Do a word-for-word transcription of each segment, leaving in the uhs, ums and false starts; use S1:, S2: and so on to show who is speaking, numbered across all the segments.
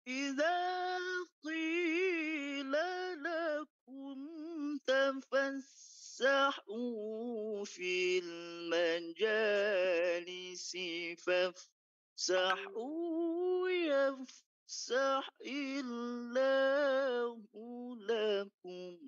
S1: إذا قيل لكم تفسحوا في المجالس فافسحوا يفسح الله لكم.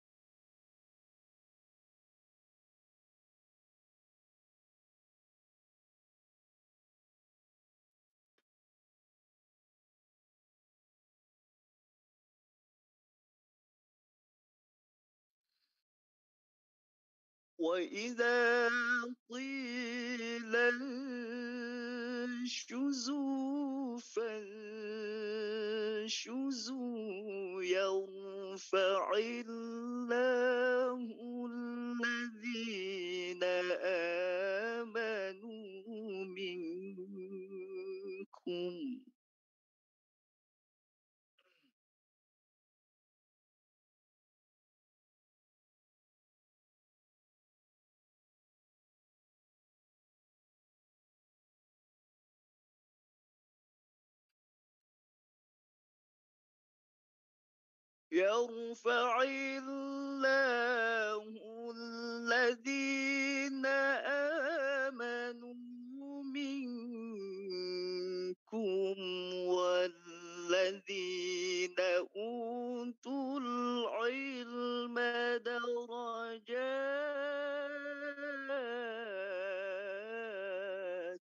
S1: وإذا قيل انشزوا فانشزوا يرفع الله الذين آمنوا منكم. يرفع الله الذين آمنوا منكم والذين أوتوا العلم درجات.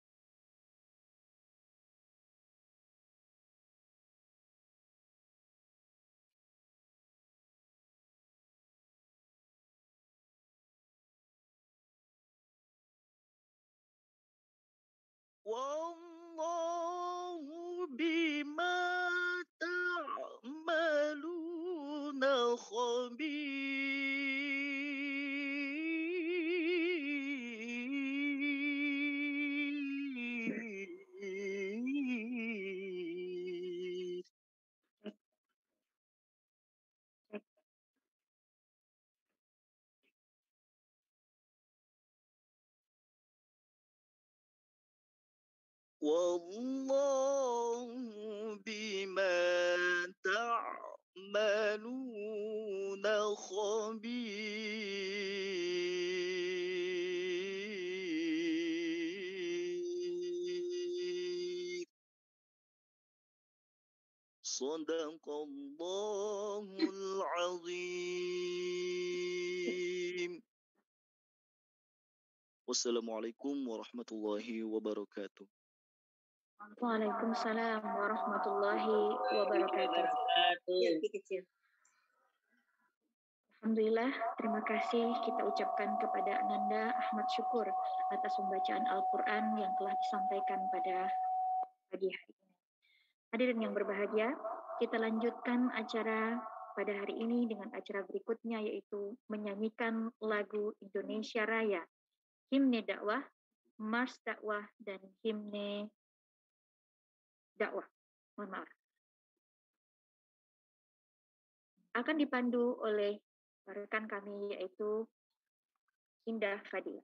S1: والله بما تعملون خبير. والله بما تعملون خبير. صدق الله العظيم. Wassalamualaikum warahmatullahi wabarakatuh.
S2: Waalaikumsalam warahmatullahi wabarakatuh. Alhamdulillah, terima kasih kita ucapkan kepada Ananda Ahmad Syukur atas pembacaan Al-Quran yang telah disampaikan pada pagi hari ini. Hadirin yang berbahagia, kita lanjutkan acara pada hari ini dengan acara berikutnya, yaitu menyanyikan lagu Indonesia Raya, himne dakwah, mars dakwah, dan himne dakwah. Mohon maaf. Akan dipandu oleh rekan kami, yaitu Indah Fadila.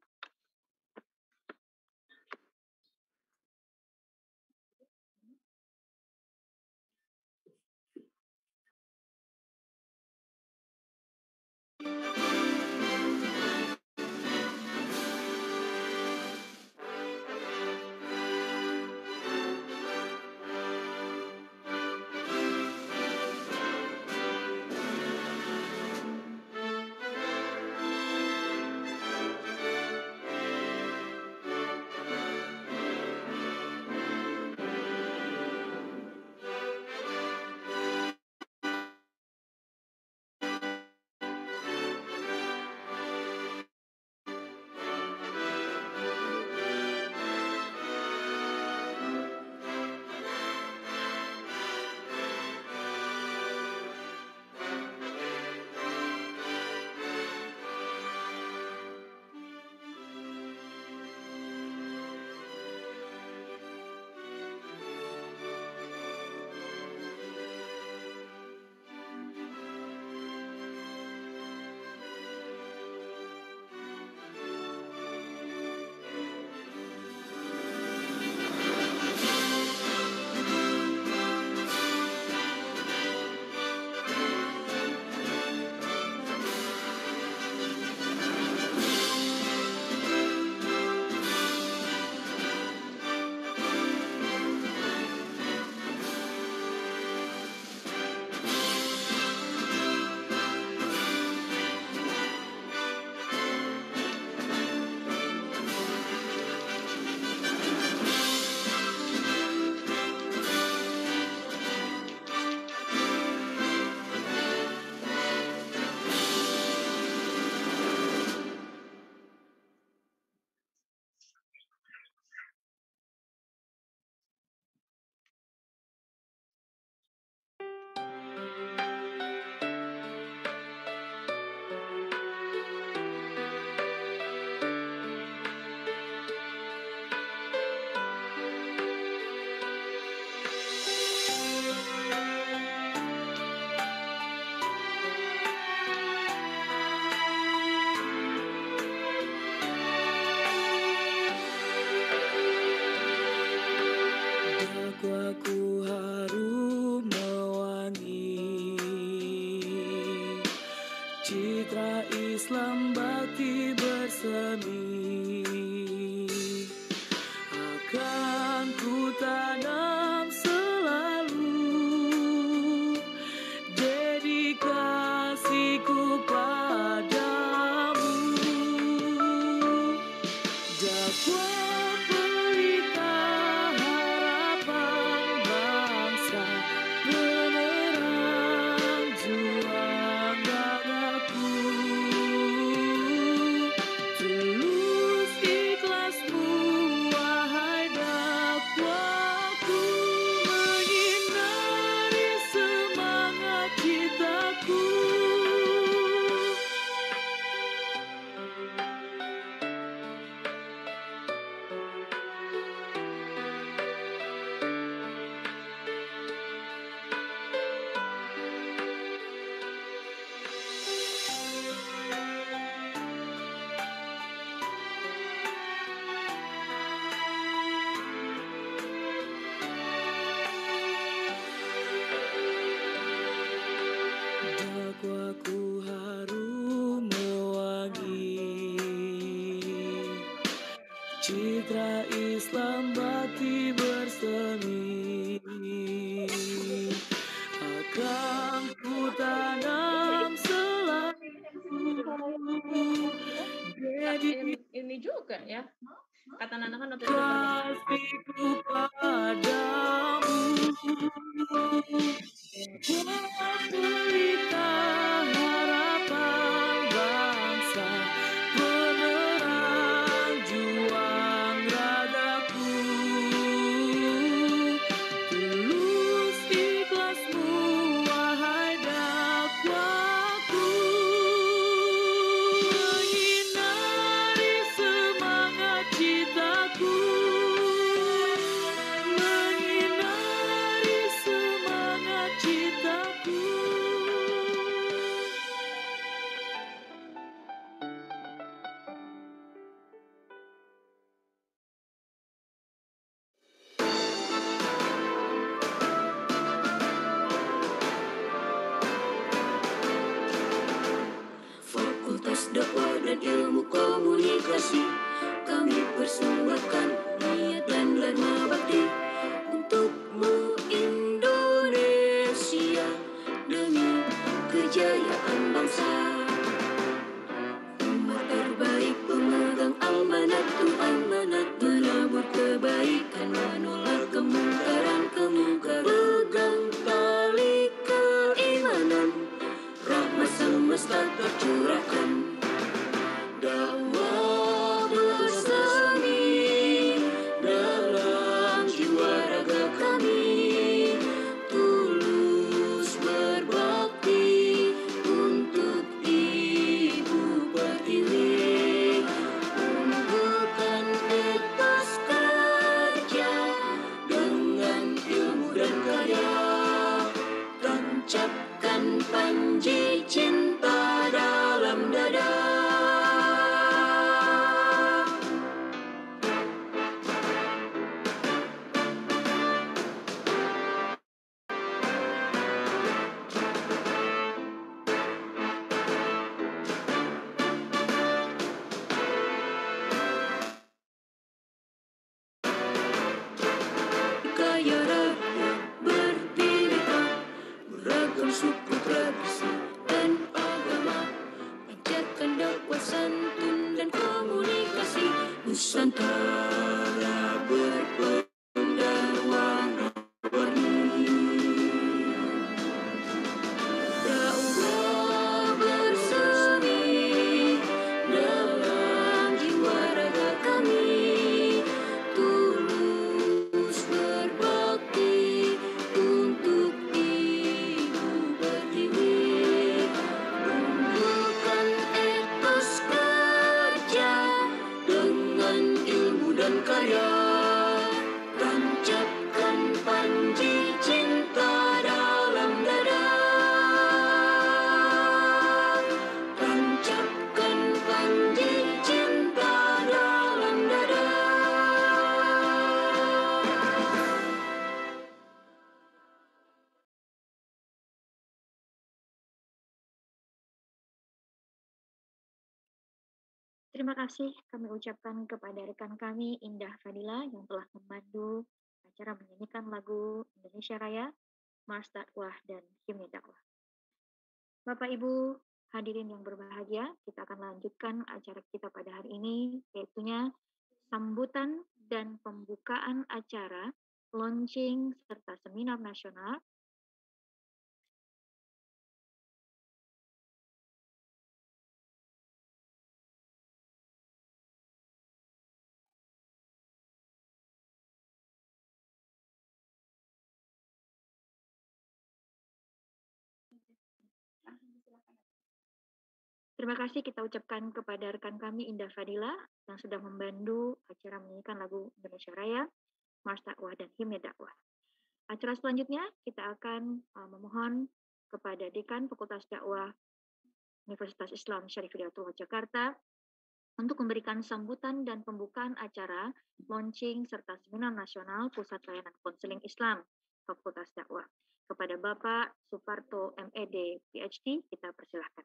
S3: citra Islam bakti bersemi akan ku tanam selalu dedikasiku padamu. Dakwah pelita harapan bangsa, penerang juang ragaku. Tulus ikhlasmu wahai dakwahku, menyinari semangat citaku. Dakwahku harum mewangi, citra Islam bakti bersemi akan ku tanam selalu
S4: ini, ini juga ya kata Nana kan waktu itu
S3: kasihku padamu. Pelita harapan bangsa, penerang juang ragaku. Tulus ikhlasmu wahai dakwahku, menyinari semangat citaku, menyinari semangat citaku.
S5: Fakultas Dakwah dan Ilmu Komunikasi, kami persembahkan niat dan dharma bakti untukmu Indonesia demi kejayaan bangsa. Umat terbaik pemegang amanat amanat, menabur kebaikan, menolak kemungkaran kemungkaran, pegang tali keimanan, rahmat semesta tercurahkan. Dakwah bersemi dalam jiwa raga kami, tulus berbakti untuk Ibu Pertiwi, unggulkan etos kerja dengan ilmu dan karya, tancapkan panji cinta dalam dada.
S2: Terima kasih kami ucapkan kepada rekan kami Indah Fadila yang telah memandu acara menyanyikan lagu Indonesia Raya, Mars Dakwah, dan Himne Dakwah. Bapak Ibu hadirin yang berbahagia, kita akan lanjutkan acara kita pada hari ini, yaitunya sambutan dan pembukaan acara, launching, serta seminar nasional Terima kasih kita ucapkan kepada rekan kami Indah Fadila yang sudah membantu acara menyanyikan lagu Indonesia Raya, Mars Dakwah, dan Himne Dakwah. Acara selanjutnya kita akan uh, memohon kepada Dekan Fakultas Dakwah Universitas Islam Syarif Hidayatullah Jakarta untuk memberikan sambutan dan pembukaan acara launching serta seminar nasional Pusat Layanan Konseling Islam Fakultas Dakwah. Kepada Bapak Suparto M Ed P H D, kita persilahkan.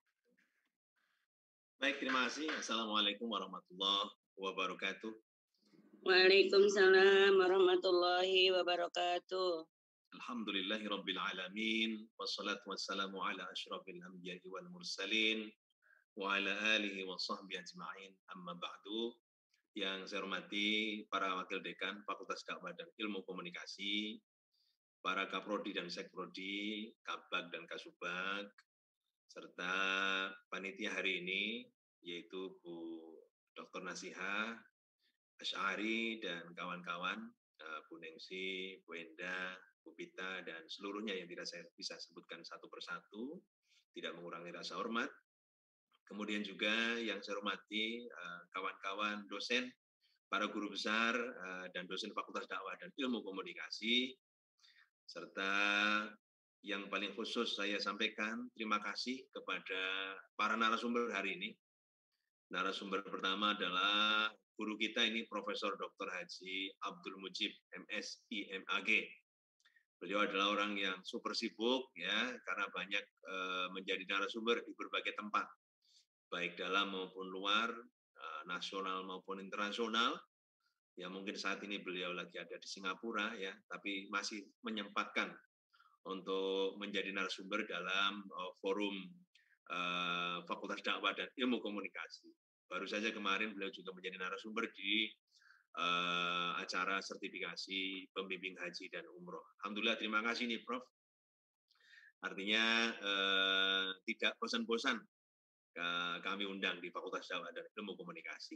S6: Baik, terima kasih. Assalamualaikum warahmatullahi wabarakatuh.
S5: Waalaikumsalam warahmatullahi wabarakatuh.
S6: Alhamdulillahi rabbil alamin. Wassalatu wassalamu ala asyrafil anbiya'i wal mursalin. Wa ala alihi wa sahbihi ajma'in. Amma ba'du. Yang saya hormati para wakil dekan Fakultas Dakwah dan Ilmu Komunikasi, para Kaprodi dan Sekprodi, Kabag dan Kasubag, serta panitia hari ini, yaitu Bu Doktor Nasihah, Asy'ari, dan kawan-kawan, Bu Nengsi, Bu Enda, Bu Pita, dan seluruhnya yang tidak saya bisa sebutkan satu persatu, tidak mengurangi rasa hormat. Kemudian juga yang saya hormati, kawan-kawan dosen, para guru besar, dan dosen Fakultas Dakwah dan Ilmu Komunikasi, serta yang paling khusus saya sampaikan terima kasih kepada para narasumber hari ini. Narasumber pertama adalah guru kita ini Profesor Doktor Haji Abdul Mujib M S I M A G. Beliau adalah orang yang super sibuk ya karena banyak e, menjadi narasumber di berbagai tempat, baik dalam maupun luar, e, nasional maupun internasional. Ya mungkin saat ini beliau lagi ada di Singapura ya, tapi masih menyempatkan untuk menjadi narasumber dalam uh, forum uh, Fakultas Dakwah dan Ilmu Komunikasi. Baru saja kemarin beliau juga menjadi narasumber di uh, acara sertifikasi pembimbing haji dan umroh. Alhamdulillah, terima kasih nih Prof. Artinya uh, tidak bosan-bosan uh, kami undang di Fakultas Dakwah dan Ilmu Komunikasi.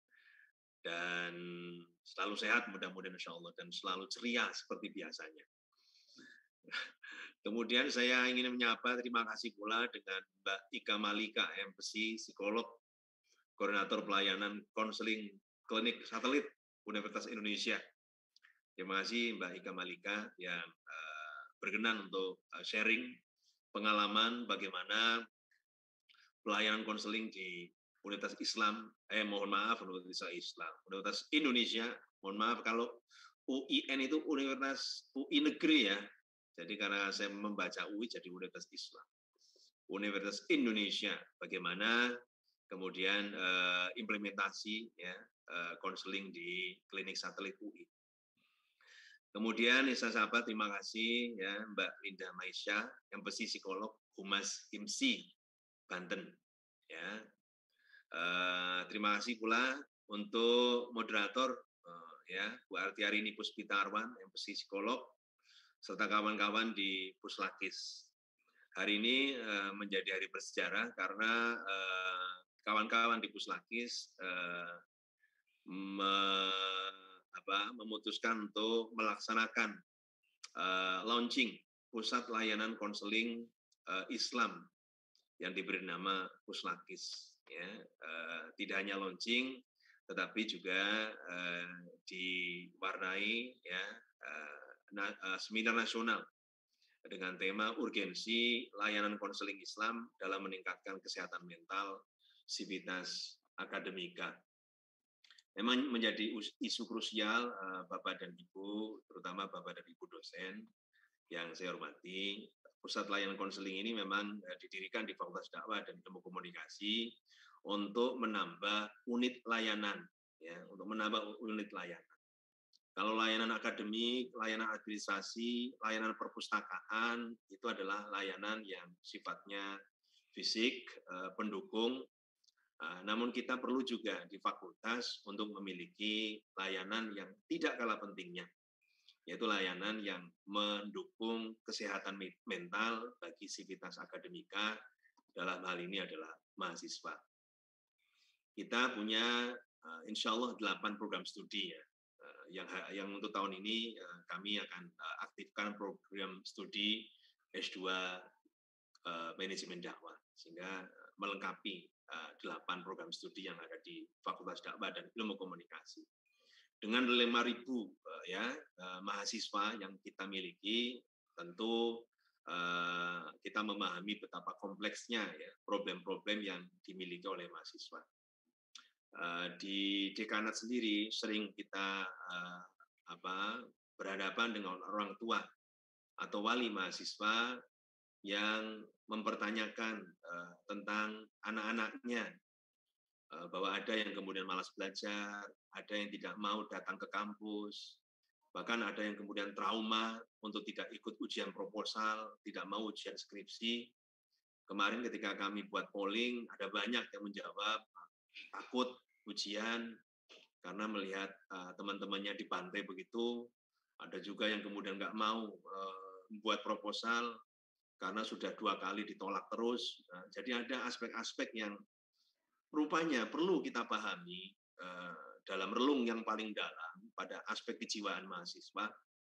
S6: Dan selalu sehat mudah-mudahan insya Allah, dan selalu ceria seperti biasanya. Kemudian saya ingin menyapa terima kasih pula dengan Mbak Ika Malika, M Psi, psikolog, koordinator pelayanan konseling klinik satelit Universitas Indonesia. Terima kasih Mbak Ika Malika yang uh, berkenan untuk uh, sharing pengalaman bagaimana pelayanan konseling di Universitas Islam, eh mohon maaf Universitas Islam, Universitas Indonesia, mohon maaf kalau U I N itu Universitas U I Negeri ya. Jadi karena saya membaca U I jadi Universitas Islam. Universitas Indonesia, bagaimana kemudian uh, implementasi ya konseling uh, di klinik satelit U I. Kemudian saya sapa terima kasih ya Mbak Linda Maisha, M Psi psikolog, Humas I M S I Banten. Ya, uh, terima kasih pula untuk moderator uh, ya Bu Artiarini Puspita Arwan, M Psi psikolog, serta kawan-kawan di Puslakis. Hari ini uh, menjadi hari bersejarah karena uh, kawan-kawan di Puslakis uh, me, apa, memutuskan untuk melaksanakan uh, launching Pusat Layanan Konseling uh, Islam yang diberi nama Puslakis. Ya, uh, tidak hanya launching, tetapi juga uh, diwarnai ya. Uh, seminar nasional dengan tema urgensi layanan konseling Islam dalam meningkatkan kesehatan mental, sivitas akademika. Memang menjadi isu krusial Bapak dan Ibu, terutama Bapak dan Ibu dosen yang saya hormati. Pusat layanan konseling ini memang didirikan di Fakultas Dakwah dan Ilmu Komunikasi untuk menambah unit layanan, ya, untuk menambah unit layanan. Kalau layanan akademik, layanan administrasi, layanan perpustakaan itu adalah layanan yang sifatnya fisik, eh, pendukung. Uh, namun kita perlu juga di fakultas untuk memiliki layanan yang tidak kalah pentingnya, yaitu layanan yang mendukung kesehatan mental bagi sivitas akademika, dalam hal ini adalah mahasiswa. Kita punya uh, insya Allah delapan program studi ya, uh, yang, yang untuk tahun ini uh, kami akan uh, aktifkan program studi S dua uh, manajemen dakwah, sehingga uh, melengkapi delapan program studi yang ada di Fakultas Dakwah dan Ilmu Komunikasi. Dengan lima ribu uh, ya uh, mahasiswa yang kita miliki, tentu uh, kita memahami betapa kompleksnya ya problem-problem yang dimiliki oleh mahasiswa. Uh, di dekanat sendiri sering kita uh, apa berhadapan dengan orang tua atau wali mahasiswa yang mempertanyakan uh, tentang anak-anaknya, uh, bahwa ada yang kemudian malas belajar, ada yang tidak mau datang ke kampus, bahkan ada yang kemudian trauma untuk tidak ikut ujian proposal, tidak mau ujian skripsi. Kemarin ketika kami buat polling, ada banyak yang menjawab takut ujian karena melihat uh, teman-temannya dibantai begitu. Ada juga yang kemudian nggak mau uh, membuat proposal karena sudah dua kali ditolak terus. Nah, jadi ada aspek-aspek yang rupanya perlu kita pahami uh, dalam relung yang paling dalam pada aspek kejiwaan mahasiswa,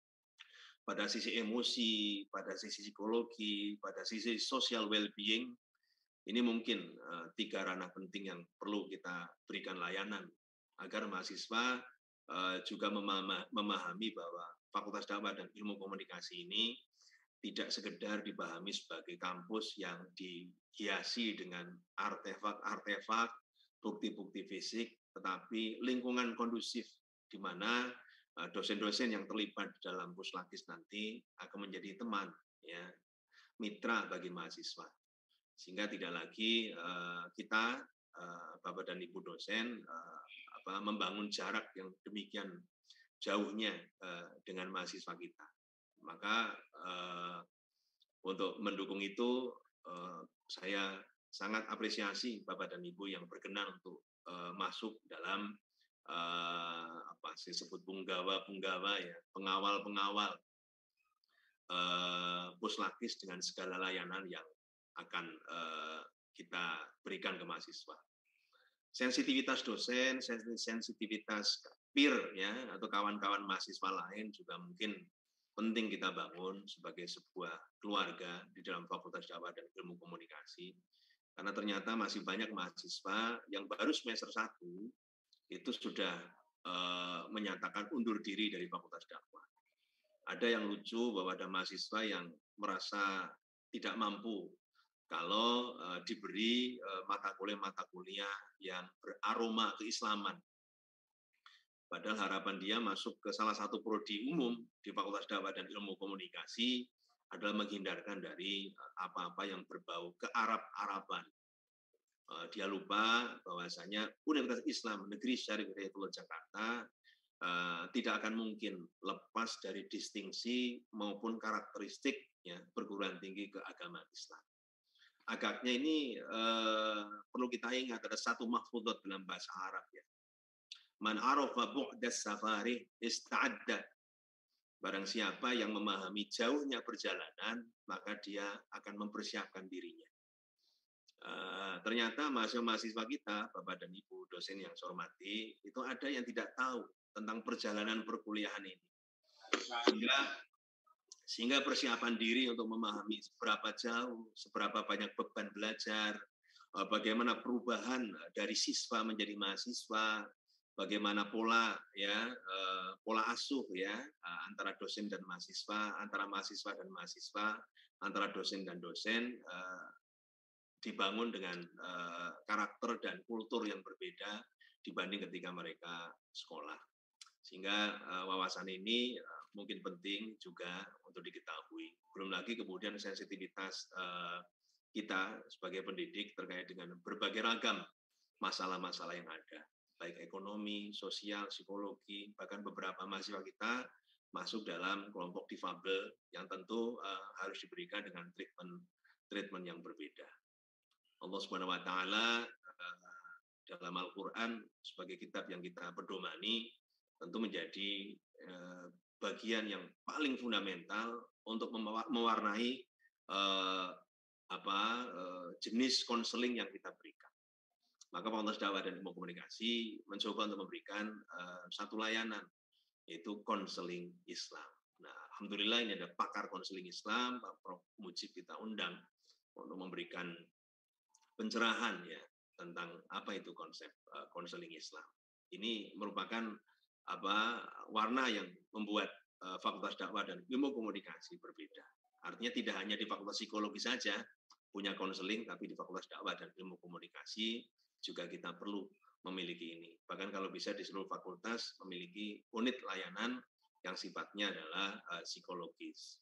S6: pada sisi emosi, pada sisi psikologi, pada sisi social well-being. Ini mungkin uh, tiga ranah penting yang perlu kita berikan layanan agar mahasiswa uh, juga memahami bahwa Fakultas Dakwah dan Ilmu Komunikasi ini tidak sekedar dipahami sebagai kampus yang dihiasi dengan artefak-artefak, bukti-bukti fisik, tetapi lingkungan kondusif di mana dosen-dosen yang terlibat dalam puslakis nanti akan menjadi teman, ya, mitra bagi mahasiswa. Sehingga tidak lagi uh, kita, uh, Bapak dan Ibu dosen, uh, apa, membangun jarak yang demikian jauhnya uh, dengan mahasiswa kita. Maka uh, untuk mendukung itu uh, saya sangat apresiasi Bapak dan Ibu yang berkenan untuk uh, masuk dalam uh, apa sih disebut punggawa-punggawa ya, pengawal-pengawal uh, puslakis dengan segala layanan yang akan uh, kita berikan ke mahasiswa. Sensitivitas dosen, sensitivitas peer ya atau kawan-kawan mahasiswa lain juga mungkin penting kita bangun sebagai sebuah keluarga di dalam Fakultas Dakwah dan Ilmu Komunikasi, karena ternyata masih banyak mahasiswa yang baru semester satu itu sudah uh, menyatakan undur diri dari Fakultas Dakwah. Ada yang lucu bahwa ada mahasiswa yang merasa tidak mampu kalau uh, diberi uh, mata kuliah-mata kuliah yang beraroma keislaman. Padahal harapan dia masuk ke salah satu prodi umum di Fakultas Dakwah dan Ilmu Komunikasi adalah menghindarkan dari apa-apa yang berbau kearab-araban. Dia lupa bahwasanya Universitas Islam Negeri Syarif Hidayatullah Jakarta tidak akan mungkin lepas dari distingsi maupun karakteristik ya, perguruan tinggi keagamaan Islam. Agaknya ini eh, perlu kita ingat ada satu mahfudhat dalam bahasa Arab ya. Man arafa bu'das safari ista'adda. Barang siapa yang memahami jauhnya perjalanan, maka dia akan mempersiapkan dirinya. Uh, ternyata mahasiswa-mahasiswa kita, Bapak dan Ibu dosen yang saya hormati, itu ada yang tidak tahu tentang perjalanan perkuliahan ini. Sehingga, sehingga persiapan diri untuk memahami seberapa jauh, seberapa banyak beban belajar, uh, bagaimana perubahan dari siswa menjadi mahasiswa, bagaimana pola ya uh, pola asuh ya uh, antara dosen dan mahasiswa, antara mahasiswa dan mahasiswa, antara dosen dan dosen uh, dibangun dengan uh, karakter dan kultur yang berbeda dibanding ketika mereka sekolah. Sehingga uh, wawasan ini uh, mungkin penting juga untuk diketahui. Belum lagi kemudian sensitivitas uh, kita sebagai pendidik terkait dengan berbagai ragam masalah-masalah yang ada, baik ekonomi, sosial, psikologi, bahkan beberapa mahasiswa kita masuk dalam kelompok difabel yang tentu uh, harus diberikan dengan treatment treatment yang berbeda. Allah Subhanahu wa taala uh, dalam Al-Qur'an sebagai kitab yang kita pedomani tentu menjadi uh, bagian yang paling fundamental untuk mewarnai uh, apa uh, jenis konseling yang kita berikan. Maka Fakultas Dakwah dan Ilmu Komunikasi mencoba untuk memberikan uh, satu layanan, yaitu konseling Islam. Nah, alhamdulillah ini ada pakar konseling Islam, Pak Prof Mujib kita undang untuk memberikan pencerahan ya tentang apa itu konsep konseling uh, Islam. Ini merupakan apa warna yang membuat uh, Fakultas Dakwah dan Ilmu Komunikasi berbeda. Artinya tidak hanya di Fakultas Psikologi saja punya konseling, tapi di Fakultas Dakwah dan Ilmu Komunikasi juga kita perlu memiliki ini. Bahkan kalau bisa di seluruh fakultas memiliki unit layanan yang sifatnya adalah uh, psikologis.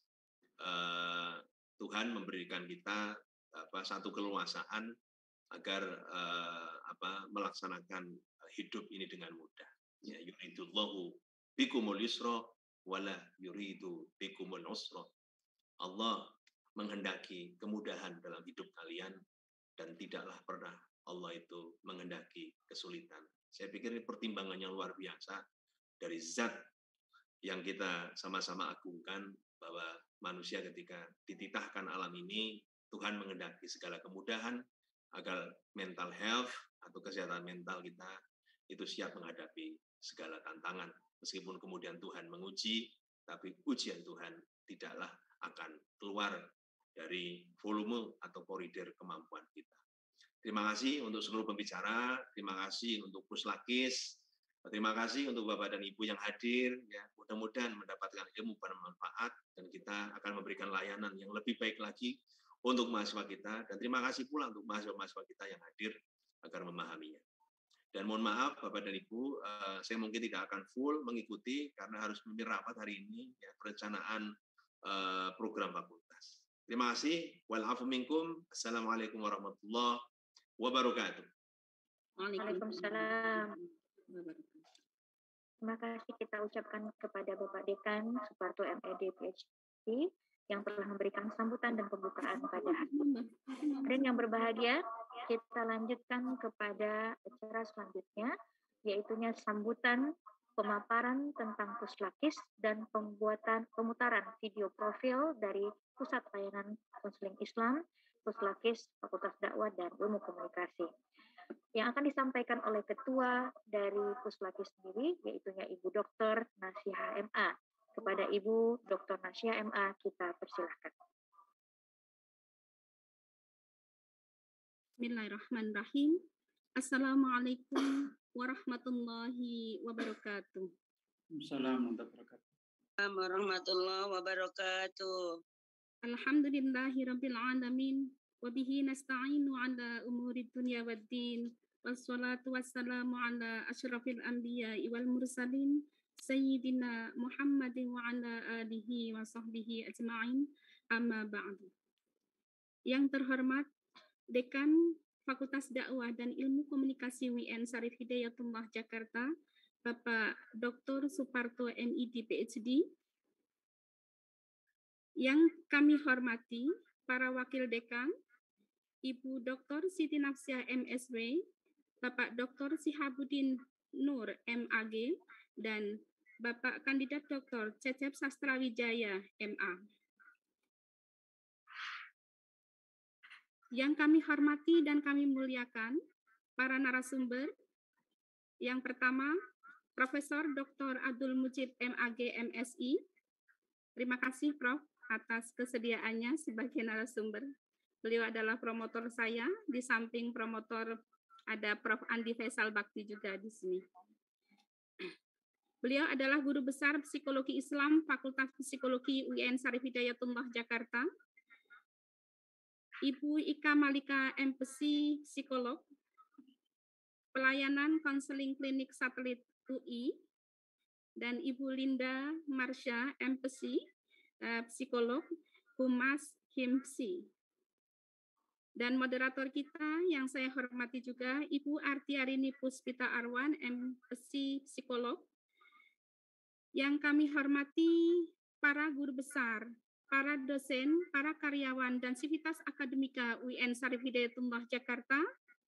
S6: Uh, Tuhan memberikan kita apa satu keleluasaan agar uh, apa melaksanakan hidup ini dengan mudah. Ya, yuridullahu bikumul yusra wala yuridu bikumul usra. Allah menghendaki kemudahan dalam hidup kalian dan tidaklah pernah Allah itu menghendaki kesulitan. Saya pikir ini pertimbangannya luar biasa dari zat yang kita sama-sama agungkan, bahwa manusia ketika dititahkan alam ini, Tuhan menghendaki segala kemudahan agar mental health atau kesehatan mental kita itu siap menghadapi segala tantangan. Meskipun kemudian Tuhan menguji, tapi ujian Tuhan tidaklah akan keluar dari volume atau koridor kemampuan kita. Terima kasih untuk seluruh pembicara, terima kasih untuk Puslakis, terima kasih untuk Bapak dan Ibu yang hadir. Ya, mudah-mudahan mendapatkan ilmu bermanfaat dan kita akan memberikan layanan yang lebih baik lagi untuk mahasiswa kita. Dan terima kasih pula untuk mahasiswa-mahasiswa kita yang hadir agar memahaminya. Dan mohon maaf Bapak dan Ibu, uh, saya mungkin tidak akan full mengikuti karena harus memimpin rapat hari ini, ya, perencanaan uh, program fakultas. Terima kasih. Wal-afu minkum. Assalamualaikum warahmatullahi wabarakatuh.
S2: Waalaikumsalam. Terima kasih kita ucapkan kepada Bapak Dekan Suparto M Ed P H D yang telah memberikan sambutan dan pembukaan pada hari ini. Dan yang berbahagia, kita lanjutkan kepada acara selanjutnya, yaitu sambutan pemaparan tentang Puslakis dan pembuatan pemutaran video profil dari Pusat Layanan Konseling Islam, Puslakis Fakultas Dakwah dan Ilmu Komunikasi, yang akan disampaikan oleh Ketua dari Puslakis sendiri, yaitu Ibu Doktor Nasiha M A. Kepada Ibu Doktor Nasiha M A, kita persilahkan.
S7: Bismillahirrahmanirrahim. Assalamualaikum warahmatullahi wabarakatuh.
S5: Assalamualaikum warahmatullahi wabarakatuh.
S7: Alhamdulillahirabbil alamin wa bihi nasta'inu ala umuri dunya waddin wassalatu wassalamu ala asyrafil anbiya'i wal mursalin sayyidina Muhammadin wa ala alihi wa sahbihi ajma'in, amma ba'du. Yang terhormat Dekan Fakultas Dakwah dan Ilmu Komunikasi U I N Syarif Hidayatullah Jakarta, Bapak Doktor Suparto M Ed P H D. Yang kami hormati para wakil dekan, Ibu Doktor Siti Nafsiah M S W, Bapak Doktor Sihabuddin Nur M A G, dan Bapak Kandidat Doktor Cecep Sastrawijaya M A. Yang kami hormati dan kami muliakan para narasumber. Yang pertama, Profesor Doktor Abdul Mujib M A G M Si. Terima kasih Prof atas kesediaannya sebagai narasumber. Beliau adalah promotor saya, di samping promotor ada Prof Andi Faisal Bakti juga di sini. Beliau adalah guru besar Psikologi Islam Fakultas Psikologi U I N Syarif Hidayatullah Jakarta. Ibu Ika Malika M Psi, psikolog, pelayanan konseling klinik satelit U I, dan Ibu Linda Marsha M Psi, psikolog, Humas Himsi. Dan moderator kita yang saya hormati juga Ibu Artiarini Puspita Arwan, M Sc Psikolog. Yang kami hormati para guru besar, para dosen, para karyawan, dan sivitas akademika U I N Syarif Hidayatullah Jakarta,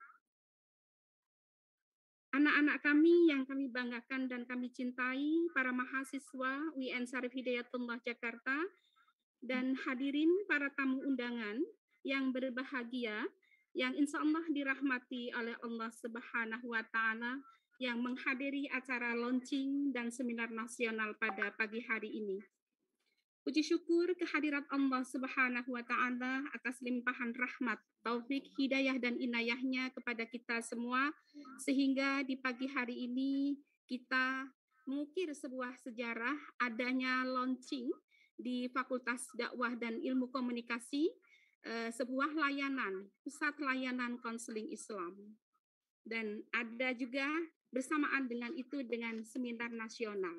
S7: anak-anak kami yang kami banggakan dan kami cintai, para mahasiswa U I N Syarif Hidayatullah Jakarta, dan hadirin para tamu undangan yang berbahagia, yang insya Allah dirahmati oleh Allah Subhanahu wa Ta'ala, yang menghadiri acara launching dan seminar nasional pada pagi hari ini. Puji syukur kehadirat Allah Subhanahu wa Ta'ala atas limpahan rahmat, taufik, hidayah, dan inayahnya kepada kita semua, sehingga di pagi hari ini kita mengukir sebuah sejarah adanya launching di Fakultas Dakwah dan Ilmu Komunikasi, eh, sebuah layanan, pusat layanan konseling Islam. Dan ada juga bersamaan dengan itu dengan seminar nasional.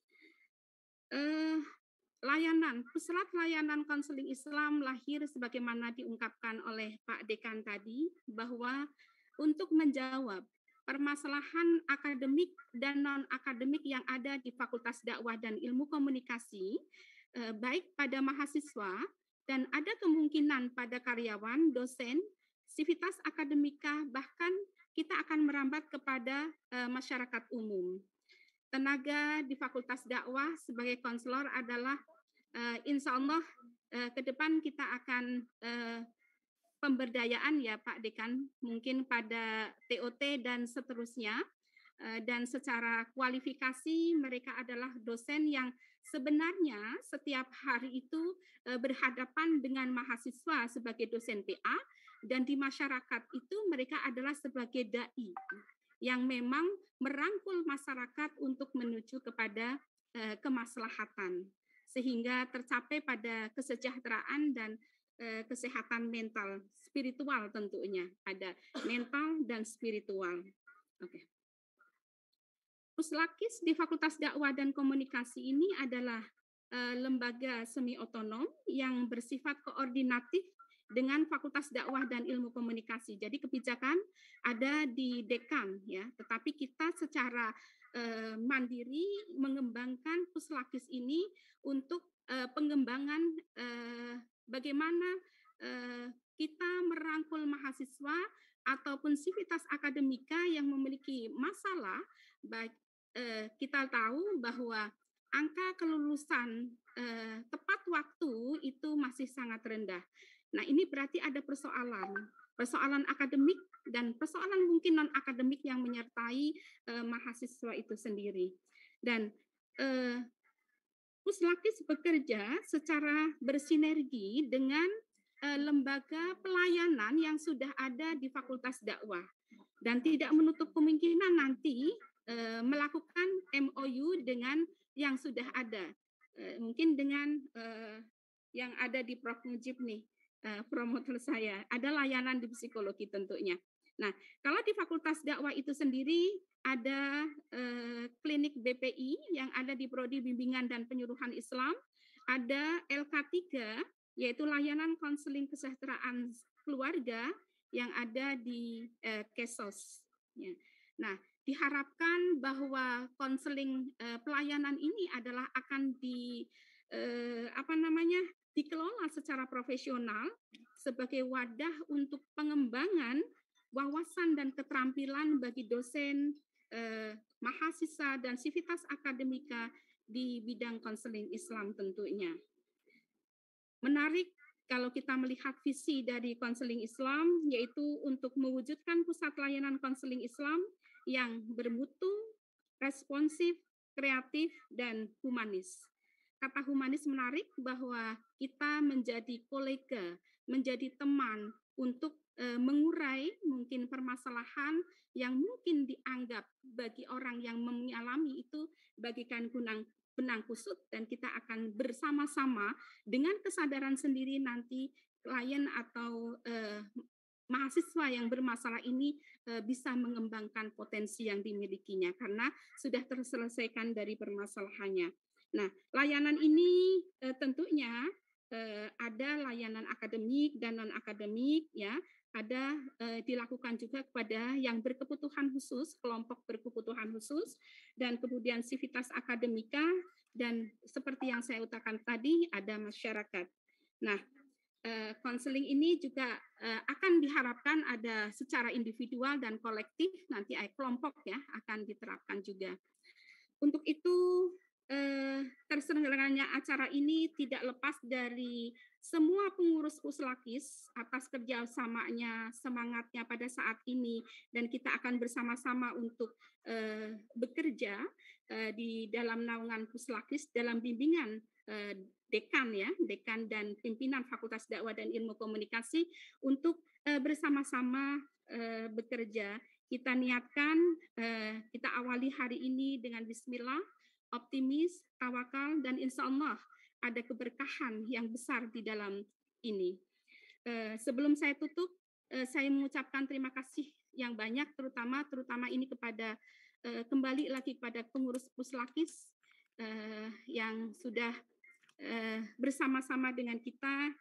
S7: Eh, Layanan, pusat layanan konseling Islam lahir sebagaimana diungkapkan oleh Pak Dekan tadi, bahwa untuk menjawab permasalahan akademik dan non-akademik yang ada di Fakultas Dakwah dan Ilmu Komunikasi, eh, baik pada mahasiswa dan ada kemungkinan pada karyawan, dosen, sivitas akademika, bahkan kita akan merambat kepada eh, masyarakat umum. Tenaga di Fakultas Dakwah sebagai konselor adalah uh, insya Allah uh, ke depan kita akan uh, pemberdayaan ya Pak Dekan, mungkin pada T O T dan seterusnya, uh, dan secara kualifikasi mereka adalah dosen yang sebenarnya setiap hari itu uh, berhadapan dengan mahasiswa sebagai dosen P A, dan di masyarakat itu mereka adalah sebagai dai yang memang merangkul masyarakat untuk menuju kepada uh, kemaslahatan, sehingga tercapai pada kesejahteraan dan uh, kesehatan mental, spiritual tentunya, ada mental dan spiritual. Oke. Okay. Puslakis di Fakultas Dakwah dan Komunikasi ini adalah uh, lembaga semi otonom yang bersifat koordinatif dengan Fakultas Dakwah dan Ilmu Komunikasi. Jadi kebijakan ada di dekan ya, tetapi kita secara eh, mandiri mengembangkan Puslakis ini untuk eh, pengembangan eh, bagaimana eh, kita merangkul mahasiswa ataupun sivitas akademika yang memiliki masalah. Baik, eh, kita tahu bahwa angka kelulusan eh, tepat waktu itu masih sangat rendah. Nah, ini berarti ada persoalan, persoalan akademik dan persoalan mungkin non-akademik yang menyertai eh, mahasiswa itu sendiri. Dan eh, Puslakis bekerja secara bersinergi dengan eh, lembaga pelayanan yang sudah ada di Fakultas Dakwah. Dan tidak menutup kemungkinan nanti eh, melakukan M O U dengan yang sudah ada. Eh, mungkin dengan eh, yang ada di Prof Mujib nih. Uh, promotor saya, ada layanan di psikologi tentunya. Nah, kalau di Fakultas Dakwah itu sendiri ada uh, klinik B P I yang ada di Prodi Bimbingan dan Penyuluhan Islam, ada L K tiga yaitu layanan konseling kesejahteraan keluarga yang ada di uh, Kesos. Ya. Nah, diharapkan bahwa konseling uh, pelayanan ini adalah akan di uh, apa namanya dikelola secara profesional sebagai wadah untuk pengembangan wawasan dan keterampilan bagi dosen, eh, mahasiswa, dan sivitas akademika di bidang konseling Islam tentunya. Menarik kalau kita melihat visi dari konseling Islam, yaitu untuk mewujudkan pusat layanan konseling Islam yang bermutu, responsif, kreatif, dan humanis. Kata humanis menarik bahwa kita menjadi kolega, menjadi teman untuk e, mengurai mungkin permasalahan yang mungkin dianggap bagi orang yang mengalami itu bagikan benang, benang kusut, dan kita akan bersama-sama dengan kesadaran sendiri nanti klien atau e, mahasiswa yang bermasalah ini e, bisa mengembangkan potensi yang dimilikinya karena sudah terselesaikan dari permasalahannya. Nah, layanan ini eh, tentunya eh, ada layanan akademik dan non-akademik ya. ada eh, dilakukan juga kepada yang berkebutuhan khusus, kelompok berkebutuhan khusus, dan kemudian sivitas akademika, dan seperti yang saya utarakan tadi, ada masyarakat. Nah, konseling eh, ini juga eh, akan diharapkan ada secara individual dan kolektif, nanti eh, kelompok ya akan diterapkan juga. Untuk itu, eh, terselenggaranya acara ini tidak lepas dari semua pengurus Puslakis atas kerjasamanya, semangatnya pada saat ini, dan kita akan bersama-sama untuk eh, bekerja eh, di dalam naungan Puslakis dalam bimbingan eh, dekan ya, dekan dan pimpinan Fakultas Dakwah dan Ilmu Komunikasi untuk eh, bersama-sama eh, bekerja. Kita niatkan, eh, kita awali hari ini dengan bismillah, optimis, tawakal, dan insya Allah ada keberkahan yang besar di dalam ini. Eh, sebelum saya tutup, eh, saya mengucapkan terima kasih yang banyak, terutama terutama ini kepada eh, kembali lagi kepada pengurus Puslakis eh, yang sudah eh, bersama-sama dengan kita,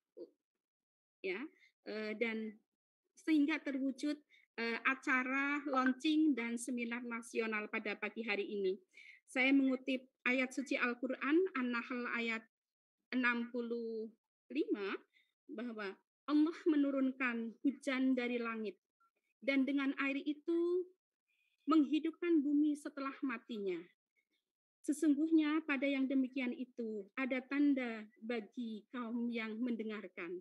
S7: ya, eh, dan sehingga terwujud eh, acara launching dan seminar nasional pada pagi hari ini. Saya mengutip ayat suci Al-Quran, An-Nahl ayat enam puluh lima, bahwa Allah menurunkan hujan dari langit, dan dengan air itu menghidupkan bumi setelah matinya. Sesungguhnya pada yang demikian itu ada tanda bagi kaum yang mendengarkan.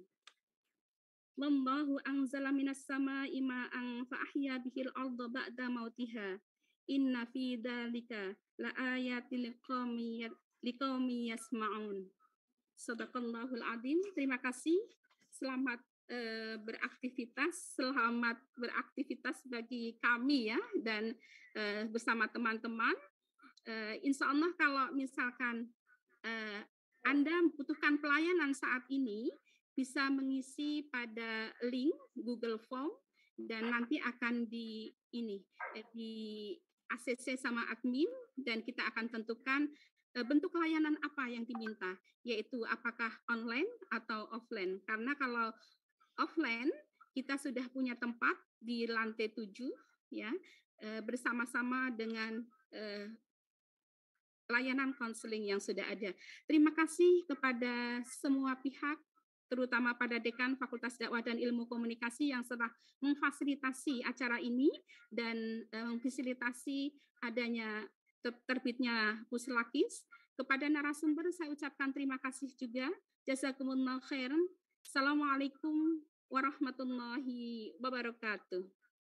S7: Wallahu anzala minas sama'i ma'an fa ahya bihil arda ba'da mautiha. Inna fi dzalika laayatil liqaumi liqaumi yasma'un. Shadaqallahul adzim. Terima kasih. Selamat eh, beraktivitas, selamat beraktivitas bagi kami ya, dan eh, bersama teman-teman. Eh, insya Allah kalau misalkan eh, Anda membutuhkan pelayanan saat ini, bisa mengisi pada link Google Form, dan nanti akan di ini di A C C sama admin, dan kita akan tentukan uh, bentuk layanan apa yang diminta, yaitu apakah online atau offline. Karena kalau offline kita sudah punya tempat di lantai tujuh ya, uh, bersama-sama dengan uh, layanan konseling yang sudah ada. Terima kasih kepada semua pihak, terutama pada Dekan Fakultas Dakwah dan Ilmu Komunikasi yang telah memfasilitasi acara ini dan memfasilitasi adanya terbitnya Puslakis. Kepada narasumber saya ucapkan terima kasih juga. Jazakumullah khairan. Assalamualaikum warahmatullahi wabarakatuh.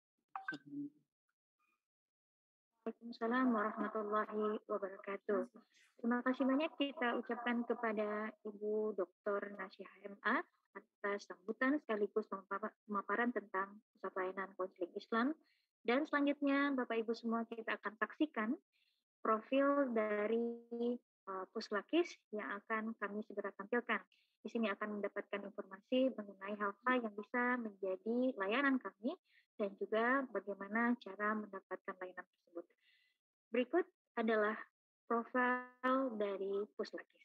S2: Waalaikumsalam warahmatullahi wabarakatuh. Terima kasih banyak kita ucapkan kepada Ibu Doktor Nasyihah M A atas sambutan sekaligus pemaparan tentang pusat pelayanan konseling Islam. Dan selanjutnya Bapak Ibu semua kita akan saksikan profil dari uh, Puslakis yang akan kami segera tampilkan. Di sini akan mendapatkan informasi mengenai hal-hal yang bisa menjadi layanan kami dan juga bagaimana cara mendapatkan layanan tersebut. Berikut adalah profil dari Puslakis.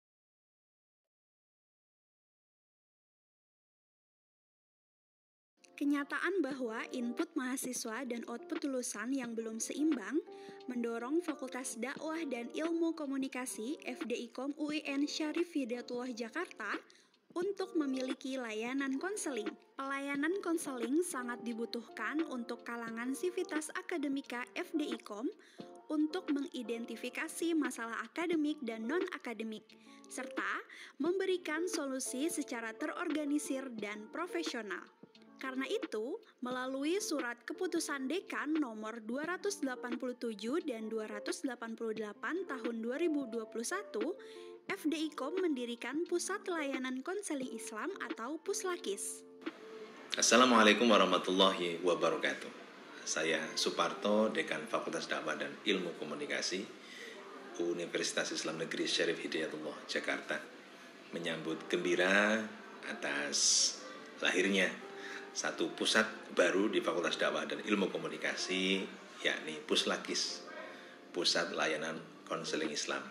S8: Kenyataan bahwa input mahasiswa dan output lulusan yang belum seimbang mendorong Fakultas Dakwah dan Ilmu Komunikasi F D I Kom U I N Syarif Hidayatullah Jakarta untuk memiliki layanan konseling. Pelayanan konseling sangat dibutuhkan untuk kalangan sivitas akademika F D I Kom untuk mengidentifikasi masalah akademik dan non-akademik, serta memberikan solusi secara terorganisir dan profesional. Karena itu, melalui surat keputusan Dekan nomor dua ratus delapan puluh tujuh dan dua ratus delapan puluh delapan tahun dua ribu dua puluh satu, F D I Kom mendirikan Pusat Layanan Konseling Islam atau Puslakis.
S6: Assalamualaikum warahmatullahi wabarakatuh. Saya Suparto, Dekan Fakultas Dakwah dan Ilmu Komunikasi Universitas Islam Negeri Syarif Hidayatullah Jakarta, menyambut gembira atas lahirnya satu pusat baru di Fakultas Dakwah dan Ilmu Komunikasi, yakni Puslakis, Pusat Layanan Konseling Islam.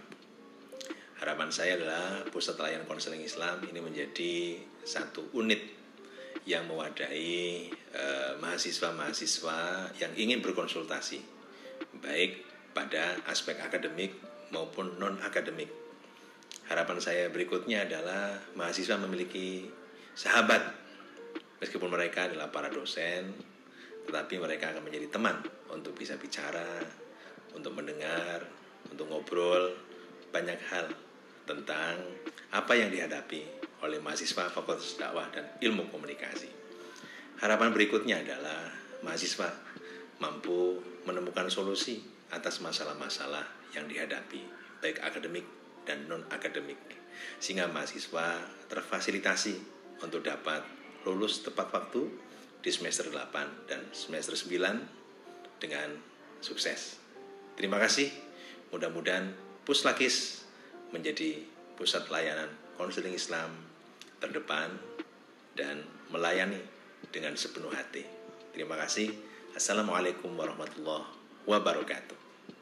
S6: Harapan saya adalah Pusat Layanan Konseling Islam ini menjadi satu unit yang mewadahi eh, mahasiswa-mahasiswa yang ingin berkonsultasi, baik pada aspek akademik maupun non-akademik. Harapan saya berikutnya adalah mahasiswa memiliki sahabat, meskipun mereka adalah para dosen, tetapi mereka akan menjadi teman untuk bisa bicara, untuk mendengar, untuk ngobrol banyak hal tentang apa yang dihadapi oleh mahasiswa Fakultas Dakwah dan Ilmu Komunikasi. Harapan berikutnya adalah mahasiswa mampu menemukan solusi atas masalah-masalah yang dihadapi, baik akademik dan non-akademik, sehingga mahasiswa terfasilitasi untuk dapat lulus tepat waktu di semester delapan dan semester sembilan dengan sukses. Terima kasih. Mudah-mudahan Puslakis menjadi pusat layanan konseling Islam terdepan dan melayani dengan sepenuh hati. Terima kasih. Assalamualaikum warahmatullahi wabarakatuh.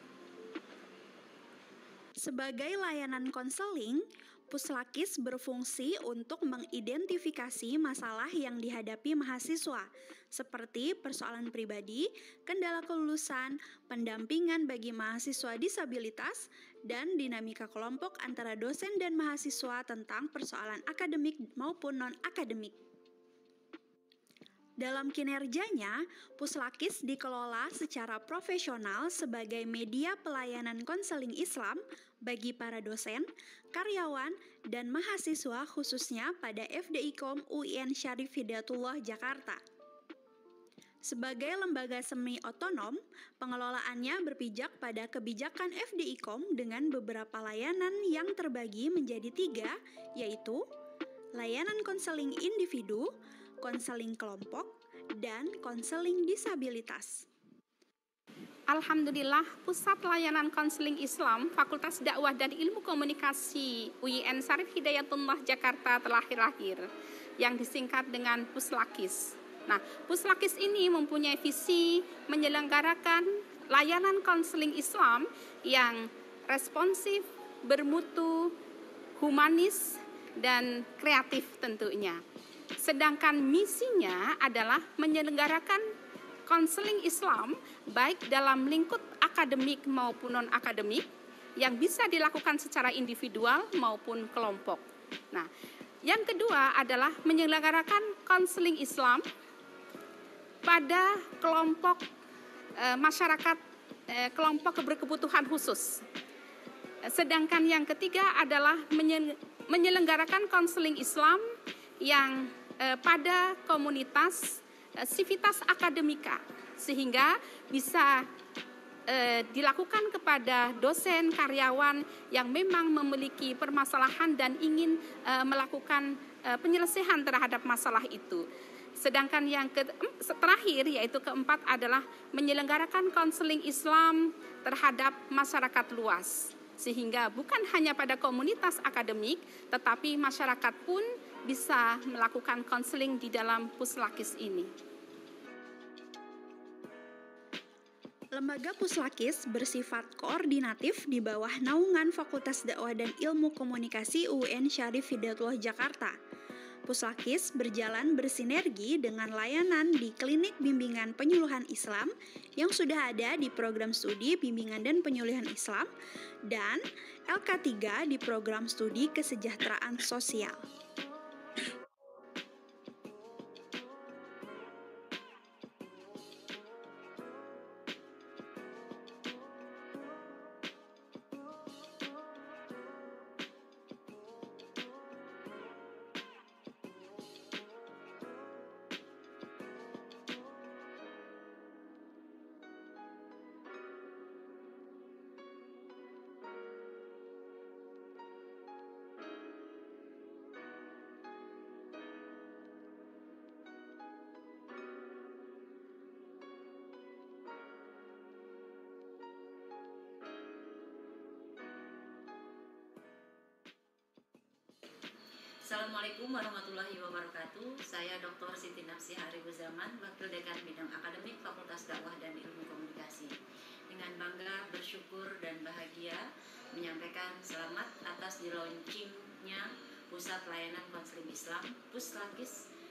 S8: Sebagai layanan konseling, Puslakis berfungsi untuk mengidentifikasi masalah yang dihadapi mahasiswa, seperti persoalan pribadi, kendala kelulusan, pendampingan bagi mahasiswa disabilitas, dan dinamika kelompok antara dosen dan mahasiswa tentang persoalan akademik maupun non-akademik. Dalam kinerjanya, Puslakis dikelola secara profesional sebagai media pelayanan konseling Islam bagi para dosen, karyawan, dan mahasiswa khususnya pada F D I K O M U I N Syarif Hidayatullah Jakarta. Sebagai lembaga semi otonom, pengelolaannya berpijak pada kebijakan F D I K O M dengan beberapa layanan yang terbagi menjadi tiga, yaitu layanan konseling individu, konseling kelompok, dan konseling disabilitas.
S7: Alhamdulillah, Pusat Layanan Konseling Islam Fakultas Dakwah dan Ilmu Komunikasi U I N Syarif Hidayatullah Jakarta telah lahir, yang disingkat dengan Puslakis. Nah, Puslakis ini mempunyai visi menyelenggarakan layanan konseling Islam yang responsif, bermutu, humanis, dan kreatif tentunya. Sedangkan misinya adalah menyelenggarakan konseling Islam baik dalam lingkup akademik maupun non-akademik yang bisa dilakukan secara individual maupun kelompok. Nah, yang kedua adalah menyelenggarakan konseling Islam pada kelompok e, masyarakat e, kelompok berkebutuhan khusus. Sedangkan yang ketiga adalah menyelenggarakan konseling Islam yang e, pada komunitas sivitas akademika, sehingga bisa e, dilakukan kepada dosen, karyawan yang memang memiliki permasalahan dan ingin e, melakukan e, penyelesaian terhadap masalah itu. Sedangkan yang ke, terakhir yaitu keempat adalah menyelenggarakan konseling Islam terhadap masyarakat luas, sehingga bukan hanya pada komunitas akademik, tetapi masyarakat pun bisa melakukan konseling di dalam Puslakis ini.
S8: Lembaga Puslakis bersifat koordinatif di bawah naungan Fakultas Dakwah dan Ilmu Komunikasi U I N Syarif Hidayatullah Jakarta. Puslakis berjalan bersinergi dengan layanan di Klinik Bimbingan Penyuluhan Islam yang sudah ada di program studi Bimbingan dan Penyuluhan Islam dan L K tiga di program studi Kesejahteraan Sosial.
S9: Assalamualaikum warahmatullahi wabarakatuh. Saya Doktor Siti Nafsi Haribuzaman, Wakil Dekan Bidang Akademik Fakultas Dakwah dan Ilmu Komunikasi. Dengan bangga, bersyukur, dan bahagia menyampaikan selamat atas di launchingnya Pusat Layanan Konseling Islam Puslakis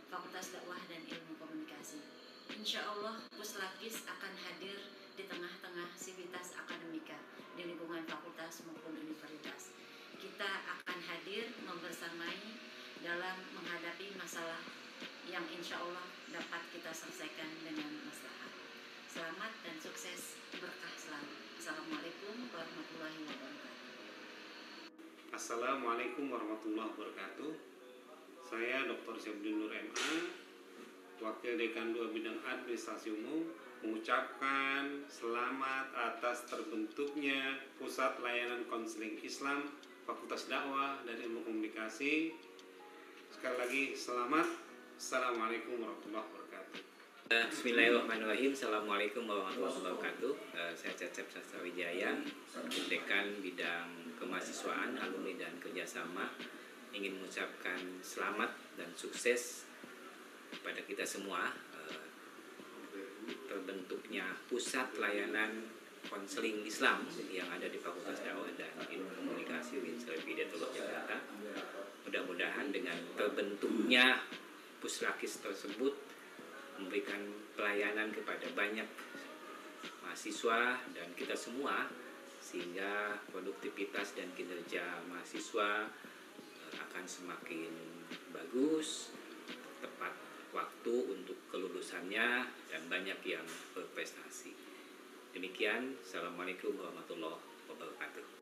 S9: Fakultas Dakwah dan Ilmu Komunikasi. Insya Allah Puslakis akan hadir di tengah-tengah sivitas akademika di lingkungan fakultas maupun universitas. Kita akan hadir membersamai dalam menghadapi masalah yang insya Allah dapat kita selesaikan dengan maslahat. Selamat dan sukses, berkah selalu. Assalamualaikum warahmatullahi wabarakatuh.
S10: Assalamualaikum warahmatullahi wabarakatuh. Saya Doktor Syabdin Nur M A, Wakil Dekan dua Bidang Administrasi Umum, mengucapkan selamat atas terbentuknya Pusat Layanan Konseling Islam Fakultas Dakwah dan Ilmu Komunikasi. Sekali lagi selamat. Assalamualaikum warahmatullahi wabarakatuh.
S11: Bismillahirrahmanirrahim. Assalamualaikum warahmatullahi wabarakatuh. Uh, saya Cecep Sastrawijaya, Dekan Bidang Kemahasiswaan, Alumni dan Kerjasama, ingin mengucapkan selamat dan sukses kepada kita semua uh, terbentuknya Pusat Layanan Konseling Islam yang ada di Fakultas Dakwah dan Ilmu Komunikasi U I N Syarif Hidayatullah Jakarta. Mudah-mudahan dengan terbentuknya Puslakis tersebut memberikan pelayanan kepada banyak mahasiswa dan kita semua, sehingga produktivitas dan kinerja mahasiswa akan semakin bagus, tepat waktu untuk kelulusannya, dan banyak yang berprestasi. Demikian, Assalamualaikum warahmatullahi wabarakatuh.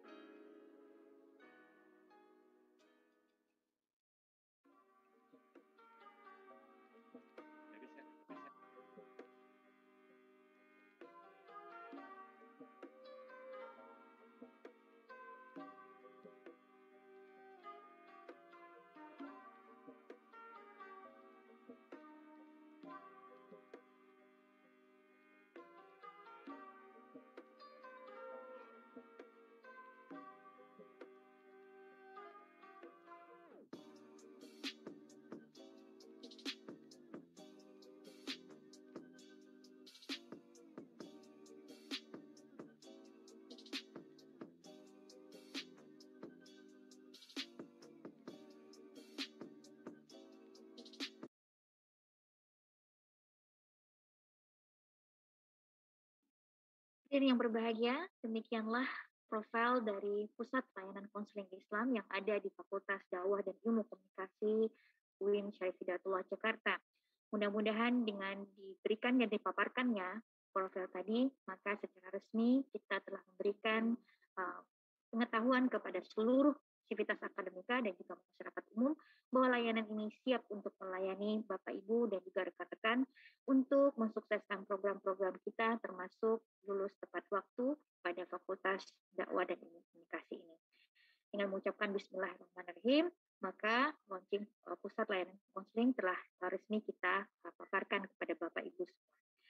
S2: Hadirin yang berbahagia, demikianlah profil dari Pusat Layanan Konseling Islam yang ada di Fakultas Dakwah dan Ilmu Komunikasi U I N Syarif Hidayatullah Jakarta. Mudah-mudahan dengan diberikan dan dipaparkannya profil tadi, maka secara resmi kita telah memberikan uh, pengetahuan kepada seluruh sivitas akademika dan juga masyarakat umum bahwa layanan ini siap untuk melayani Bapak Ibu dan juga rekan-rekan untuk mensukseskan program-program kita termasuk lulus tepat waktu pada Fakultas Dakwah dan Ilmu Komunikasi ini. Dengan mengucapkan Bismillahirrahmanirrahim, maka launching uh, Pusat Layanan Konseling telah uh, resmi kita uh, paparkan kepada Bapak Ibu semua.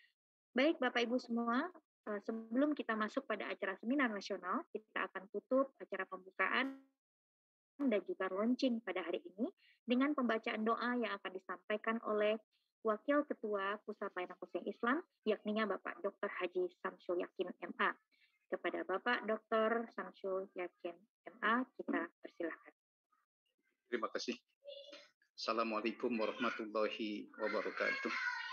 S2: Baik Bapak Ibu semua, uh, sebelum kita masuk pada acara seminar nasional, kita akan tutup acara pembukaan dan juga launching pada hari ini dengan pembacaan doa yang akan disampaikan oleh Wakil Ketua Pusat Layanan Konseling Islam, yakninya Bapak Doktor Haji Samsul Yakin M A. Kepada Bapak Doktor Samsul Yakin M A, kita persilahkan.
S12: Terima kasih. Assalamualaikum warahmatullahi wabarakatuh.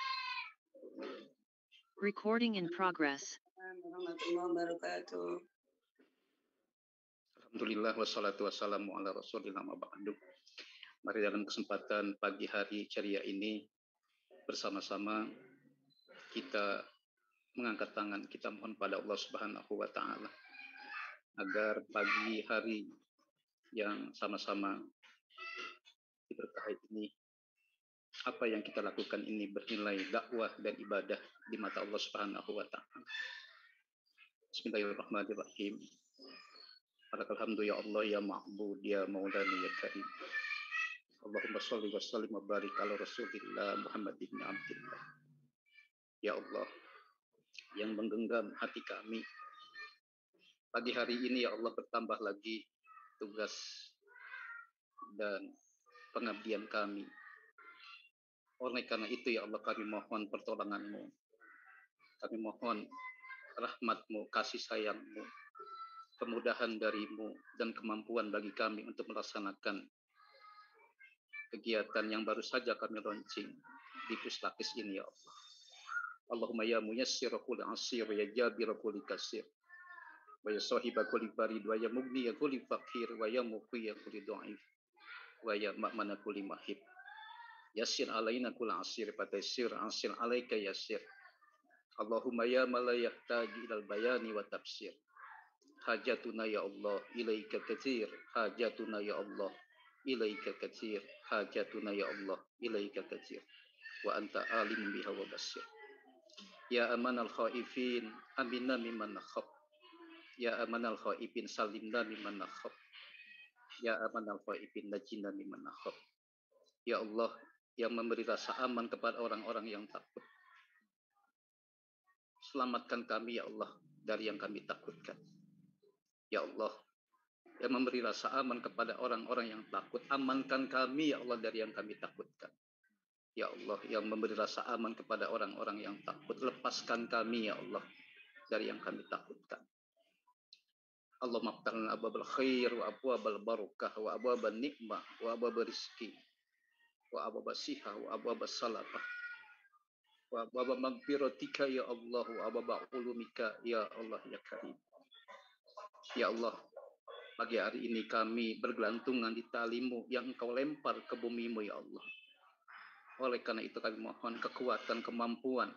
S13: Recording in progress.
S5: Warahmatullahi wabarakatuh.
S12: Alhamdulillah wassalatu wassalamu ala rasulillah ma ba'du. Mari dalam kesempatan pagi hari ceria ini bersama-sama kita mengangkat tangan, kita mohon pada Allah Subhanahu wa taala agar pagi hari yang sama-sama diberkahi ini, apa yang kita lakukan ini bernilai dakwah dan ibadah di mata Allah Subhanahu wa taala. Bismillahirrahmanirrahim. Alhamdulillah ya Allah ya ma'bud ya maulana ya karim. Allahumma sholli wa sallim wa barik ala Rasulillah Muhammad ibn Abdillah. Ya Allah yang menggenggam hati kami, pagi hari ini ya Allah bertambah lagi tugas dan pengabdian kami. Oleh karena itu ya Allah kami mohon pertolongan-Mu, kami mohon rahmat-Mu, kasih sayang-Mu, kemudahan dari-Mu dan kemampuan bagi kami untuk melaksanakan kegiatan yang baru saja kami launching di Puslakis ini ya Allah. Allahumma ya muyassir kulli asir ya jabir kulli kasir wa ya sahiba kulli barid wa ya mugni ya kulli fakir wa ya muqi ya kulli dhaif wa ya ma'mana kulli mahib. Yassir alaina kulli asir fataysir asir alaika yassir. Allahumma ya ma la yahtaju ilal bayani wa tafsir. Hajatuna ya Allah ilaika katsir, hajatuna ya Allah ilaika katsir, hajatuna ya Allah ilaika katsir. Wa anta alim biha wa basir. Ya amanal khaifin aminna mimman nakhaf. Ya amanal khaifin salimna mimman nakhaf. Ya amanal khaifin najina mimman nakhaf. Ya Allah yang memberi rasa aman kepada orang-orang yang takut, selamatkan kami ya Allah dari yang kami takutkan. Ya Allah yang memberi rasa aman kepada orang-orang yang takut, amankan kami ya Allah dari yang kami takutkan. Ya Allah yang memberi rasa aman kepada orang-orang yang takut, lepaskan kami ya Allah dari yang kami takutkan. Allahumma ftahna abwabal khair wa abwabal barakah wa abwabal nikmah wa abwabal rizki wa abwabal sihah wa abwabal salatah wa abwabal maghfiratika ya Allah wa abwabal ulumika ya Allah ya Karim. Ya Allah, pagi hari ini kami bergelantungan di talimu yang Engkau lempar ke bumimu ya Allah. Oleh karena itu kami mohon kekuatan, kemampuan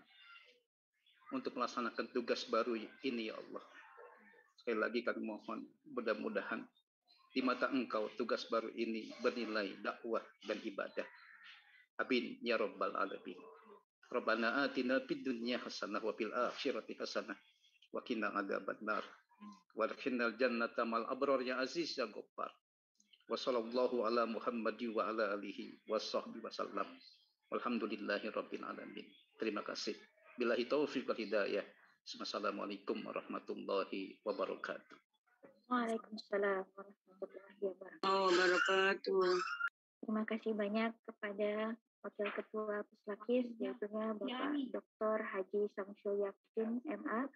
S12: untuk melaksanakan tugas baru ini ya Allah. Sekali lagi kami mohon mudah-mudahan di mata Engkau tugas baru ini bernilai dakwah dan ibadah. Amin ya rabbal alamin. Rabbana atina fid dunya hasanah wa fil akhirati hasanah wa qina adzabannar. Wa adkhilnal jannata mal abrar ya aziz ya ghaffar. Wa sallallahu ala Muhammadin wa ala alihi wa sahbihi wasallam. Walhamdulillahi rabbil alamin. Terima kasih. Billahi taufiq wal hidayah. Assalamualaikum warahmatullahi wabarakatuh.
S2: Waalaikumsalam warahmatullahi wabarakatuh.
S5: Oh, wabarakatuh.
S2: Terima kasih banyak kepada Wakil Ketua Puslakis, yaitunya Bapak Doktor Haji Samsul Yakin M A,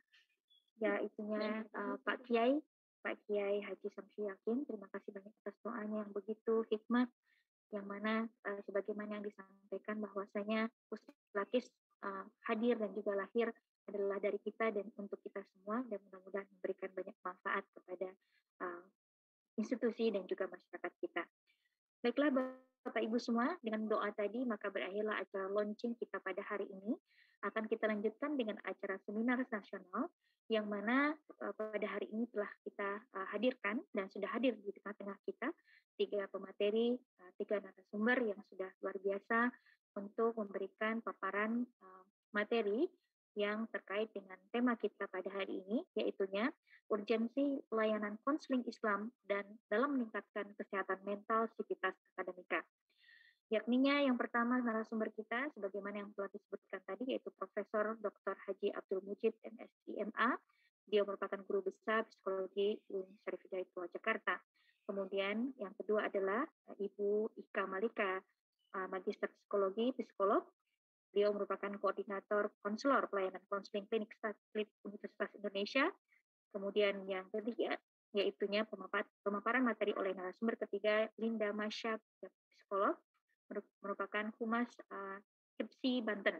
S2: yaitunya uh, Pak Kiai, Pak Kiai Haji Samsul Yakin. Terima kasih banyak atas doanya yang begitu hikmat, yang mana uh, sebagaimana yang disampaikan bahwasanya Puslakis uh, hadir dan juga lahir adalah dari kita dan untuk kita semua, dan mudah-mudahan memberikan banyak manfaat kepada uh, institusi dan juga masyarakat kita. Baiklah Bapak Ibu semua, dengan doa tadi maka berakhirlah acara launching kita pada hari ini. Akan kita lanjutkan dengan acara seminar nasional yang mana uh, pada hari ini telah kita uh, hadirkan dan sudah hadir di tengah-tengah kita tiga pemateri, uh, tiga narasumber yang sudah luar biasa untuk memberikan paparan uh, materi yang terkait dengan tema kita pada hari ini, yaitunya urgensi layanan konseling Islam dan dalam meningkatkan kesehatan mental sivitas akademika. Yakninya yang pertama narasumber kita, sebagaimana yang telah disebutkan tadi, yaitu Profesor Doktor Haji Abdul Mujid M Si M A. Dia merupakan guru besar psikologi U I N Syarif Hidayatullah Jakarta. Kemudian yang kedua adalah Ibu Ika Malika, Magister Psikologi, psikolog. Beliau merupakan koordinator konselor pelayanan konseling klinik satelit Universitas Indonesia. Kemudian yang ketiga, yaitunya pemaparan materi oleh narasumber ketiga, Linda Masya, psikolog, merupakan Humas uh, K I P S I Banten.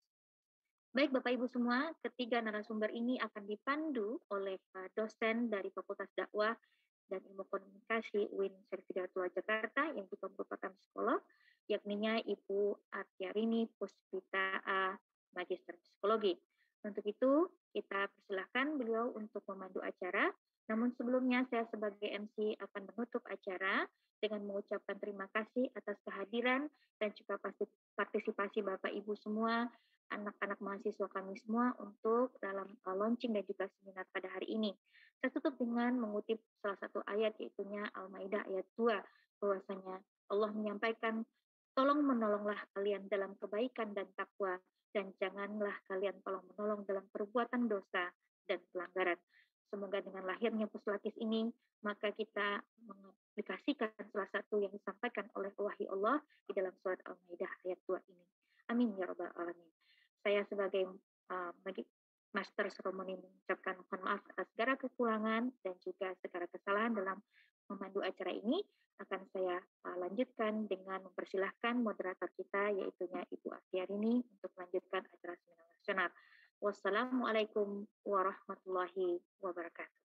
S2: Baik Bapak Ibu semua, ketiga narasumber ini akan dipandu oleh uh, dosen dari Fakultas Dakwah dan Ilmu Komunikasi U I N Syarif Hidayatullah Jakarta yang juga merupakan psikolog, yakninya Ibu Artiarini Puspita A, Magister Psikologi. Untuk itu, kita persilahkan beliau untuk memandu acara. Namun sebelumnya, saya sebagai M C akan menutup acara dengan mengucapkan terima kasih atas kehadiran dan juga partisipasi Bapak Ibu semua, anak-anak mahasiswa kami semua untuk dalam launching dan juga seminar pada hari ini. Saya tutup dengan mengutip salah satu ayat, yaitunya Al-Maidah ayat dua, bahwasanya Allah menyampaikan, tolong menolonglah kalian dalam kebaikan dan takwa, dan janganlah kalian tolong menolong dalam perbuatan dosa dan pelanggaran. Semoga dengan lahirnya Puslakis ini, maka kita mengaplikasikan salah satu yang disampaikan oleh wahyu Allah di dalam surat Al-Maidah ayat dua ini. Amin ya rabbal alamin. Saya sebagai uh, Master Seremoni mengucapkan mohon maaf atas segala kekurangan dan juga segala kesalahan dalam memandu acara ini akan saya uh, lanjutkan dengan mempersilahkan moderator kita, yaitunya Ibu Afiarini, untuk melanjutkan acara seminar nasional. Wassalamualaikum warahmatullahi wabarakatuh.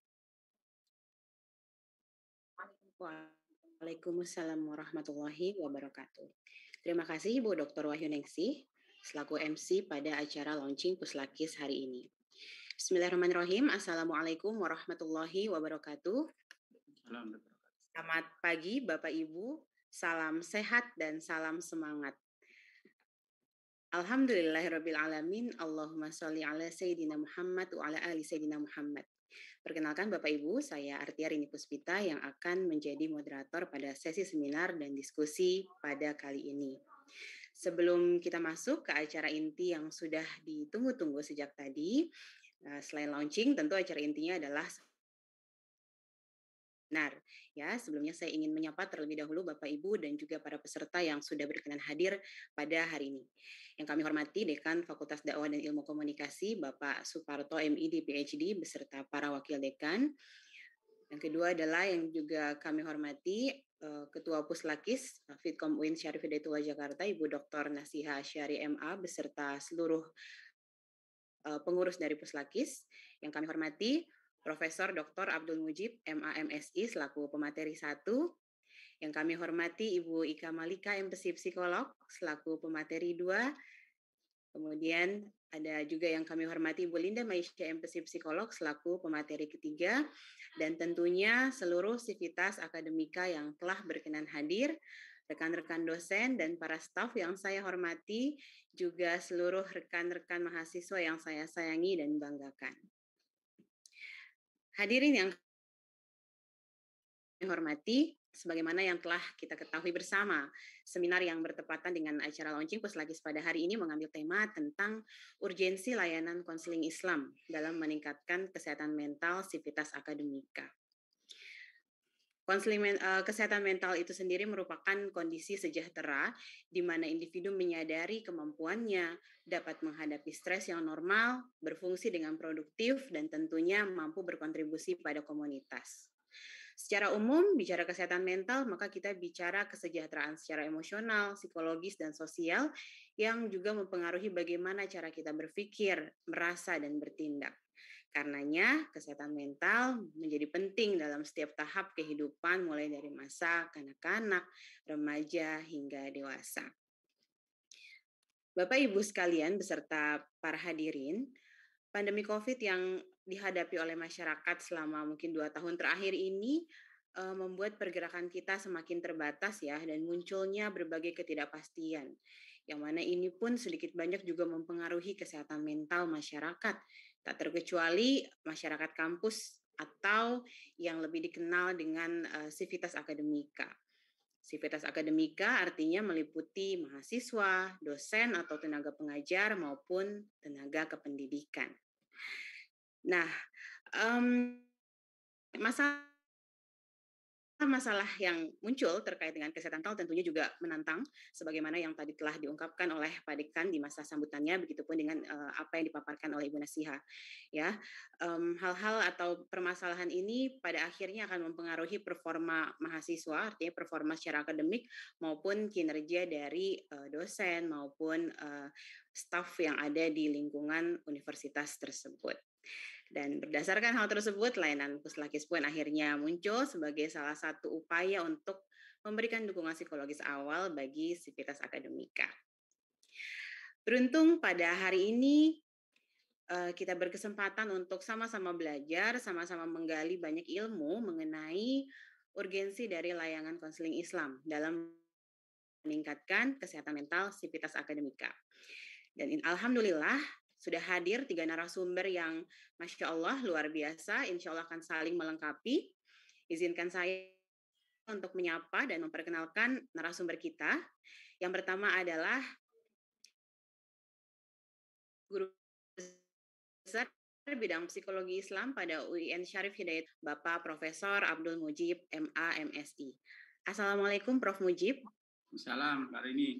S14: Waalaikumsalam warahmatullahi wabarakatuh. Terima kasih Ibu Doktor Wahyuningsih selaku M C pada acara launching Puslakis hari ini. Bismillahirrahmanirrahim. Assalamualaikum warahmatullahi wabarakatuh. Selamat pagi Bapak Ibu, salam sehat dan salam semangat. Alhamdulillahirabbil alamin. Allahumma sholli ala sayyidina Muhammad wa ala ali sayyidina Muhammad. Perkenalkan Bapak Ibu, saya Artiarini Puspita yang akan menjadi moderator pada sesi seminar dan diskusi pada kali ini. Sebelum kita masuk ke acara inti yang sudah ditunggu-tunggu sejak tadi, selain launching, tentu acara intinya adalah seminar. Ya, sebelumnya saya ingin menyapa terlebih dahulu Bapak Ibu dan juga para peserta yang sudah berkenan hadir pada hari ini. Yang kami hormati Dekan Fakultas Dakwah dan Ilmu Komunikasi Bapak Suparto M I D P H D beserta para wakil dekan. Yang kedua adalah yang juga kami hormati Ketua Puslakis Fitkom U I N Syarif Hidayatullah Jakarta Ibu Doktor Nasiha Syari M A beserta seluruh pengurus dari Puslakis. Yang kami hormati Profesor Doktor Abdul Mujib M A M Si selaku pemateri satu. Yang kami hormati Ibu Ika Malika M Psi Psikolog selaku pemateri dua. Kemudian ada juga yang kami hormati Ibu Linda Maisya M Psi Psikolog selaku pemateri ketiga. Dan tentunya seluruh sivitas akademika yang telah berkenan hadir, rekan-rekan dosen dan para staf yang saya hormati, juga seluruh rekan-rekan mahasiswa yang saya sayangi dan banggakan. Hadirin yang kami hormati, sebagaimana yang telah kita ketahui bersama, seminar yang bertepatan dengan acara launching Puslakis pada hari ini mengambil tema tentang urgensi layanan konseling Islam dalam meningkatkan kesehatan mental sivitas akademika. Konseling men, uh, kesehatan mental itu sendiri merupakan kondisi sejahtera di mana individu menyadari kemampuannya, dapat menghadapi stres yang normal, berfungsi dengan produktif, dan tentunya mampu berkontribusi pada komunitas. Secara umum, bicara kesehatan mental, maka kita bicara kesejahteraan secara emosional, psikologis, dan sosial yang juga mempengaruhi bagaimana cara kita berpikir, merasa, dan bertindak. Karenanya, kesehatan mental menjadi penting dalam setiap tahap kehidupan, mulai dari masa kanak-kanak, remaja, hingga dewasa. Bapak Ibu sekalian beserta para hadirin, pandemi COVID yang dihadapi oleh masyarakat selama mungkin dua tahun terakhir ini uh, membuat pergerakan kita semakin terbatas ya, dan munculnya berbagai ketidakpastian. Yang mana ini pun sedikit banyak juga mempengaruhi kesehatan mental masyarakat, tak terkecuali masyarakat kampus atau yang lebih dikenal dengan uh, sivitas akademika. Sivitas akademika artinya meliputi mahasiswa, dosen atau tenaga pengajar maupun tenaga kependidikan. Nah, um, masalah masalah yang muncul terkait dengan kesehatan mental tentunya juga menantang, sebagaimana yang tadi telah diungkapkan oleh Pak Dekan di masa sambutannya, begitupun dengan uh, apa yang dipaparkan oleh Ibu Nasiha. Ya, um, hal-hal atau permasalahan ini pada akhirnya akan mempengaruhi performa mahasiswa, artinya performa secara akademik maupun kinerja dari uh, dosen maupun uh, staf yang ada di lingkungan universitas tersebut. Dan berdasarkan hal tersebut, layanan Puslakis pun akhirnya muncul sebagai salah satu upaya untuk memberikan dukungan psikologis awal bagi sivitas akademika. Beruntung pada hari ini kita berkesempatan untuk sama-sama belajar, sama-sama menggali banyak ilmu mengenai urgensi dari layanan konseling Islam dalam meningkatkan kesehatan mental sivitas akademika. Dan alhamdulillah, sudah hadir tiga narasumber yang Masya Allah luar biasa, insya Allah akan saling melengkapi. Izinkan saya untuk menyapa dan memperkenalkan narasumber kita. Yang pertama adalah Guru Besar Bidang Psikologi Islam pada U I N Syarif Hidayat, Bapak Profesor Abdul Mujib M A M Si. Assalamualaikum Prof Mujib.
S15: Salam Pak Rini.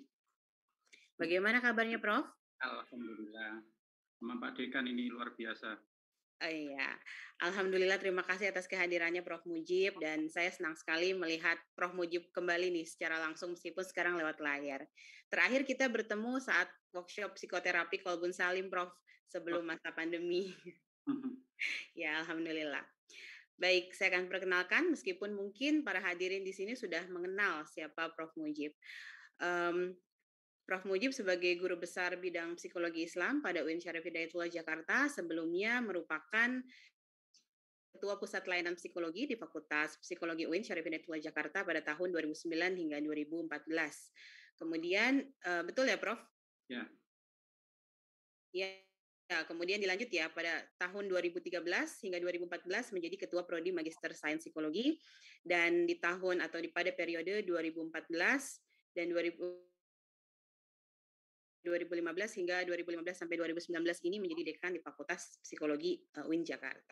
S14: Bagaimana kabarnya Prof?
S15: Alhamdulillah. Sama Pak Dekan ini luar biasa.
S14: Oh iya, alhamdulillah terima kasih atas kehadirannya Prof Mujib dan saya senang sekali melihat Prof Mujib kembali nih secara langsung meskipun sekarang lewat layar. Terakhir kita bertemu saat workshop psikoterapi Kolbun Salim Prof sebelum masa pandemi. Ya, alhamdulillah. Baik, saya akan perkenalkan meskipun mungkin para hadirin di sini sudah mengenal siapa Prof Mujib. Um, Prof Mujib sebagai guru besar bidang psikologi Islam pada U I N Syarif Hidayatullah Jakarta sebelumnya merupakan Ketua Pusat Layanan Psikologi di Fakultas Psikologi U I N Syarif Hidayatullah Jakarta pada tahun dua ribu sembilan hingga dua ribu empat belas. Kemudian, uh, betul ya Prof?
S15: Ya.
S14: Ya, ya, kemudian dilanjut ya pada tahun dua ribu tiga belas hingga dua ribu empat belas menjadi Ketua Prodi Magister Sains Psikologi dan di tahun atau di pada periode dua ribu empat belas dan dua ribu dua ribu lima belas hingga dua ribu lima belas sampai dua ribu sembilan belas ini menjadi dekan di Fakultas Psikologi uh, U I N Jakarta.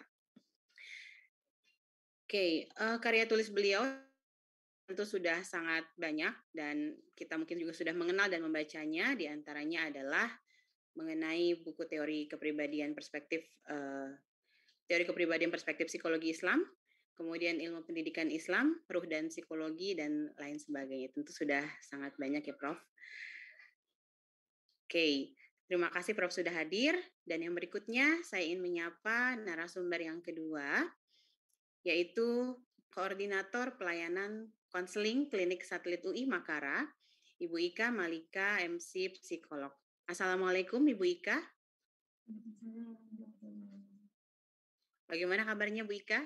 S14: Oke, okay, uh, karya tulis beliau tentu sudah sangat banyak dan kita mungkin juga sudah mengenal dan membacanya. Di antaranya adalah mengenai buku teori kepribadian perspektif uh, teori kepribadian perspektif psikologi Islam, kemudian ilmu pendidikan Islam, ruh dan psikologi dan lain sebagainya. Tentu sudah sangat banyak ya Prof. Oke, terima kasih Prof sudah hadir dan yang berikutnya saya ingin menyapa narasumber yang kedua yaitu Koordinator Pelayanan Konseling Klinik Satelit U I Makara, Ibu Ika Malika M C Psikolog. Assalamualaikum Ibu Ika. Bagaimana kabarnya Bu Ika?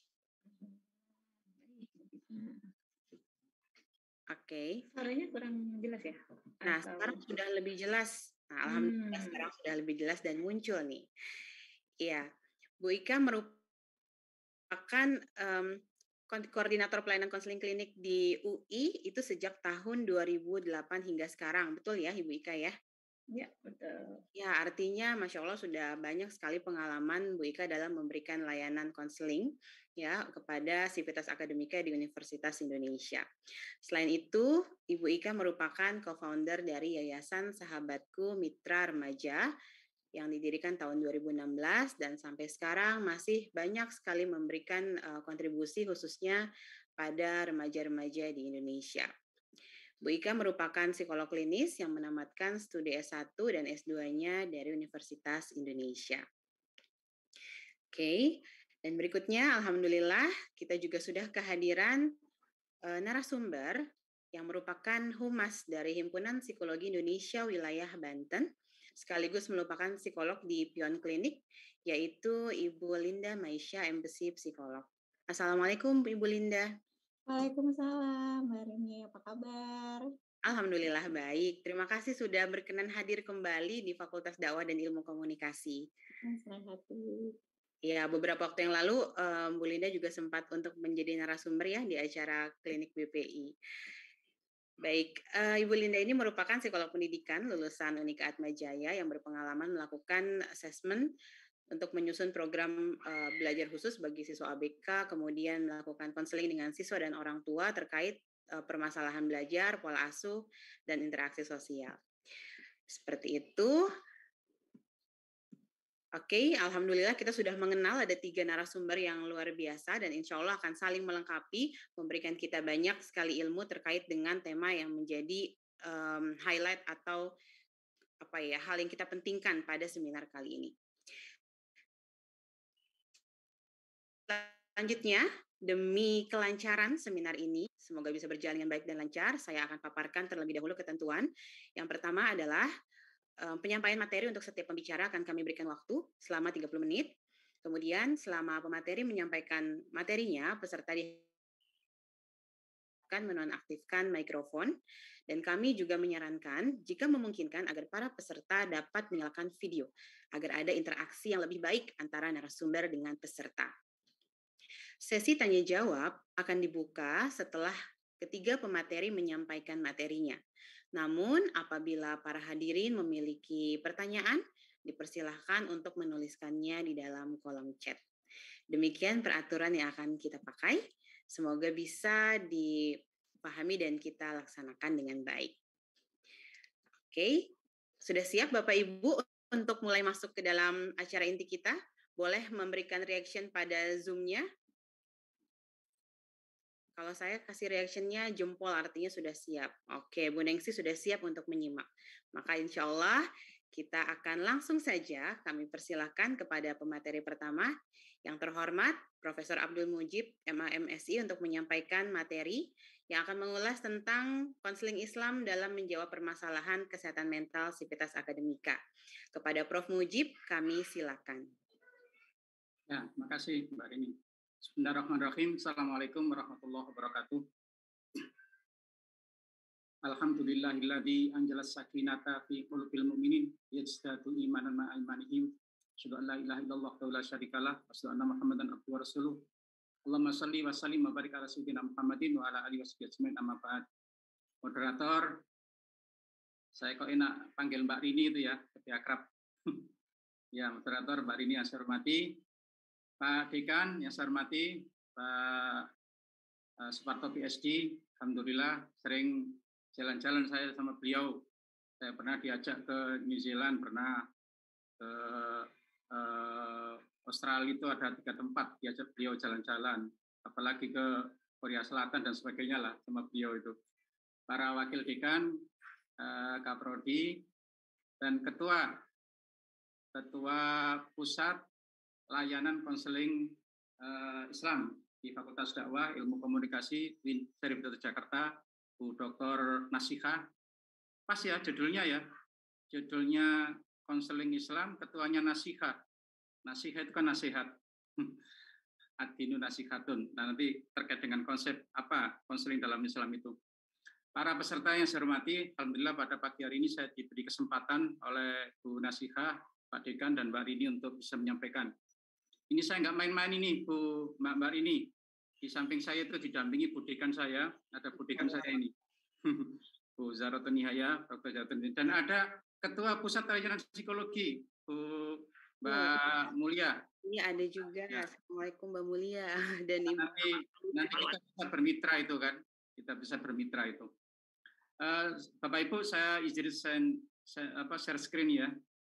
S14: Oke. Okay.
S4: Suaranya kurang jelas ya?
S14: Nah, Atau... sekarang sudah lebih jelas. Nah, alhamdulillah hmm. sekarang sudah lebih jelas dan muncul nih. Iya, Bu Ika merupakan um, koordinator pelayanan konseling klinik di U I itu sejak tahun dua ribu delapan hingga sekarang. Betul ya, Ibu Ika ya?
S4: Ya, betul.
S14: Ya, artinya Masya Allah sudah banyak sekali pengalaman Bu Ika dalam memberikan layanan konseling ya kepada sivitas akademika di Universitas Indonesia. Selain itu, Ibu Ika merupakan co-founder dari Yayasan Sahabatku Mitra Remaja yang didirikan tahun dua ribu enam belas dan sampai sekarang masih banyak sekali memberikan uh, kontribusi khususnya pada remaja-remaja di Indonesia. Bu Ika merupakan psikolog klinis yang menamatkan studi S satu dan S dua-nya dari Universitas Indonesia. Oke, okay. Dan berikutnya alhamdulillah kita juga sudah kehadiran uh, narasumber yang merupakan humas dari Himpunan Psikologi Indonesia Wilayah Banten, sekaligus merupakan psikolog di Pion Klinik, yaitu Ibu Linda Maisha, M Psi Psikolog. Assalamualaikum Ibu Linda.
S16: Waalaikumsalam, Mbak Rini, apa kabar?
S14: Alhamdulillah baik. Terima kasih sudah berkenan hadir kembali di Fakultas Dakwah dan Ilmu Komunikasi.
S16: Senang hati.
S14: Ya, beberapa waktu yang lalu um, Bu Linda juga sempat untuk menjadi narasumber ya di acara klinik B P I. Baik, uh, Ibu Linda ini merupakan psikolog pendidikan lulusan Unika Atmajaya yang berpengalaman melakukan asesmen untuk menyusun program uh, belajar khusus bagi siswa A B K, kemudian melakukan konseling dengan siswa dan orang tua terkait uh, permasalahan belajar, pola asuh, dan interaksi sosial. Seperti itu. Oke, alhamdulillah kita sudah mengenal ada tiga narasumber yang luar biasa dan insya Allah akan saling melengkapi, memberikan kita banyak sekali ilmu terkait dengan tema yang menjadi um, highlight atau apa ya hal yang kita pentingkan pada seminar kali ini. Selanjutnya, demi kelancaran seminar ini, semoga bisa berjalan dengan baik dan lancar, saya akan paparkan terlebih dahulu ketentuan. Yang pertama adalah um, penyampaian materi untuk setiap pembicara akan kami berikan waktu selama tiga puluh menit. Kemudian selama pemateri menyampaikan materinya, peserta di akan menonaktifkan mikrofon dan kami juga menyarankan jika memungkinkan agar para peserta dapat menyalakan video agar ada interaksi yang lebih baik antara narasumber dengan peserta. Sesi tanya jawab akan dibuka setelah ketiga pemateri menyampaikan materinya. Namun apabila para hadirin memiliki pertanyaan, dipersilahkan untuk menuliskannya di dalam kolom chat. Demikian peraturan yang akan kita pakai. Semoga bisa dipahami dan kita laksanakan dengan baik. Oke, sudah siap Bapak Ibu untuk mulai masuk ke dalam acara inti kita? boleh memberikan reaction pada Zoom-nya? Kalau saya kasih reaction-nya jempol artinya sudah siap. Oke, Bu Nengsi sudah siap untuk menyimak. Maka insya Allah kita akan langsung saja kami persilahkan kepada pemateri pertama yang terhormat Profesor Abdul Mujib M A M S I untuk menyampaikan materi yang akan mengulas tentang konseling Islam dalam menjawab permasalahan kesehatan mental Sivitas Akademika. Kepada Profesor Mujib kami silakan.
S15: Ya, terima kasih Mbak Rini. Bismillahirrahmanirrahim. Assalamualaikum warahmatullahi wabarakatuh. Alhamdulillahilladzi anjala sakinata fi qulubil mu'minin yazdadu imanan ma'a imanihim. Asyhadu an la ilaha illallah wa la syarikalah wa asyhadu anna Muhammadan abduhu wa rasuluh. Allahumma shalli wa sallim wa barik ala sayyidina Muhammadin wa ala alihi washabihi ajmain amma ba'd. Moderator, saya kok enak panggil Mbak Rini itu ya, lebih akrab. Ya, moderator Mbak Rini yang saya hormati. Pak Dekan yang saya hormati, Pak uh, Suparto P S D, alhamdulillah sering jalan-jalan saya sama beliau. Saya pernah diajak ke New Zealand, pernah ke uh, Australia, itu ada tiga tempat diajak beliau jalan-jalan, apalagi ke Korea Selatan dan sebagainya lah sama beliau itu. Para wakil dekan, uh, Kaprodi, dan ketua ketua pusat layanan konseling uh, Islam di Fakultas Dakwah Ilmu Komunikasi U I N Syarif Jakarta, Bu Doktor Nasihah. Pas ya judulnya ya, judulnya konseling Islam, ketuanya Nasihah. Nasihah itu kan nasihat. Ad-dinu nasihatun. Nah, nanti terkait dengan konsep apa konseling dalam Islam itu. Para peserta yang saya hormati, alhamdulillah pada pagi hari ini saya diberi kesempatan oleh Bu Nasihah, Pak Dekan, dan Mbak Rini untuk bisa menyampaikan. Ini saya nggak main-main ini, Bu Mbak Mbak Rini. Di samping saya itu didampingi Bu Dekan saya, ada Bu Dekan saya ini, Bu Zaratun Nihaya, Doktor Zaratun, dan ada Ketua Pusat Layanan Psikologi, Bu Mbak Mulia.
S14: Ini ada juga. Ya. Assalamualaikum Mbak Mulia dan Ibu.
S15: Nanti, nanti kita bisa bermitra itu kan, kita bisa bermitra itu. Uh, Bapak Ibu, saya izin send, saya, apa, share screen ya.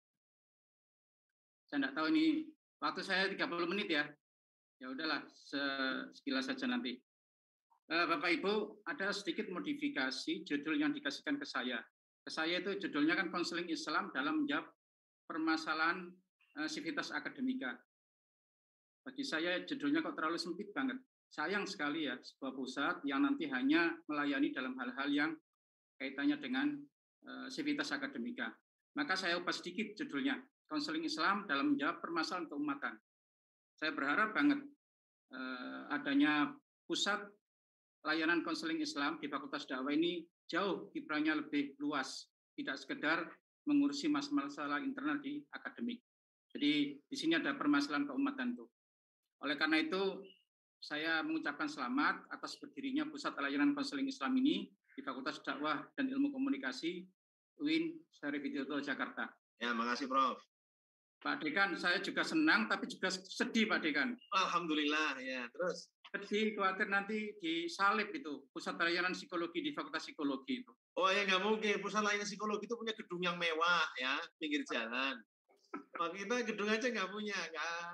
S15: Saya nggak tahu ini. Waktu saya tiga puluh menit ya. Ya udahlah, sekilas saja nanti. Uh, Bapak Ibu, ada sedikit modifikasi judul yang dikasihkan ke saya. Ke saya itu judulnya kan konseling Islam dalam menjawab permasalahan uh, Sivitas Akademika. Bagi saya judulnya kok terlalu sempit banget. Sayang sekali ya, sebuah pusat yang nanti hanya melayani dalam hal-hal yang kaitannya dengan uh, Sivitas Akademika. Maka saya ubah sedikit judulnya. Konseling Islam dalam menjawab permasalahan keumatan. Saya berharap banget eh, adanya pusat layanan konseling Islam di Fakultas Dakwah ini jauh kiprahnya lebih luas, tidak sekedar mengurusi masalah internal di akademik. Jadi di sini ada permasalahan keumatan tuh. Oleh karena itu saya mengucapkan selamat atas berdirinya pusat layanan konseling Islam ini di Fakultas Dakwah dan Ilmu Komunikasi U I N Syarif Jakarta.
S6: Ya, makasih Prof.
S15: Pak Dekan, saya juga senang, tapi juga sedih, Pak Dekan.
S6: Alhamdulillah, ya. Terus?
S15: Sedih, khawatir nanti disalib itu, pusat layanan psikologi di Fakultas Psikologi itu.
S6: Oh ya, nggak mungkin. Pusat layanan psikologi itu punya gedung yang mewah, ya, pinggir jalan. Pak kita gedung aja nggak punya, nggak.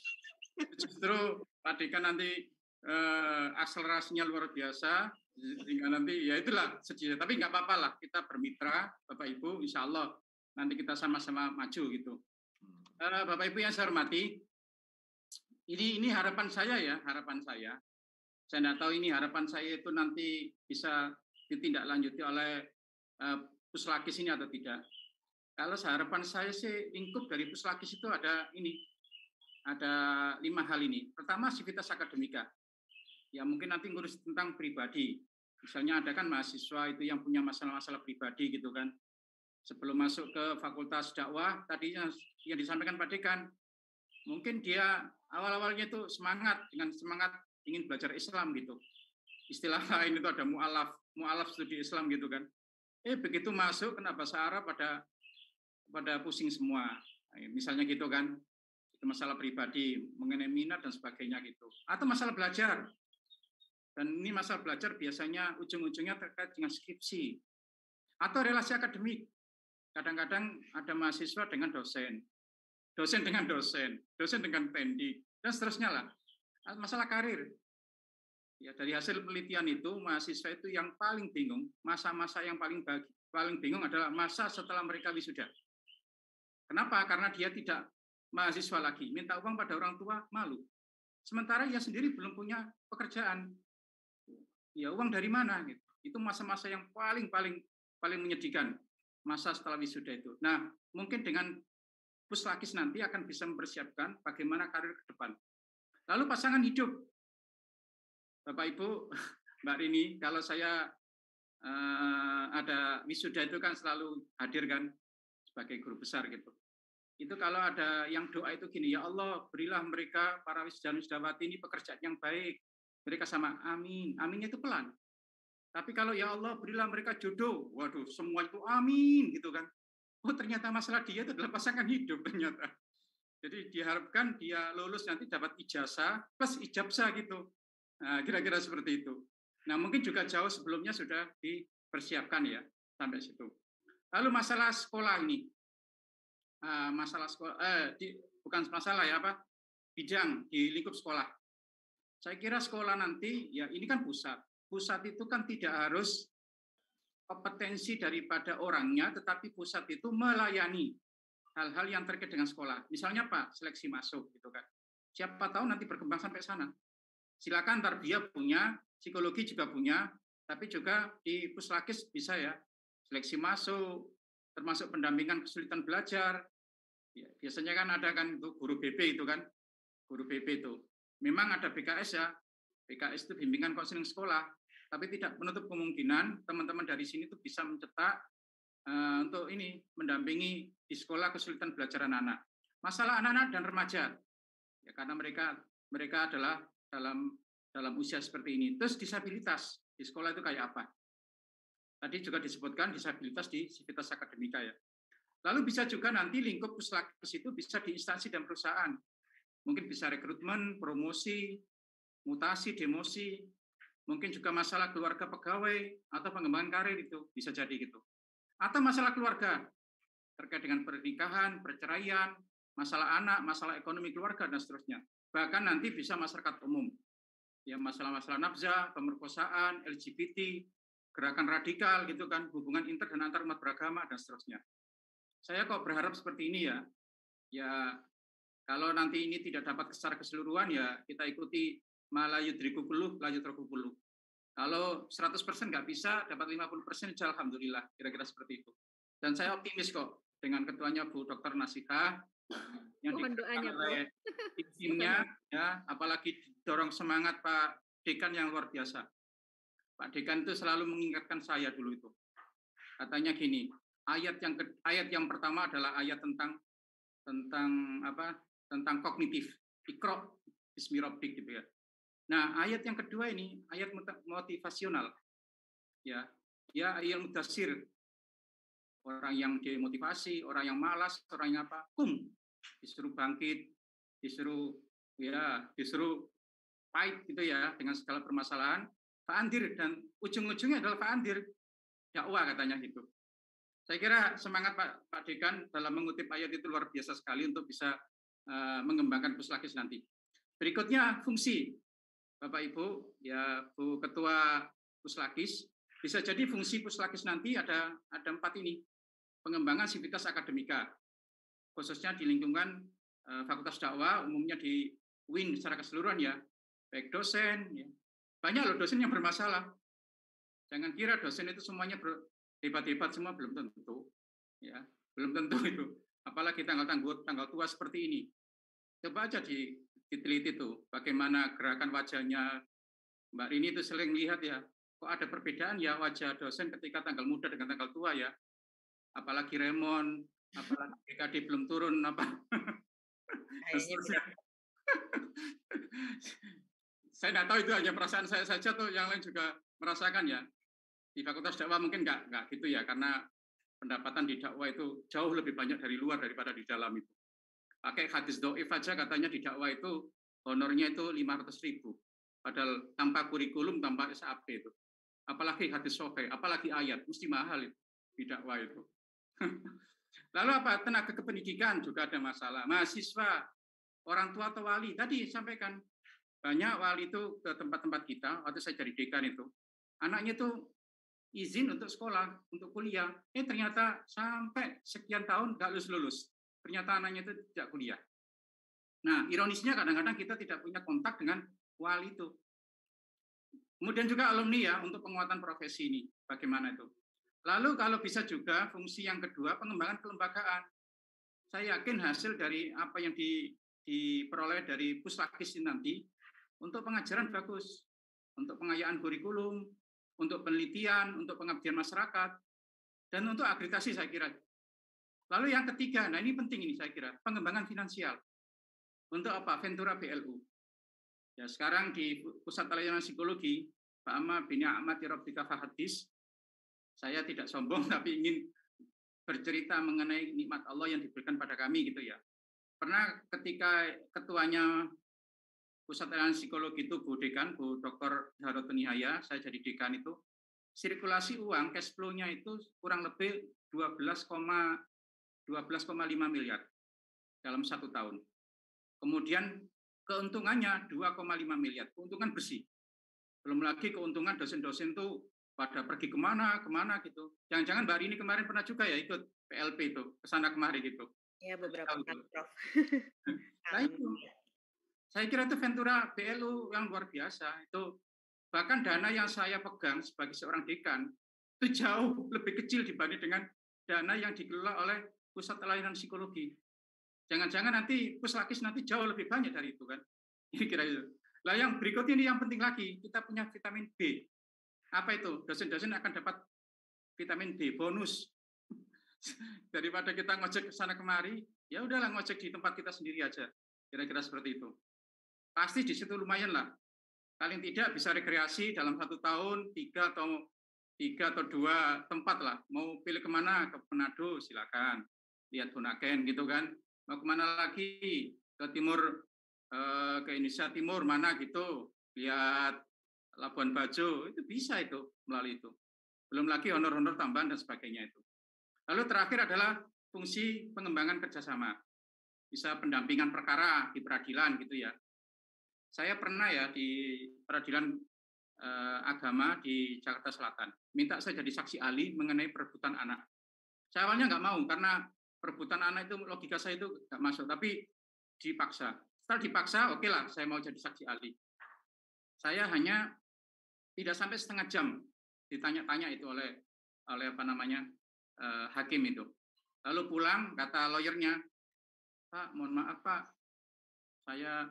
S15: Justru Pak Dekan nanti eh, akselerasinya luar biasa, sehingga nanti, ya itulah sedih. Tapi nggak apa-apa lah, kita bermitra, Bapak Ibu, insya Allah nanti kita sama-sama maju gitu. Uh, Bapak Ibu yang saya hormati, ini ini harapan saya ya, harapan saya. Saya tidak tahu ini harapan saya itu nanti bisa ditindaklanjuti oleh uh, Puslakis ini atau tidak. Kalau harapan saya sih lingkup dari Puslakis itu ada ini, ada lima hal ini. Pertama, Sivitas Akademika. Ya mungkin nanti ngurus tentang pribadi. Misalnya ada kan mahasiswa itu yang punya masalah-masalah pribadi gitu kan. Sebelum masuk ke Fakultas Dakwah, tadinya yang disampaikan Pak Dekan, mungkin dia awal-awalnya itu semangat, dengan semangat ingin belajar Islam gitu. Istilah lain itu ada mu'alaf, mu'alaf studi Islam gitu kan. Eh begitu masuk, kena bahasa Arab pada pada pusing semua. Misalnya gitu kan, itu masalah pribadi, mengenai minat dan sebagainya gitu. Atau masalah belajar. Dan ini masalah belajar biasanya ujung-ujungnya terkait dengan skripsi. Atau relasi akademik. Kadang-kadang ada mahasiswa dengan dosen. dosen dengan dosen, dosen dengan pendik, dan seterusnya lah. Masalah karir. Ya, dari hasil penelitian itu, mahasiswa itu yang paling bingung, masa-masa yang paling bagi, paling bingung adalah masa setelah mereka wisuda. Kenapa? Karena dia tidak mahasiswa lagi, minta uang pada orang tua, malu. Sementara ia sendiri belum punya pekerjaan. Ya, uang dari mana? Gitu. Itu masa-masa yang paling paling paling menyedihkan, masa setelah wisuda itu. Nah, mungkin dengan Puslakis nanti akan bisa mempersiapkan bagaimana karir ke depan. Lalu pasangan hidup. Bapak Ibu, Mbak Rini, kalau saya uh, ada wisuda itu kan selalu hadir kan sebagai guru besar gitu. Itu kalau ada yang doa itu gini, ya Allah berilah mereka para wisudawan-wisudawati ini pekerjaan yang baik. Mereka sama amin, aminnya itu pelan. Tapi kalau ya Allah berilah mereka jodoh, waduh semua itu amin gitu kan. Oh ternyata masalah dia itu adalah pasangan hidup ternyata. Jadi diharapkan dia lulus nanti dapat ijazah plus ijabsa gitu. Nah, kira-kira seperti itu. Nah mungkin juga jauh sebelumnya sudah dipersiapkan ya sampai situ. Lalu masalah sekolah ini, uh, masalah sekolah, eh, di, bukan masalah ya apa, bidang di lingkup sekolah. Saya kira sekolah nanti ya ini kan pusat. Pusat itu kan tidak harus kompetensi daripada orangnya, tetapi pusat itu melayani hal-hal yang terkait dengan sekolah. Misalnya Pak, seleksi masuk gitu kan. Siapa tahu nanti berkembang sampai sana. Silakan tarbiyah punya, psikologi juga punya, tapi juga di Puslakis bisa ya. Seleksi masuk, termasuk pendampingan kesulitan belajar. Ya, biasanya kan ada kan itu guru B P itu kan. Guru B P itu. Memang ada B K S ya. B K S itu bimbingan konseling sekolah. Tapi tidak menutup kemungkinan teman-teman dari sini itu bisa mencetak uh, untuk ini mendampingi di sekolah kesulitan belajar anak-anak. Masalah anak-anak dan remaja, ya karena mereka mereka adalah dalam dalam usia seperti ini. Terus disabilitas di sekolah itu kayak apa? Tadi juga disebutkan disabilitas di sivitas akademika ya. Lalu bisa juga nanti lingkup Puslakis itu bisa di instansi dan perusahaan. Mungkin bisa rekrutmen, promosi, mutasi, demosi. Mungkin juga masalah keluarga pegawai atau pengembangan karir itu bisa jadi gitu. Atau masalah keluarga terkait dengan pernikahan, perceraian, masalah anak, masalah ekonomi keluarga dan seterusnya. Bahkan nanti bisa masyarakat umum. Ya masalah-masalah nafsa, pemerkosaan, L G B T, gerakan radikal gitu kan, hubungan inter dan antar umat beragama dan seterusnya. Saya kok berharap seperti ini ya. Ya kalau nanti ini tidak dapat secara keseluruhan ya kita ikuti malah yudriku puluh, la yutraku puluh. Kalau seratus persen nggak bisa, dapat lima puluh persen, alhamdulillah, kira-kira seperti itu. Dan saya optimis kok dengan ketuanya Bu Dokter Nasikah, yang dikatakan oleh timnya, ya, apalagi dorong semangat Pak Dekan yang luar biasa. Pak Dekan itu selalu mengingatkan saya dulu itu. Katanya gini, ayat yang ayat yang pertama adalah ayat tentang tentang apa? Tentang kognitif, Iqra bismi rabbik gitu ya. Nah, ayat yang kedua ini ayat motivasional. Ya, ya ayat mudassir. Orang yang demotivasi, orang yang malas, orang yang apa? Kum, disuruh bangkit, disuruh ya, disuruh fight gitu ya dengan segala permasalahan. Fa'andir dan ujung-ujungnya adalah fa'andir. Dakwah katanya gitu. Saya kira semangat Pak Pak Dekan dalam mengutip ayat itu luar biasa sekali untuk bisa uh, mengembangkan Puslakis nanti. Berikutnya fungsi. Bapak Ibu, ya Bu Ketua Puslakis, bisa jadi fungsi Puslakis nanti ada ada empat ini. Pengembangan sivitas akademika, khususnya di lingkungan uh, Fakultas Dakwah, umumnya di U I N secara keseluruhan ya, baik dosen, ya. Banyak loh dosen yang bermasalah. Jangan kira dosen itu semuanya hebat-hebat semua, belum tentu, ya, belum tentu itu. Apalagi tanggal-tanggal tanggal tua seperti ini. Coba aja di diteliti tuh bagaimana gerakan wajahnya Mbak Rini itu sering lihat ya, kok ada perbedaan ya wajah dosen ketika tanggal muda dengan tanggal tua ya, apalagi Remon, apalagi B K D belum turun apa. Saya nggak tahu itu hanya perasaan saya saja tuh, yang lain juga merasakan ya. Di Fakultas Dakwah mungkin nggak nggak gitu ya, karena pendapatan di dakwah itu jauh lebih banyak dari luar daripada di dalam itu. Pakai hadis do'if aja katanya di dakwah itu honornya itu lima ratus ribu. Padahal tanpa kurikulum, tanpa S A P itu. Apalagi hadis sahih, apalagi ayat, mesti mahal itu di dakwah itu. Lalu apa? Tenaga kependidikan juga ada masalah. Mahasiswa, orang tua atau wali. Tadi sampaikan, banyak wali itu ke tempat-tempat kita, waktu saya jadi dekan itu, anaknya itu izin untuk sekolah, untuk kuliah. Eh ternyata sampai sekian tahun nggak lulus-lulus. Ternyata anaknya itu tidak kuliah. Nah, ironisnya kadang-kadang kita tidak punya kontak dengan wali itu. Kemudian juga alumni ya, untuk penguatan profesi ini. Bagaimana itu? Lalu kalau bisa juga fungsi yang kedua, pengembangan kelembagaan. Saya yakin hasil dari apa yang di, diperoleh dari Puslakis ini nanti, untuk pengajaran bagus, untuk pengayaan kurikulum, untuk penelitian, untuk pengabdian masyarakat, dan untuk akreditasi saya kira. Lalu yang ketiga, nah ini penting ini saya kira, pengembangan finansial. Untuk apa? Ventura B L U. Ya sekarang di Pusat Layanan Psikologi, Pak Amma bin Ahmad Rabbika Fahadis, saya tidak sombong tapi ingin bercerita mengenai nikmat Allah yang diberikan pada kami gitu ya. Pernah ketika ketuanya Pusat Layanan Psikologi itu Bu Dekan, Bu Doktor Harotun Nihaya, saya jadi dekan itu, sirkulasi uang cash flow-nya itu kurang lebih dua belas koma lima miliar dalam satu tahun. Kemudian keuntungannya dua koma lima miliar, keuntungan bersih. Belum lagi keuntungan dosen-dosen itu pada pergi kemana, kemana gitu. Jangan-jangan Mbak Rini kemarin pernah juga ya ikut P L P itu, ke sana kemari gitu.
S14: Ya, beberapa kali, Prof.
S15: Nah itu, saya kira itu Ventura B L U yang luar biasa. Itu bahkan dana yang saya pegang sebagai seorang dekan, itu jauh lebih kecil dibanding dengan dana yang dikelola oleh Pusat Layanan Psikologi. Jangan-jangan nanti Puslakis nanti jauh lebih banyak dari itu kan. Kira itu. Lah yang berikut ini yang penting lagi, kita punya vitamin B. Apa itu? Dosen-dosen akan dapat vitamin B bonus. Daripada kita ngojek ke sana kemari, ya udahlah ngojek di tempat kita sendiri aja. Kira-kira seperti itu. Pasti di situ lumayan lah. Paling tidak bisa rekreasi dalam satu tahun, tiga atau tiga atau dua tempat lah. Mau pilih kemana? Ke Manado, silakan. Lihat Bunaken gitu kan. Mau kemana lagi? Ke timur, eh, ke Indonesia Timur mana gitu. Lihat Labuan Bajo, itu bisa itu melalui itu. Belum lagi honor-honor tambahan dan sebagainya itu. Lalu terakhir adalah fungsi pengembangan kerjasama. Bisa pendampingan perkara di peradilan gitu ya. Saya pernah ya di peradilan eh, agama di Jakarta Selatan. Minta saya jadi saksi ahli mengenai perebutan anak. Saya awalnya nggak mau karena perebutan anak itu logika saya itu nggak masuk. Tapi dipaksa. Setelah dipaksa, oke lah saya mau jadi saksi ahli. Saya hanya tidak sampai setengah jam ditanya-tanya itu oleh oleh apa namanya eh, hakim itu. Lalu pulang kata lawyernya, Pak, mohon maaf Pak, saya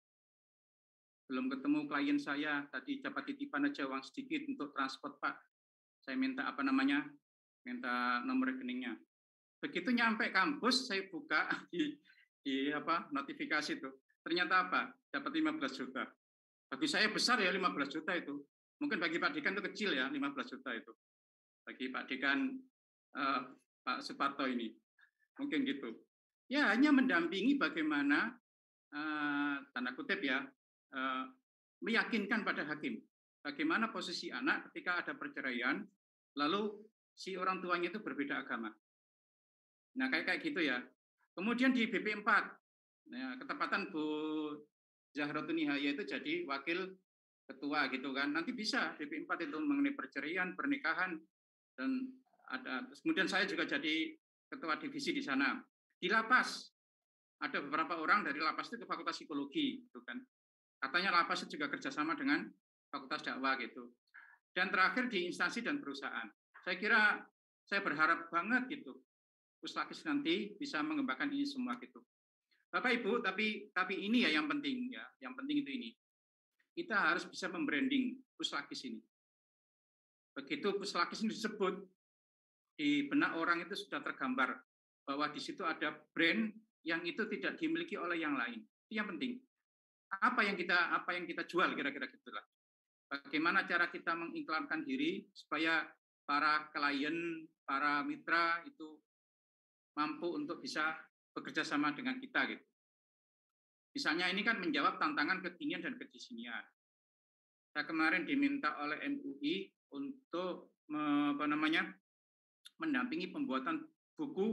S15: belum ketemu klien saya, tadi dapat titipan aja uang sedikit untuk transport Pak. Saya minta apa namanya, minta nomor rekeningnya. Begitu nyampe kampus, saya buka di, di apa notifikasi itu. Ternyata apa? Dapat lima belas juta. Bagi saya besar ya lima belas juta itu. Mungkin bagi Pak Dekan itu kecil ya lima belas juta itu. Bagi Pak Dekan eh, Pak Suparto ini. Mungkin gitu. Ya hanya mendampingi bagaimana eh, tanda kutip ya eh, meyakinkan pada hakim bagaimana posisi anak ketika ada perceraian lalu si orang tuanya itu berbeda agama. Nah kayak kayak gitu ya. Kemudian di B P empat nah, ketepatan Bu Zahratun Nihaya itu jadi wakil ketua gitu kan. Nanti bisa B P empat itu mengenai perceraian, pernikahan dan ada. Kemudian saya juga jadi ketua divisi di sana. Di lapas ada beberapa orang dari lapas itu ke Fakultas Psikologi gitu kan. Katanya lapas itu juga kerjasama dengan Fakultas Dakwah gitu. Dan terakhir di instansi dan perusahaan. Saya kira saya berharap banget gitu Puslakis nanti bisa mengembangkan ini semua gitu. Bapak Ibu, tapi tapi ini ya yang penting ya, yang penting itu ini. Kita harus bisa membranding Puslakis ini. Begitu Puslakis ini disebut di benak orang itu sudah tergambar bahwa di situ ada brand yang itu tidak dimiliki oleh yang lain. Itu yang penting. Apa yang kita apa yang kita jual kira-kira gitulah. Bagaimana cara kita mengiklankan diri supaya para klien, para mitra itu mampu untuk bisa bekerja sama dengan kita gitu. Misalnya ini kan menjawab tantangan kekinian dan kedisinian. Saya kemarin diminta oleh M U I untuk apa namanya mendampingi pembuatan buku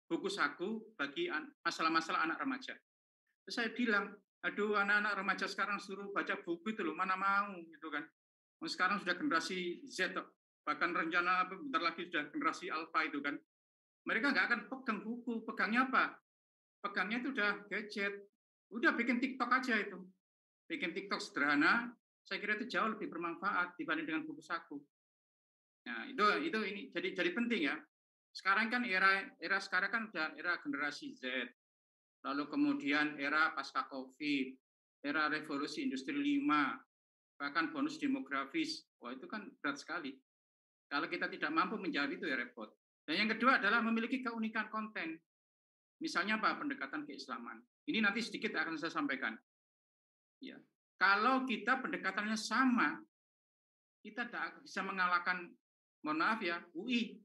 S15: buku saku bagi masalah-masalah anak remaja. Terus saya bilang, aduh anak-anak remaja sekarang suruh baca buku itu loh, mana mau gitu kan. Sekarang sudah generasi Z, bahkan rencana bentar lagi sudah generasi Alpha itu kan. Mereka nggak akan pegang buku, pegangnya apa? Pegangnya itu udah gadget, udah bikin TikTok aja itu. Bikin TikTok sederhana, saya kira itu jauh lebih bermanfaat dibanding dengan buku saku. Nah, itu itu ini jadi jadi penting ya. Sekarang kan era era sekarang kan udah era generasi Z. Lalu kemudian era pasca Covid, era revolusi industri lima, bahkan bonus demografis. Wah, itu kan berat sekali. Kalau kita tidak mampu menjawab itu ya repot. Dan yang kedua adalah memiliki keunikan konten. Misalnya apa? Pendekatan keislaman. Ini nanti sedikit akan saya sampaikan. Ya. Kalau kita pendekatannya sama, kita tidak bisa mengalahkan, mohon maaf ya, U I.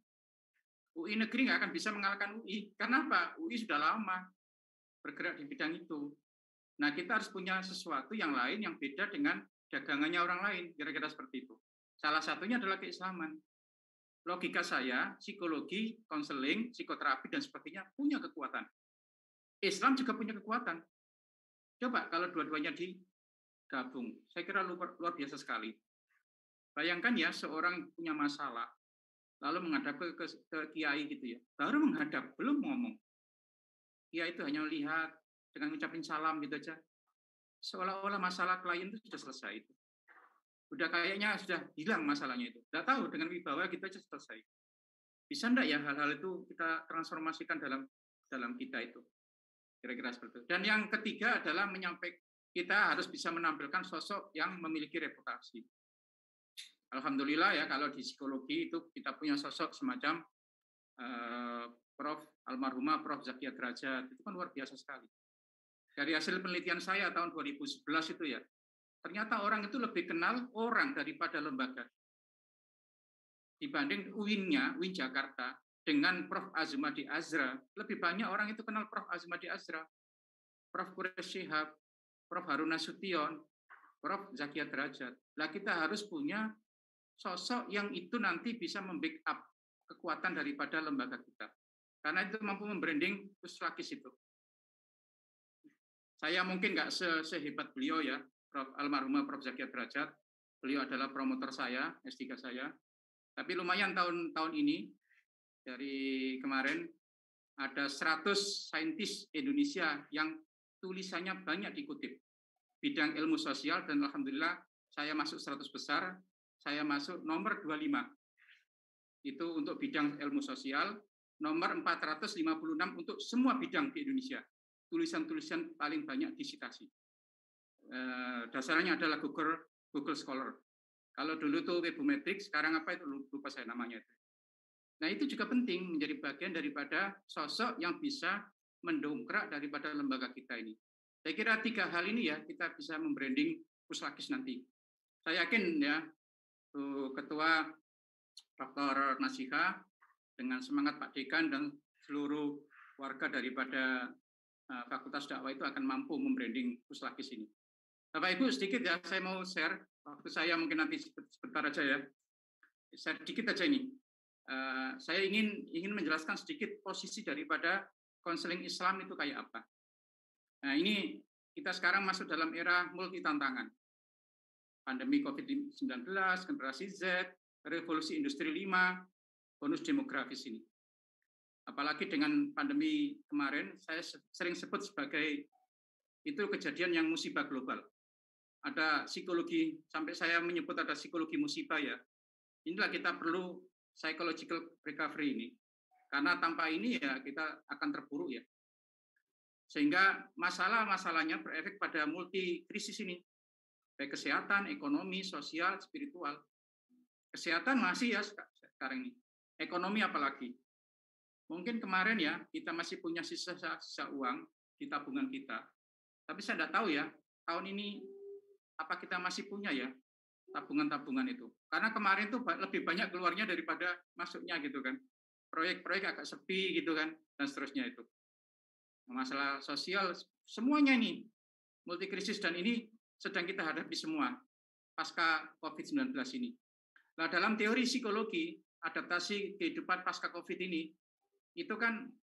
S15: U I negeri nggak akan bisa mengalahkan U I. Karena apa? U I sudah lama bergerak di bidang itu. Nah, kita harus punya sesuatu yang lain yang beda dengan dagangannya orang lain, kira-kira seperti itu. Salah satunya adalah keislaman. Logika saya, psikologi, konseling, psikoterapi, dan sebagainya punya kekuatan. Islam juga punya kekuatan. Coba kalau dua-duanya digabung, saya kira luar, luar biasa sekali. Bayangkan ya, seorang punya masalah, lalu menghadap ke, ke, ke kiai gitu ya, baru menghadap, belum ngomong. Kiai itu hanya lihat dengan ngucapin salam gitu aja. Seolah-olah masalah klien itu sudah selesai. Itu. Udah kayaknya sudah hilang masalahnya itu. Tidak tahu, dengan wibawa kita aja selesai. Bisa enggak ya hal-hal itu kita transformasikan dalam dalam kita itu? Kira-kira seperti itu. Dan yang ketiga adalah menyampaikan, kita harus bisa menampilkan sosok yang memiliki reputasi. Alhamdulillah ya, kalau di psikologi itu kita punya sosok semacam uh, Prof almarhumah Prof Zakia Derajat, itu kan luar biasa sekali. Dari hasil penelitian saya tahun dua ribu sebelas itu ya, ternyata orang itu lebih kenal orang daripada lembaga. Dibanding U I N-nya, U I N Jakarta, dengan Prof Azumadi Azra, lebih banyak orang itu kenal Prof Azumadi Azra, Prof Quraish Shihab, Prof Harun Nasution, Prof Zakia Derajat. Lah kita harus punya sosok yang itu nanti bisa membackup kekuatan daripada lembaga kita. Karena itu mampu membranding Puslakis itu. Saya mungkin nggak se sehebat beliau ya, Prof almarhumah Prof Zakia Derajat. Beliau adalah promotor saya, S tiga saya. Tapi lumayan tahun-tahun ini, dari kemarin, ada seratus saintis Indonesia yang tulisannya banyak dikutip. Bidang ilmu sosial, dan alhamdulillah saya masuk seratus besar, saya masuk nomor dua puluh lima. Itu untuk bidang ilmu sosial, nomor empat ratus lima puluh enam untuk semua bidang di Indonesia. Tulisan-tulisan paling banyak disitasi. Eh, dasarnya adalah Google Google Scholar. Kalau dulu tuh Webometrics, sekarang apa itu lupa saya namanya itu. Nah, itu juga penting menjadi bagian daripada sosok yang bisa mendongkrak daripada lembaga kita ini. Saya kira tiga hal ini ya kita bisa membranding Puslakis nanti. Saya yakin ya Ketua Doktor Nasiha dengan semangat Pak Dekan dan seluruh warga daripada uh, Fakultas Dakwah itu akan mampu membranding Puslakis ini. Bapak Ibu sedikit ya saya mau share, waktu saya mungkin nanti sebentar aja ya. Share sedikit aja ini. Uh, saya ingin ingin menjelaskan sedikit posisi daripada konseling Islam itu kayak apa. Nah, ini kita sekarang masuk dalam era multi tantangan. Pandemi covid sembilan belas, generasi Z, revolusi industri lima, bonus demografis ini. Apalagi dengan pandemi kemarin, saya sering sebut sebagai itu kejadian yang musibah global. Ada psikologi, sampai saya menyebut ada psikologi musibah ya. Inilah kita perlu psychological recovery ini. Karena tanpa ini ya kita akan terpuruk ya. Sehingga masalah-masalahnya berefek pada multi krisis ini. Baik kesehatan, ekonomi, sosial, spiritual. Kesehatan masih ya sekarang ini. Ekonomi apalagi. Mungkin kemarin ya kita masih punya sisa-sisa uang di tabungan kita. Tapi saya tidak tahu ya, tahun ini apa kita masih punya ya tabungan-tabungan itu. Karena kemarin tuh lebih banyak keluarnya daripada masuknya gitu kan. Proyek-proyek agak sepi gitu kan, dan seterusnya itu. Masalah sosial, semuanya ini multi krisis dan ini sedang kita hadapi semua pasca covid sembilan belas ini. Nah, dalam teori psikologi, adaptasi kehidupan pasca Covid ini, itu kan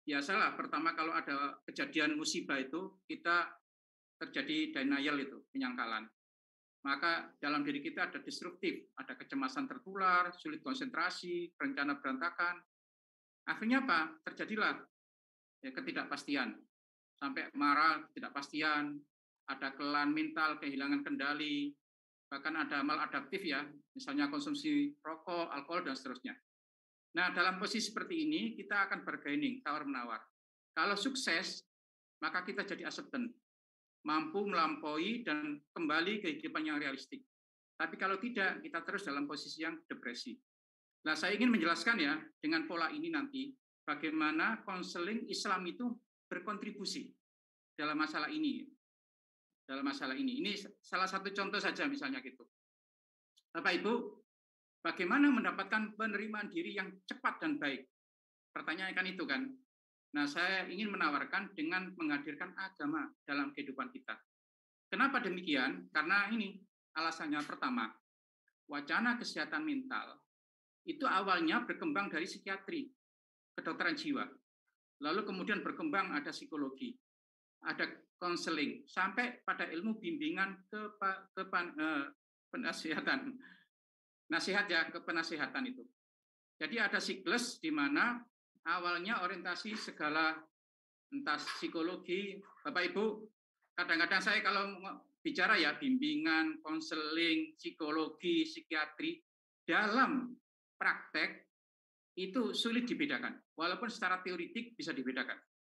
S15: biasalah pertama kalau ada kejadian musibah itu kita terjadi denial itu, penyangkalan. Maka dalam diri kita ada disruptif, ada kecemasan tertular, sulit konsentrasi, rencana berantakan. Akhirnya apa? Terjadilah ya, ketidakpastian. Sampai marah, ketidakpastian, ada kelelahan mental, kehilangan kendali, bahkan ada maladaptif ya, misalnya konsumsi rokok, alkohol, dan seterusnya. Nah, dalam posisi seperti ini, kita akan bargaining, tawar-menawar. Kalau sukses, maka kita jadi acceptance, mampu melampaui dan kembali ke kehidupan yang realistik. Tapi kalau tidak, kita terus dalam posisi yang depresi. Nah, saya ingin menjelaskan ya, dengan pola ini nanti, bagaimana konseling Islam itu berkontribusi dalam masalah ini. Dalam masalah ini. Ini salah satu contoh saja misalnya gitu. Bapak Ibu, bagaimana mendapatkan penerimaan diri yang cepat dan baik? Pertanyaannya kan itu kan. Nah, saya ingin menawarkan dengan menghadirkan agama dalam kehidupan kita. Kenapa demikian? Karena ini alasannya pertama, wacana kesehatan mental itu awalnya berkembang dari psikiatri, kedokteran jiwa. Lalu kemudian berkembang ada psikologi, ada konseling, sampai pada ilmu bimbingan ke, ke eh, penasihatan. Nasihat ya, ke penasihatan itu. Jadi ada siklus di mana awalnya orientasi segala entah psikologi, Bapak Ibu, kadang-kadang saya kalau bicara ya bimbingan, konseling, psikologi, psikiatri, dalam praktek itu sulit dibedakan, walaupun secara teoritik bisa dibedakan.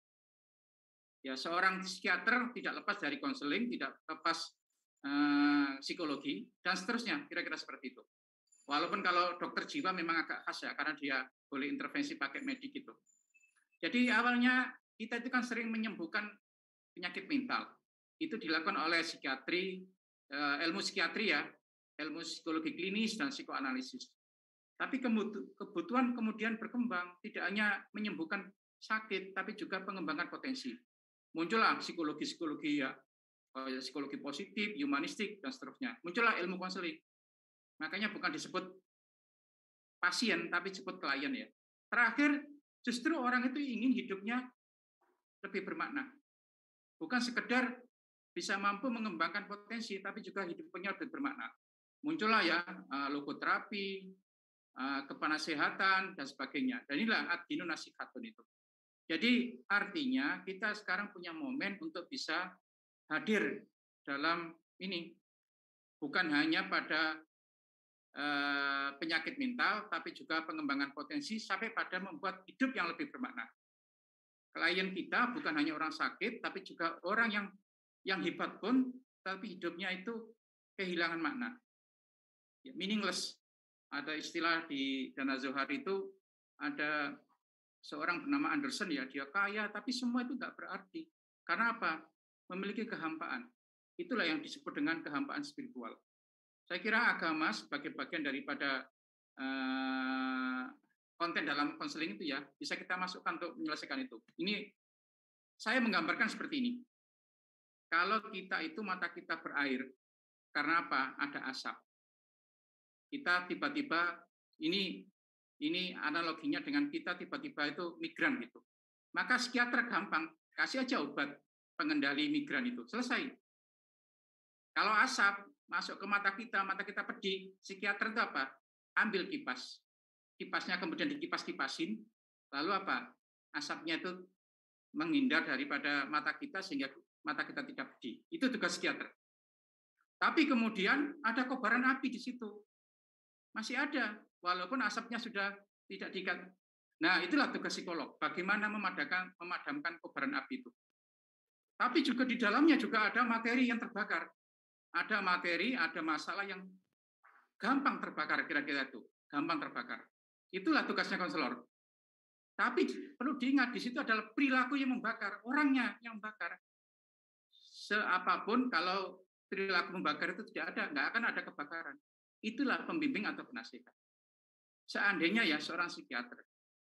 S15: Ya, seorang psikiater tidak lepas dari konseling, tidak lepas uh, psikologi, dan seterusnya, kira-kira seperti itu. Walaupun kalau dokter jiwa memang agak khas ya, karena dia boleh intervensi pakai medik itu. Jadi awalnya kita itu kan sering menyembuhkan penyakit mental. Itu dilakukan oleh psikiatri, uh, ilmu psikiatri ya, ilmu psikologi klinis dan psikoanalisis. Tapi kebutuhan kemudian berkembang, tidak hanya menyembuhkan sakit, tapi juga pengembangan potensi. Muncullah psikologi-psikologi ya, psikologi positif, humanistik, dan seterusnya. Muncullah ilmu konseling. Makanya bukan disebut pasien, tapi disebut klien ya. Terakhir, justru orang itu ingin hidupnya lebih bermakna. Bukan sekedar bisa mampu mengembangkan potensi, tapi juga hidupnya lebih bermakna. Muncullah ya, logoterapi, kepenasehatan, dan sebagainya. Dan inilah ad-dinu nasihatun itu. Jadi artinya kita sekarang punya momen untuk bisa hadir dalam ini. Bukan hanya pada eh, penyakit mental, tapi juga pengembangan potensi sampai pada membuat hidup yang lebih bermakna. Klien kita bukan hanya orang sakit, tapi juga orang yang yang hebat pun, tapi hidupnya itu kehilangan makna. Ya, meaningless. Ada istilah di Dana Zohar itu, ada seorang bernama Anderson ya, dia kaya, tapi semua itu tidak berarti. Karena apa? Memiliki kehampaan. Itulah yang disebut dengan kehampaan spiritual. Saya kira agama sebagai bagian daripada uh, konten dalam konseling itu ya, bisa kita masukkan untuk menyelesaikan itu. Ini saya menggambarkan seperti ini. Kalau kita itu mata kita berair, karena apa? Ada asap. Kita tiba-tiba, ini ini analoginya dengan kita tiba-tiba itu migran gitu. Maka psikiater gampang, kasih aja obat pengendali migran itu, selesai. Kalau asap masuk ke mata kita, mata kita pedih, psikiater itu apa? Ambil kipas. Kipasnya kemudian dikipas-kipasin, lalu apa? Asapnya itu menghindar daripada mata kita sehingga mata kita tidak pedih. Itu tugas psikiater. Tapi kemudian ada kobaran api di situ. Masih ada, walaupun asapnya sudah tidak diikat. Nah, itulah tugas psikolog, bagaimana memadamkan, memadamkan kobaran api itu. Tapi juga di dalamnya juga ada materi yang terbakar. Ada materi, ada masalah yang gampang terbakar, kira-kira itu. Gampang terbakar. Itulah tugasnya konselor. Tapi perlu diingat, di situ adalah perilaku yang membakar, orangnya yang membakar. Seapapun, kalau perilaku membakar itu tidak ada, nggak akan ada kebakaran. Itulah pembimbing atau penasihat. Seandainya ya seorang psikiater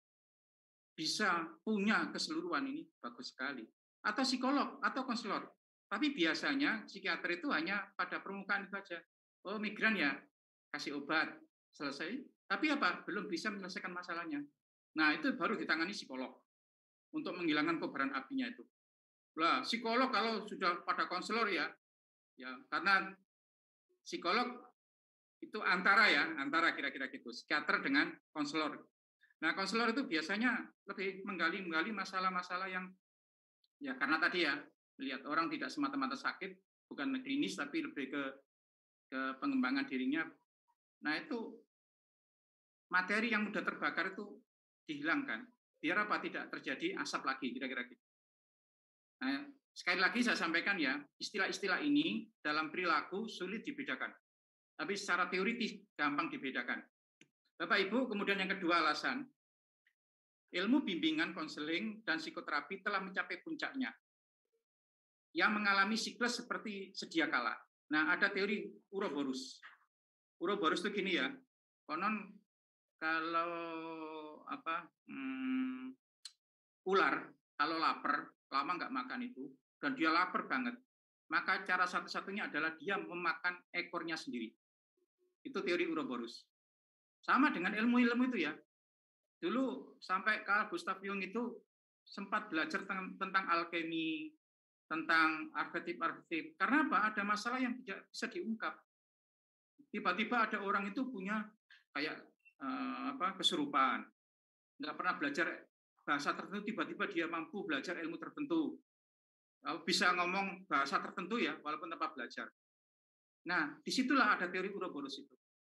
S15: bisa punya keseluruhan ini, bagus sekali. Atau psikolog, atau konselor. Tapi biasanya psikiater itu hanya pada permukaan itu saja. Oh, migran ya, kasih obat, selesai. Tapi apa? Belum bisa menyelesaikan masalahnya. Nah, itu baru ditangani psikolog. untuk menghilangkan kobaran apinya itu. Lah, psikolog kalau sudah pada konselor ya, ya karena psikolog itu antara ya, antara kira-kira gitu, psikiater dengan konselor. Nah, konselor itu biasanya lebih menggali-menggali masalah-masalah yang ya karena tadi ya, melihat orang tidak semata-mata sakit, bukan klinis tapi lebih ke ke pengembangan dirinya. Nah, itu materi yang mudah terbakar itu dihilangkan. Biar apa? Tidak terjadi asap lagi, kira-kira gitu. Nah, sekali lagi saya sampaikan ya, istilah-istilah ini dalam perilaku sulit dibedakan. Tapi secara teoritis gampang dibedakan. Bapak Ibu, kemudian yang kedua alasan, ilmu bimbingan, konseling, dan psikoterapi telah mencapai puncaknya. Yang mengalami siklus seperti sedia kala. Nah, ada teori Ouroboros. Ouroboros itu gini ya, konon kalau apa hmm, ular kalau lapar lama nggak makan itu dan dia lapar banget, maka cara satu-satunya adalah dia memakan ekornya sendiri. Itu teori Ouroboros. Sama dengan ilmu-ilmu itu ya. Dulu sampai Carl Gustav Jung itu sempat belajar tentang, tentang alkemi, tentang arketip-arketip. Karena apa? Ada masalah yang tidak bisa diungkap. Tiba-tiba ada orang itu punya kayak eh, apa kesurupan, nggak pernah belajar bahasa tertentu, tiba-tiba dia mampu belajar ilmu tertentu, bisa ngomong bahasa tertentu ya, walaupun tanpa belajar. Nah, disitulah ada teori Ouroboros itu.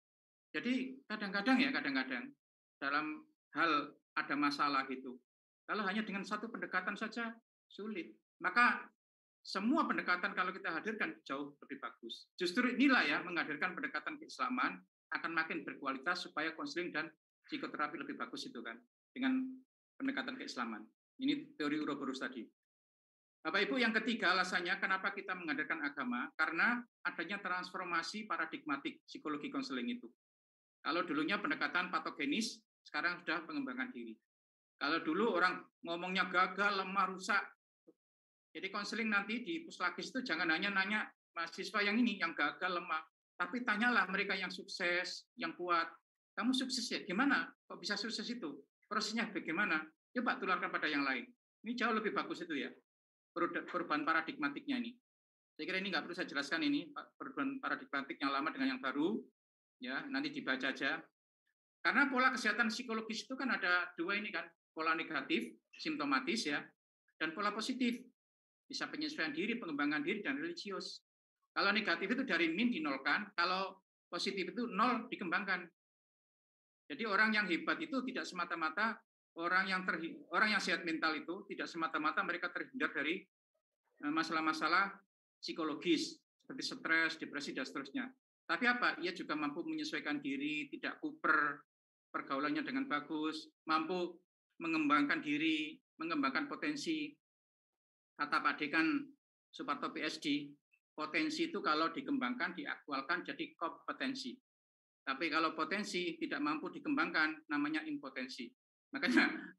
S15: Jadi kadang-kadang ya, kadang-kadang dalam hal ada masalah gitu, kalau hanya dengan satu pendekatan saja sulit, maka semua pendekatan kalau kita hadirkan jauh lebih bagus. Justru inilah ya, menghadirkan pendekatan keislaman akan makin berkualitas supaya konseling dan psikoterapi lebih bagus itu kan, dengan pendekatan keislaman. Ini teori Ouroboros tadi. Bapak Ibu, yang ketiga alasannya kenapa kita menghadirkan agama, karena adanya transformasi paradigmatik psikologi konseling itu. Kalau dulunya pendekatan patogenis, sekarang sudah pengembangan diri. Kalau dulu orang ngomongnya gagal, lemah, rusak. Jadi konseling nanti di Puslagis itu jangan hanya nanya mahasiswa yang ini, yang gagal, lemah. Tapi tanyalah mereka yang sukses, yang kuat. Kamu sukses ya? Gimana? Kok bisa sukses itu? Prosesnya bagaimana? Coba tularkan pada yang lain. Ini jauh lebih bagus itu ya. Perubahan paradigmatiknya ini. Saya kira ini nggak perlu saya jelaskan ini, perubahan paradigmatik yang lama dengan yang baru. Ya, nanti dibaca aja. Karena pola kesehatan psikologis itu kan ada dua ini kan. Pola negatif, simptomatis ya. Dan pola positif. Bisa penyesuaian diri, pengembangan diri, dan religius. Kalau negatif itu dari min dinolkan, kalau positif itu nol dikembangkan. Jadi orang yang hebat itu tidak semata-mata orang yang terhi, orang yang sehat mental itu tidak semata-mata mereka terhindar dari masalah-masalah psikologis seperti stres, depresi dan seterusnya. Tapi apa? Ia juga mampu menyesuaikan diri, tidak kuper, pergaulannya dengan bagus, mampu mengembangkan diri, mengembangkan potensi. Kata Pak Dekan Suparto P H D, potensi itu kalau dikembangkan, diaktualkan jadi kompetensi. Tapi kalau potensi tidak mampu dikembangkan, namanya impotensi. Makanya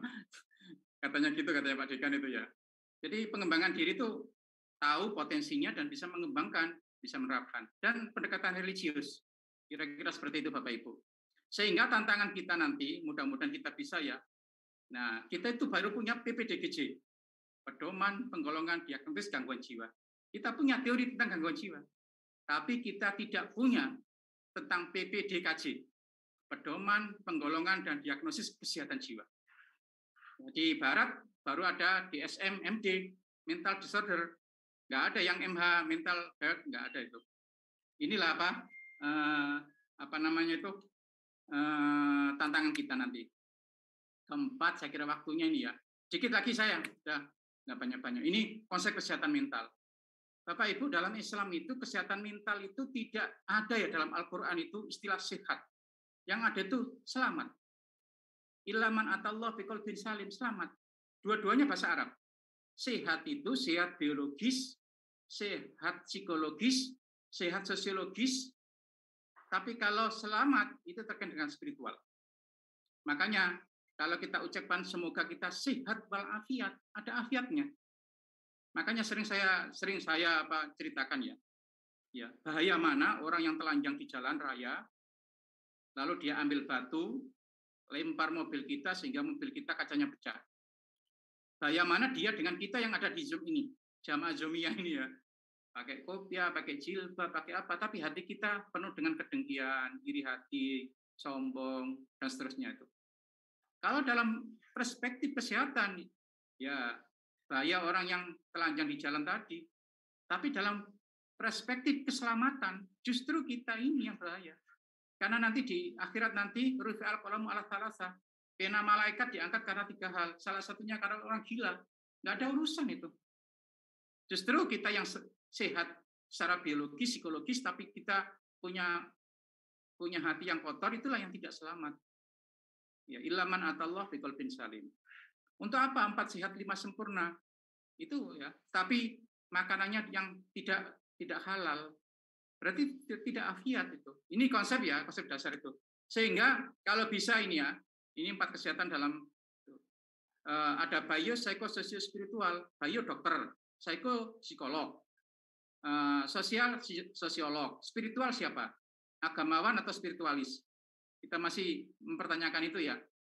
S15: katanya gitu, katanya Pak Dekan itu ya. Jadi pengembangan diri itu tahu potensinya dan bisa mengembangkan, bisa menerapkan. Dan pendekatan religius, kira-kira seperti itu Bapak Ibu. Sehingga tantangan kita nanti, mudah-mudahan kita bisa ya. Nah, kita itu baru punya P P D G J, pedoman penggolongan diagnosis gangguan jiwa. Kita punya teori tentang gangguan jiwa, tapi kita tidak punya tentang P P D K J, pedoman penggolongan dan diagnosis kesehatan jiwa. Di Barat baru ada D S M M D, mental disorder, nggak ada yang M H mental health, nggak ada itu. Inilah apa eh, apa namanya itu eh, tantangan kita nanti. Keempat, saya kira waktunya ini ya. Sedikit lagi saya, sudah nggak banyak-banyak. Ini konsep kesehatan mental. Bapak Ibu, dalam Islam itu kesehatan mental itu tidak ada ya dalam Al-Quran itu istilah sehat. Yang ada itu selamat. Ilaman atallah biqalbin salim, selamat. Dua-duanya bahasa Arab. Sehat itu sehat biologis, sehat psikologis, sehat sosiologis. Tapi kalau selamat itu terkait dengan spiritual. Makanya kalau kita ucapkan semoga kita sehat walafiat, ada afiatnya. Makanya sering saya sering saya apa ceritakan ya. Ya, bahaya mana orang yang telanjang di jalan raya lalu dia ambil batu, lempar mobil kita sehingga mobil kita kacanya pecah. Bahaya mana dia dengan kita yang ada di Zoom ini, jamaah Zoomiyah ini ya. Pakai kopiah, pakai jilbab, pakai apa, tapi hati kita penuh dengan kedengkian, iri hati, sombong, dan seterusnya itu. Kalau dalam perspektif kesehatan, ya bahaya orang yang telanjang di jalan tadi. Tapi dalam perspektif keselamatan, justru kita ini yang bahaya. Karena nanti di akhirat nanti, rufi al-qalamu ala thalasa, pena malaikat diangkat karena tiga hal. Salah satunya karena orang gila. Nggak ada urusan itu. Justru kita yang sehat secara biologis, psikologis, tapi kita punya punya hati yang kotor, itulah yang tidak selamat. Ya, ilaman atallah biqalbin salim. Untuk apa empat sehat lima sempurna? Itu ya. Tapi makanannya yang tidak tidak halal, berarti tidak afiat itu. Ini konsep ya, konsep dasar itu. Sehingga kalau bisa ini ya, ini empat kesehatan dalam uh, ada bio, psiko, sosio, spiritual, bio dokter, psiko psikolog, uh, sosial sosiolog, spiritual siapa? Agamawan atau spiritualis? Kita masih mempertanyakan itu ya.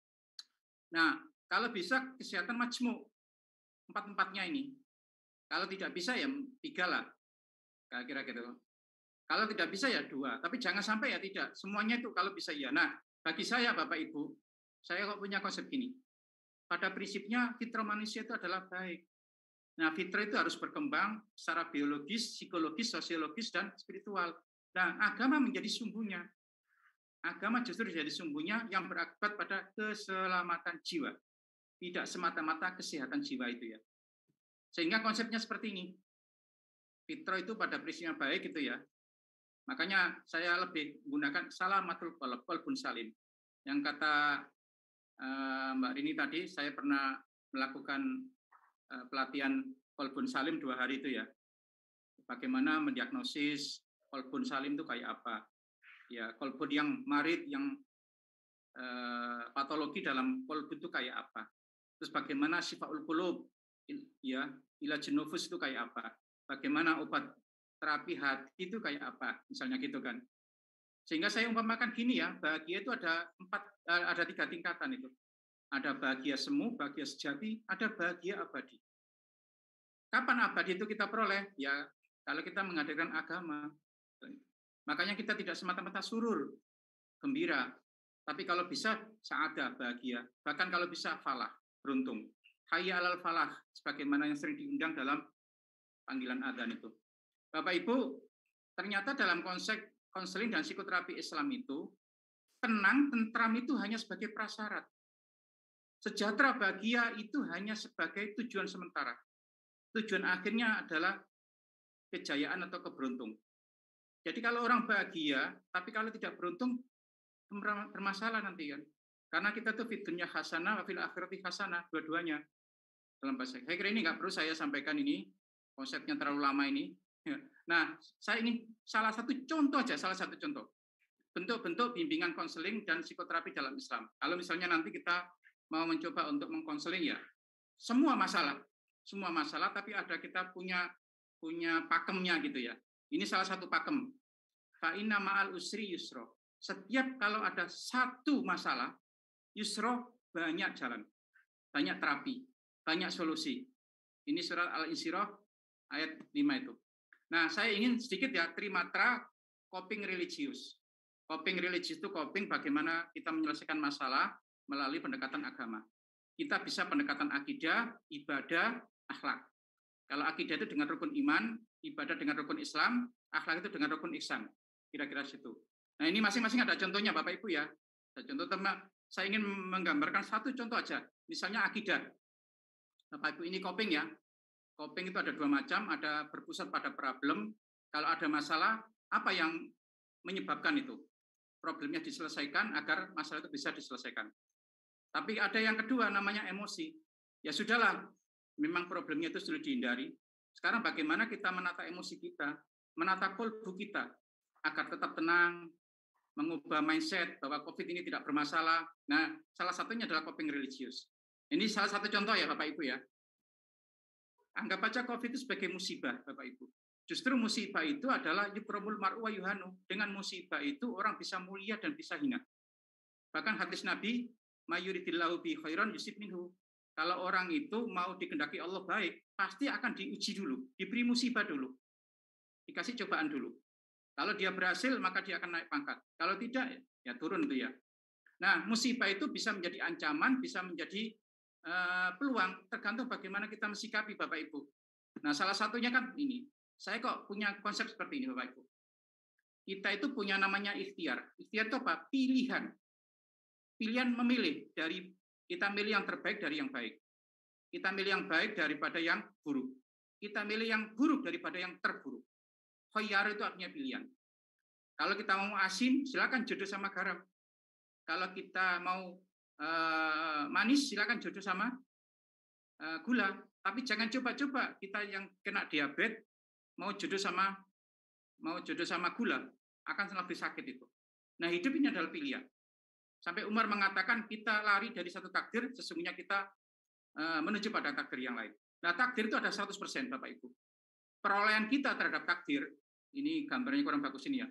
S15: Nah, kalau bisa kesehatan majmuk, empat-empatnya ini. Kalau tidak bisa ya tiga lah, kira-kira gitu. Kalau tidak bisa ya dua, tapi jangan sampai ya tidak. Semuanya itu kalau bisa ya. Nah, bagi saya Bapak Ibu, saya kok punya konsep gini. Pada prinsipnya fitrah manusia itu adalah baik. Nah, fitrah itu harus berkembang secara biologis, psikologis, sosiologis, dan spiritual. Nah, agama menjadi sumbunya. Agama justru jadi sumbunya yang berakibat pada keselamatan jiwa. Tidak semata-mata kesehatan jiwa itu ya. Sehingga konsepnya seperti ini. Fitrah itu pada prinsipnya baik gitu ya. Makanya saya lebih menggunakan salamatul qalb, qalbun salim. Yang kata uh, Mbak Rini tadi, saya pernah melakukan uh, pelatihan qalbun salim dua hari itu ya. Bagaimana mendiagnosis qalbun salim itu kayak apa? Ya, qalbun yang marid, yang uh, patologi dalam qalbun itu kayak apa? Terus bagaimana syifaul qulub, ya, ilajun nufus itu kayak apa? Bagaimana obat terapi hati itu kayak apa? Misalnya gitu kan. Sehingga saya umpamakan gini ya, bahagia itu ada empat, ada tiga tingkatan itu. Ada bahagia semu, bahagia sejati, ada bahagia abadi. Kapan abadi itu kita peroleh? Ya, kalau kita menghadirkan agama. Makanya kita tidak semata-mata surur, gembira. Tapi kalau bisa, sa'adah, bahagia. Bahkan kalau bisa, falah, beruntung. Hayya alal falah, sebagaimana yang sering diundang dalam panggilan adzan itu. Bapak Ibu, ternyata dalam konsep konseling dan psikoterapi Islam itu, tenang, tentram itu hanya sebagai prasyarat. Sejahtera, bahagia itu hanya sebagai tujuan sementara. Tujuan akhirnya adalah kejayaan atau keberuntung. Jadi kalau orang bahagia, tapi kalau tidak beruntung, bermasalah nanti kan. Karena kita tuh fitunya hasanah, fil akhirati hasanah, dua-duanya. Dalam bahasa. Saya kira ini nggak perlu saya sampaikan ini, konsepnya terlalu lama ini. Nah, saya ingin salah satu contoh aja, salah satu contoh. Bentuk-bentuk bimbingan konseling dan psikoterapi dalam Islam. Kalau misalnya nanti kita mau mencoba untuk mengkonseling ya, semua masalah, semua masalah, tapi ada kita punya punya pakemnya gitu ya. Ini salah satu pakem. Fa inna ma'al usri yusro. Setiap kalau ada satu masalah, yusro banyak jalan, banyak terapi, banyak solusi. Ini surat Al-Insyirah ayat lima itu. Nah, saya ingin sedikit ya, trimatra coping religius. Coping religius itu coping bagaimana kita menyelesaikan masalah melalui pendekatan agama. Kita bisa pendekatan akidah, ibadah, akhlak. Kalau akidah itu dengan rukun iman, ibadah dengan rukun Islam, akhlak itu dengan rukun ihsan. Kira-kira situ. Nah, ini masing-masing ada contohnya Bapak Ibu ya. Contoh teman, saya ingin menggambarkan satu contoh aja. Misalnya akidah. Bapak Ibu, ini coping ya. Coping itu ada dua macam, ada berpusat pada problem. Kalau ada masalah, apa yang menyebabkan itu? Problemnya diselesaikan agar masalah itu bisa diselesaikan. Tapi ada yang kedua namanya emosi. Ya sudahlah, memang problemnya itu sudah dihindari. Sekarang bagaimana kita menata emosi kita, menata kolbu kita, agar tetap tenang, mengubah mindset bahwa COVID ini tidak bermasalah. Nah, salah satunya adalah coping religius. Ini salah satu contoh ya Bapak Ibu ya. Anggap aja COVID itu sebagai musibah Bapak Ibu. Justru musibah itu adalah yukromul mar'u wa yuhanu. Dengan musibah itu orang bisa mulia dan bisa hina. Bahkan hadis Nabi, mayuridillahu bi khairan yusib minhu. Kalau orang itu mau dikehendaki Allah baik, pasti akan diuji dulu, diberi musibah dulu, dikasih cobaan dulu. Kalau dia berhasil, maka dia akan naik pangkat. Kalau tidak, ya turun itu ya. Nah, musibah itu bisa menjadi ancaman, bisa menjadi uh, peluang, tergantung bagaimana kita mensikapi, Bapak Ibu. Nah, salah satunya kan ini. Saya kok punya konsep seperti ini, Bapak Ibu. Kita itu punya namanya ikhtiar. Ikhtiar itu apa? Pilihan. Pilihan memilih dari kita milih yang terbaik dari yang baik. Kita milih yang baik daripada yang buruk. Kita milih yang buruk daripada yang terburuk. Khoyar itu artinya pilihan. Kalau kita mau asin, silakan jodoh sama garam. Kalau kita mau uh, manis, silakan jodoh sama uh, gula. Tapi jangan coba-coba kita yang kena diabetes mau jodoh sama mau jodoh sama gula, akan lebih sakit itu. Nah, hidup ini adalah pilihan. Sampai Umar mengatakan kita lari dari satu takdir, sesungguhnya kita uh, menuju pada takdir yang lain. Nah, takdir itu ada seratus persen, Bapak Ibu. Perolehan kita terhadap takdir, ini gambarnya kurang bagus ini ya,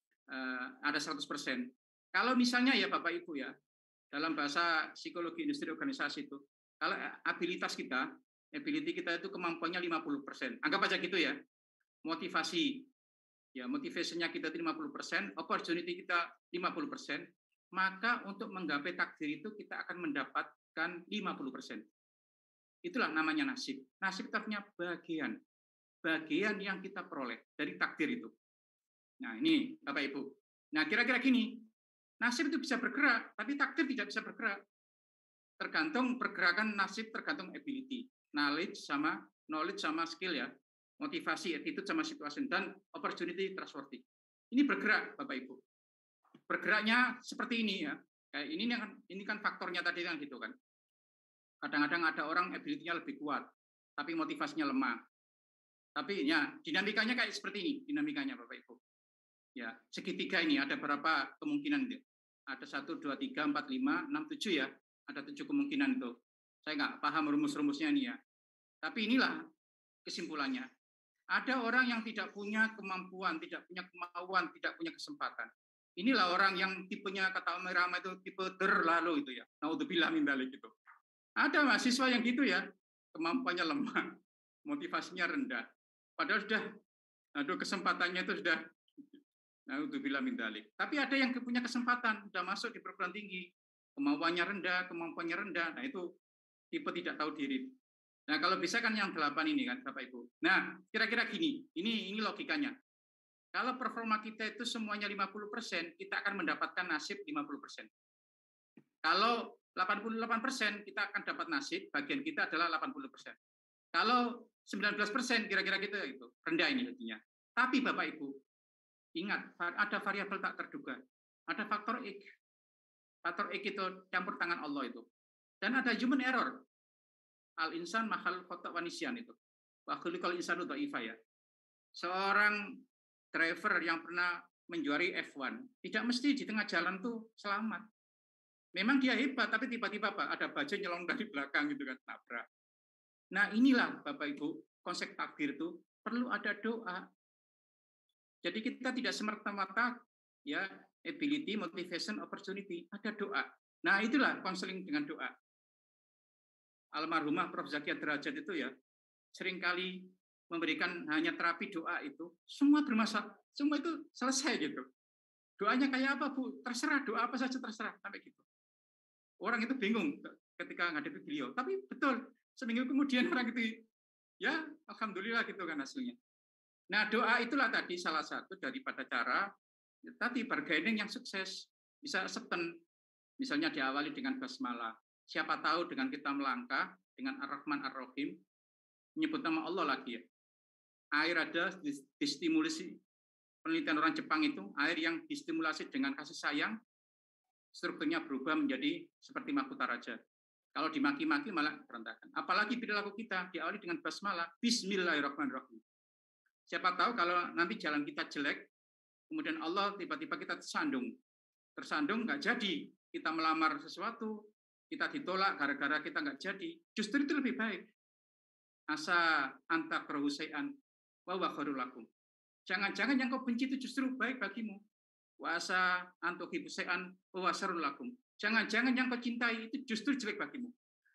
S15: uh, ada seratus persen. Kalau misalnya ya Bapak Ibu ya, dalam bahasa psikologi industri organisasi itu, kalau abilitas kita, ability kita itu kemampuannya lima puluh persen. Anggap aja gitu ya, motivasi, ya motivasinya kita itu lima puluh persen, opportunity kita lima puluh persen, maka untuk menggapai takdir itu kita akan mendapatkan lima puluh persen. Itulah namanya nasib. Nasib kita punya bagian. Bagian yang kita peroleh dari takdir itu. Nah ini Bapak Ibu. Nah kira-kira gini, nasib itu bisa bergerak, tapi takdir tidak bisa bergerak. Tergantung pergerakan nasib, tergantung ability. Knowledge sama knowledge sama skill ya. Motivasi, attitude sama situasi, dan opportunity trustworthy. Ini bergerak Bapak Ibu. Bergeraknya seperti ini ya. Kayak ini kan ini kan faktornya tadi kan gitu kan. Kadang-kadang ada orang ability-nya lebih kuat, tapi motivasinya lemah. Tapi ya dinamikanya kayak seperti ini, dinamikanya Bapak Ibu. Ya, segitiga ini ada berapa kemungkinan itu? Ada satu, dua, tiga, empat, lima, enam, tujuh ya. Ada tujuh kemungkinan itu. Saya nggak paham rumus-rumusnya ini ya. Tapi inilah kesimpulannya. Ada orang yang tidak punya kemampuan, tidak punya kemauan, tidak punya kesempatan. Inilah orang yang tipenya kata Om Rama itu tipe terlalu itu ya. Naudzubillah min dzalik gitu. Ada mahasiswa yang gitu ya, kemampuannya lemah, motivasinya rendah. Padahal sudah, aduh kesempatannya itu sudah, naudzubillah min dzalik. Tapi ada yang punya kesempatan, sudah masuk di perguruan tinggi, kemampuannya rendah, kemampuannya rendah. Nah itu tipe tidak tahu diri. Nah kalau bisa kan yang delapan ini kan Bapak Ibu. Nah kira-kira gini, ini ini logikanya. Kalau performa kita itu semuanya lima puluh persen, kita akan mendapatkan nasib lima puluh persen. Kalau delapan puluh delapan persen, kita akan dapat nasib, bagian kita adalah delapan puluh persen. Kalau sembilan belas persen, kira-kira gitu, itu rendah ini artinya. Tapi Bapak Ibu, ingat, ada variabel tak terduga. Ada faktor X. Faktor X itu campur tangan Allah itu. Dan ada human error. Al-insan mahal khotok wanisyan itu. Wa khuliqal insanu dha'ifa ya. Seorang driver yang pernah menjuari F satu, tidak mesti di tengah jalan tuh selamat. Memang dia hebat, tapi tiba-tiba Pak, ada bajai nyelong dari belakang gitu kan, nabrak. Nah inilah Bapak Ibu, konsep takdir itu perlu ada doa. Jadi kita tidak semerta-merta ya ability, motivation, opportunity, ada doa. Nah itulah konseling dengan doa. Almarhumah Prof Zakia Derajat itu ya seringkali memberikan hanya terapi doa itu, semua bermasalah, semua itu selesai gitu. Doanya kayak apa Bu? Terserah, doa apa saja terserah, sampai gitu. Orang itu bingung ketika menghadapi beliau, tapi betul, seminggu kemudian orang itu, ya alhamdulillah gitu kan hasilnya. Nah doa itulah tadi salah satu daripada cara, ya, tadi bargaining yang sukses, bisa acceptance, misalnya diawali dengan basmalah. Siapa tahu dengan kita melangkah, dengan Ar-Rahman Ar-Rahim, menyebut nama Allah lagi ya. Air ada distimulasi, penelitian orang Jepang itu, air yang distimulasi dengan kasih sayang, strukturnya berubah menjadi seperti mahkota raja. Kalau dimaki-maki malah berantakan. Apalagi perilaku kita diawali dengan basmalah, Bismillahirrahmanirrahim. Siapa tahu kalau nanti jalan kita jelek, kemudian Allah tiba-tiba kita tersandung. Tersandung nggak jadi, kita melamar sesuatu, kita ditolak gara-gara kita nggak jadi. Justru itu lebih baik. Asa anta kerahusai'an wa wa khairul lakum. Jangan-jangan yang kau benci itu justru baik bagimu. Wa asa antuhibusai'an wa wa syarrul lakum. Jangan-jangan yang kau cintai itu justru jelek bagimu.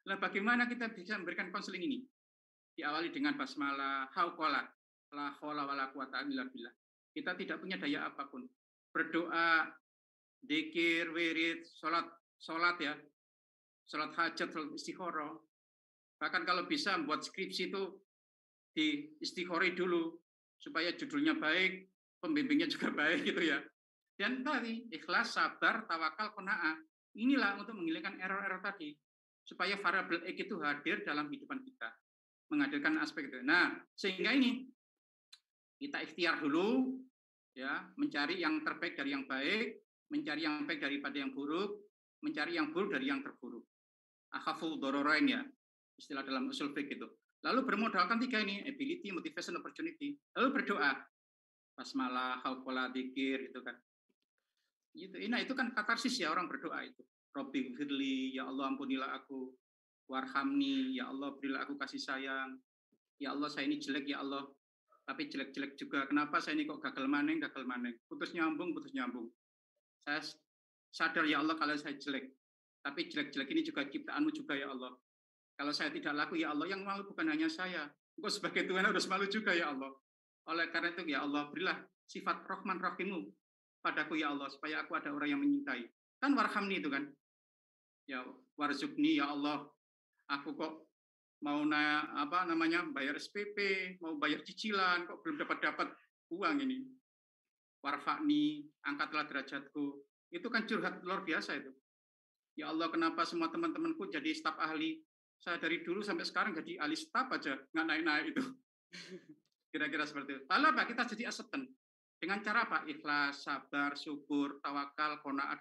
S15: Nah, bagaimana kita bisa memberikan konseling ini? Diawali dengan basmalah, hauqala, la haula wala quwata illa billah. Kita tidak punya daya apapun. Berdoa, zikir, wirid, salat, salat ya. Salat hajat, salat istikharah. Bahkan kalau bisa buat skripsi itu di istikharah dulu supaya judulnya baik, pembimbingnya juga baik gitu ya. Dan tadi ikhlas, sabar, tawakal, qanaah. Inilah untuk menghilangkan error-error tadi supaya variabel X itu hadir dalam kehidupan kita, menghadirkan aspek itu. Nah, sehingga ini kita ikhtiar dulu ya, mencari yang terbaik dari yang baik, mencari yang baik daripada yang buruk, mencari yang buruk dari yang terburuk. Akhaful dororoin ya, istilah dalam usul fiqh itu. Lalu bermodalkan tiga ini, ability, motivation, opportunity. Lalu berdoa, basmalah, hauqala, dzikir itu kan. Itu, nah itu kan katarsis ya orang berdoa itu. Robbi firli, ya Allah ampunilah aku. Warhamni, ya Allah berilah aku kasih sayang. Ya Allah saya ini jelek ya Allah. Tapi jelek-jelek juga. Kenapa saya ini kok gagal maneng, gagal maneng. Putus nyambung, putus nyambung. Saya sadar ya Allah kalau saya jelek. Tapi jelek-jelek ini juga ciptaanmu juga ya Allah. Kalau saya tidak laku ya Allah, yang malu bukan hanya saya. Engkau sebagai Tuhan harus malu juga ya Allah. Oleh karena itu ya Allah berilah sifat Rahman Rahimmu padaku ya Allah. Supaya aku ada orang yang menyintai. Kan warhamni itu kan. Ya warzukni ya Allah. Aku kok mau na, apa namanya bayar S P P, mau bayar cicilan, kok belum dapat dapat uang ini. Warfa'ni, angkatlah derajatku. Itu kan curhat luar biasa itu. Ya Allah, kenapa semua teman-temanku jadi staf ahli? Saya dari dulu sampai sekarang jadi ahli staf aja, nggak naik-naik itu. Kira-kira seperti itu. Lalu apa? Kita jadi acceptance. Dengan cara apa? Ikhlas, sabar, syukur, tawakal, qanaah.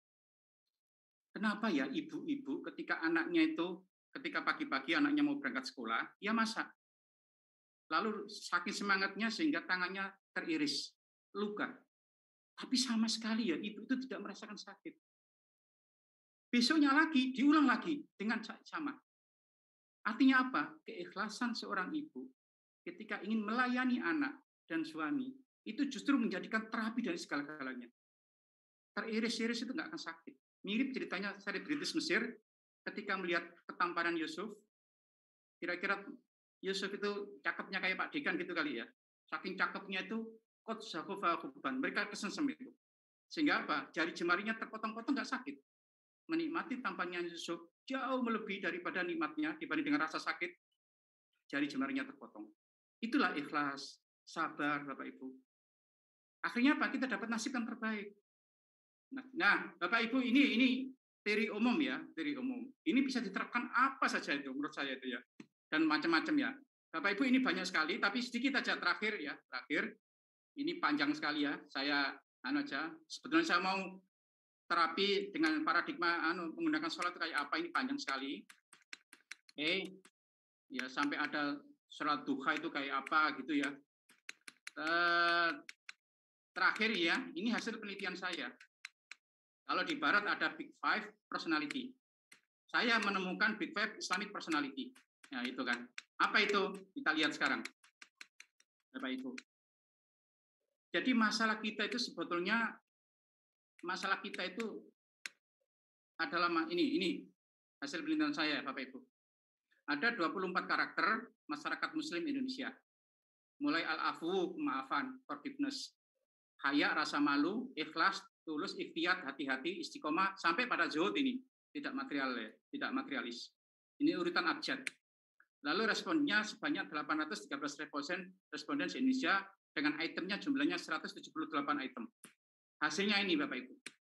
S15: Kenapa ya ibu-ibu ketika anaknya itu, ketika pagi-pagi anaknya mau berangkat sekolah, dia masak. Lalu saking semangatnya sehingga tangannya teriris, luka. Tapi sama sekali ya, ibu itu tidak merasakan sakit. Besoknya lagi, diulang lagi dengan sama. Artinya apa? Keikhlasan seorang ibu ketika ingin melayani anak dan suami, itu justru menjadikan terapi dari segala-galanya. Teriris-iris itu nggak akan sakit. Mirip ceritanya selebritis Mesir ketika melihat ketampanan Yusuf. Kira-kira Yusuf itu cakepnya kayak Pak Dekan gitu kali ya. Saking cakepnya itu, kot zakofa kuban. Mereka kesensem itu. Sehingga apa? Jari jemarinya terpotong-potong nggak sakit. Menikmati tampannya Yusuf jauh melebihi daripada nikmatnya dibanding dengan rasa sakit. Jari jemarinya terpotong. Itulah ikhlas, sabar Bapak Ibu. Akhirnya apa? Kita dapat nasib yang terbaik. Nah, nah, Bapak Ibu ini ini teori umum ya, teori umum. Ini bisa diterapkan apa saja itu menurut saya itu ya. Dan macam-macam ya. Bapak Ibu ini banyak sekali, tapi sedikit aja terakhir ya, terakhir. Ini panjang sekali ya. Saya anu aja, sebetulnya saya mau terapi dengan paradigma anu menggunakan sholat kayak apa, ini panjang sekali. Oke. Ya, sampai ada sholat duha itu kayak apa gitu ya. Eh, terakhir ya, ini hasil penelitian saya. Kalau di barat ada Big Five personality. Saya menemukan Big Five Islamic personality. Ya, itu kan. Apa itu? Kita lihat sekarang. Bapak Ibu. Jadi masalah kita itu sebetulnya masalah kita itu adalah ini ini hasil penelitian saya Bapak Ibu. Ada dua puluh empat karakter masyarakat muslim Indonesia. Mulai al-afu, kemaafan, forgiveness, haya, rasa malu, ikhlas, tulus, ikhtiar, hati-hati, istiqomah, sampai pada zuhud ini, tidak material, tidak materialis. Ini urutan abjad. Lalu responnya sebanyak delapan ratus tiga belas responden responden di Indonesia dengan itemnya jumlahnya seratus tujuh puluh delapan item. Hasilnya ini Bapak Ibu.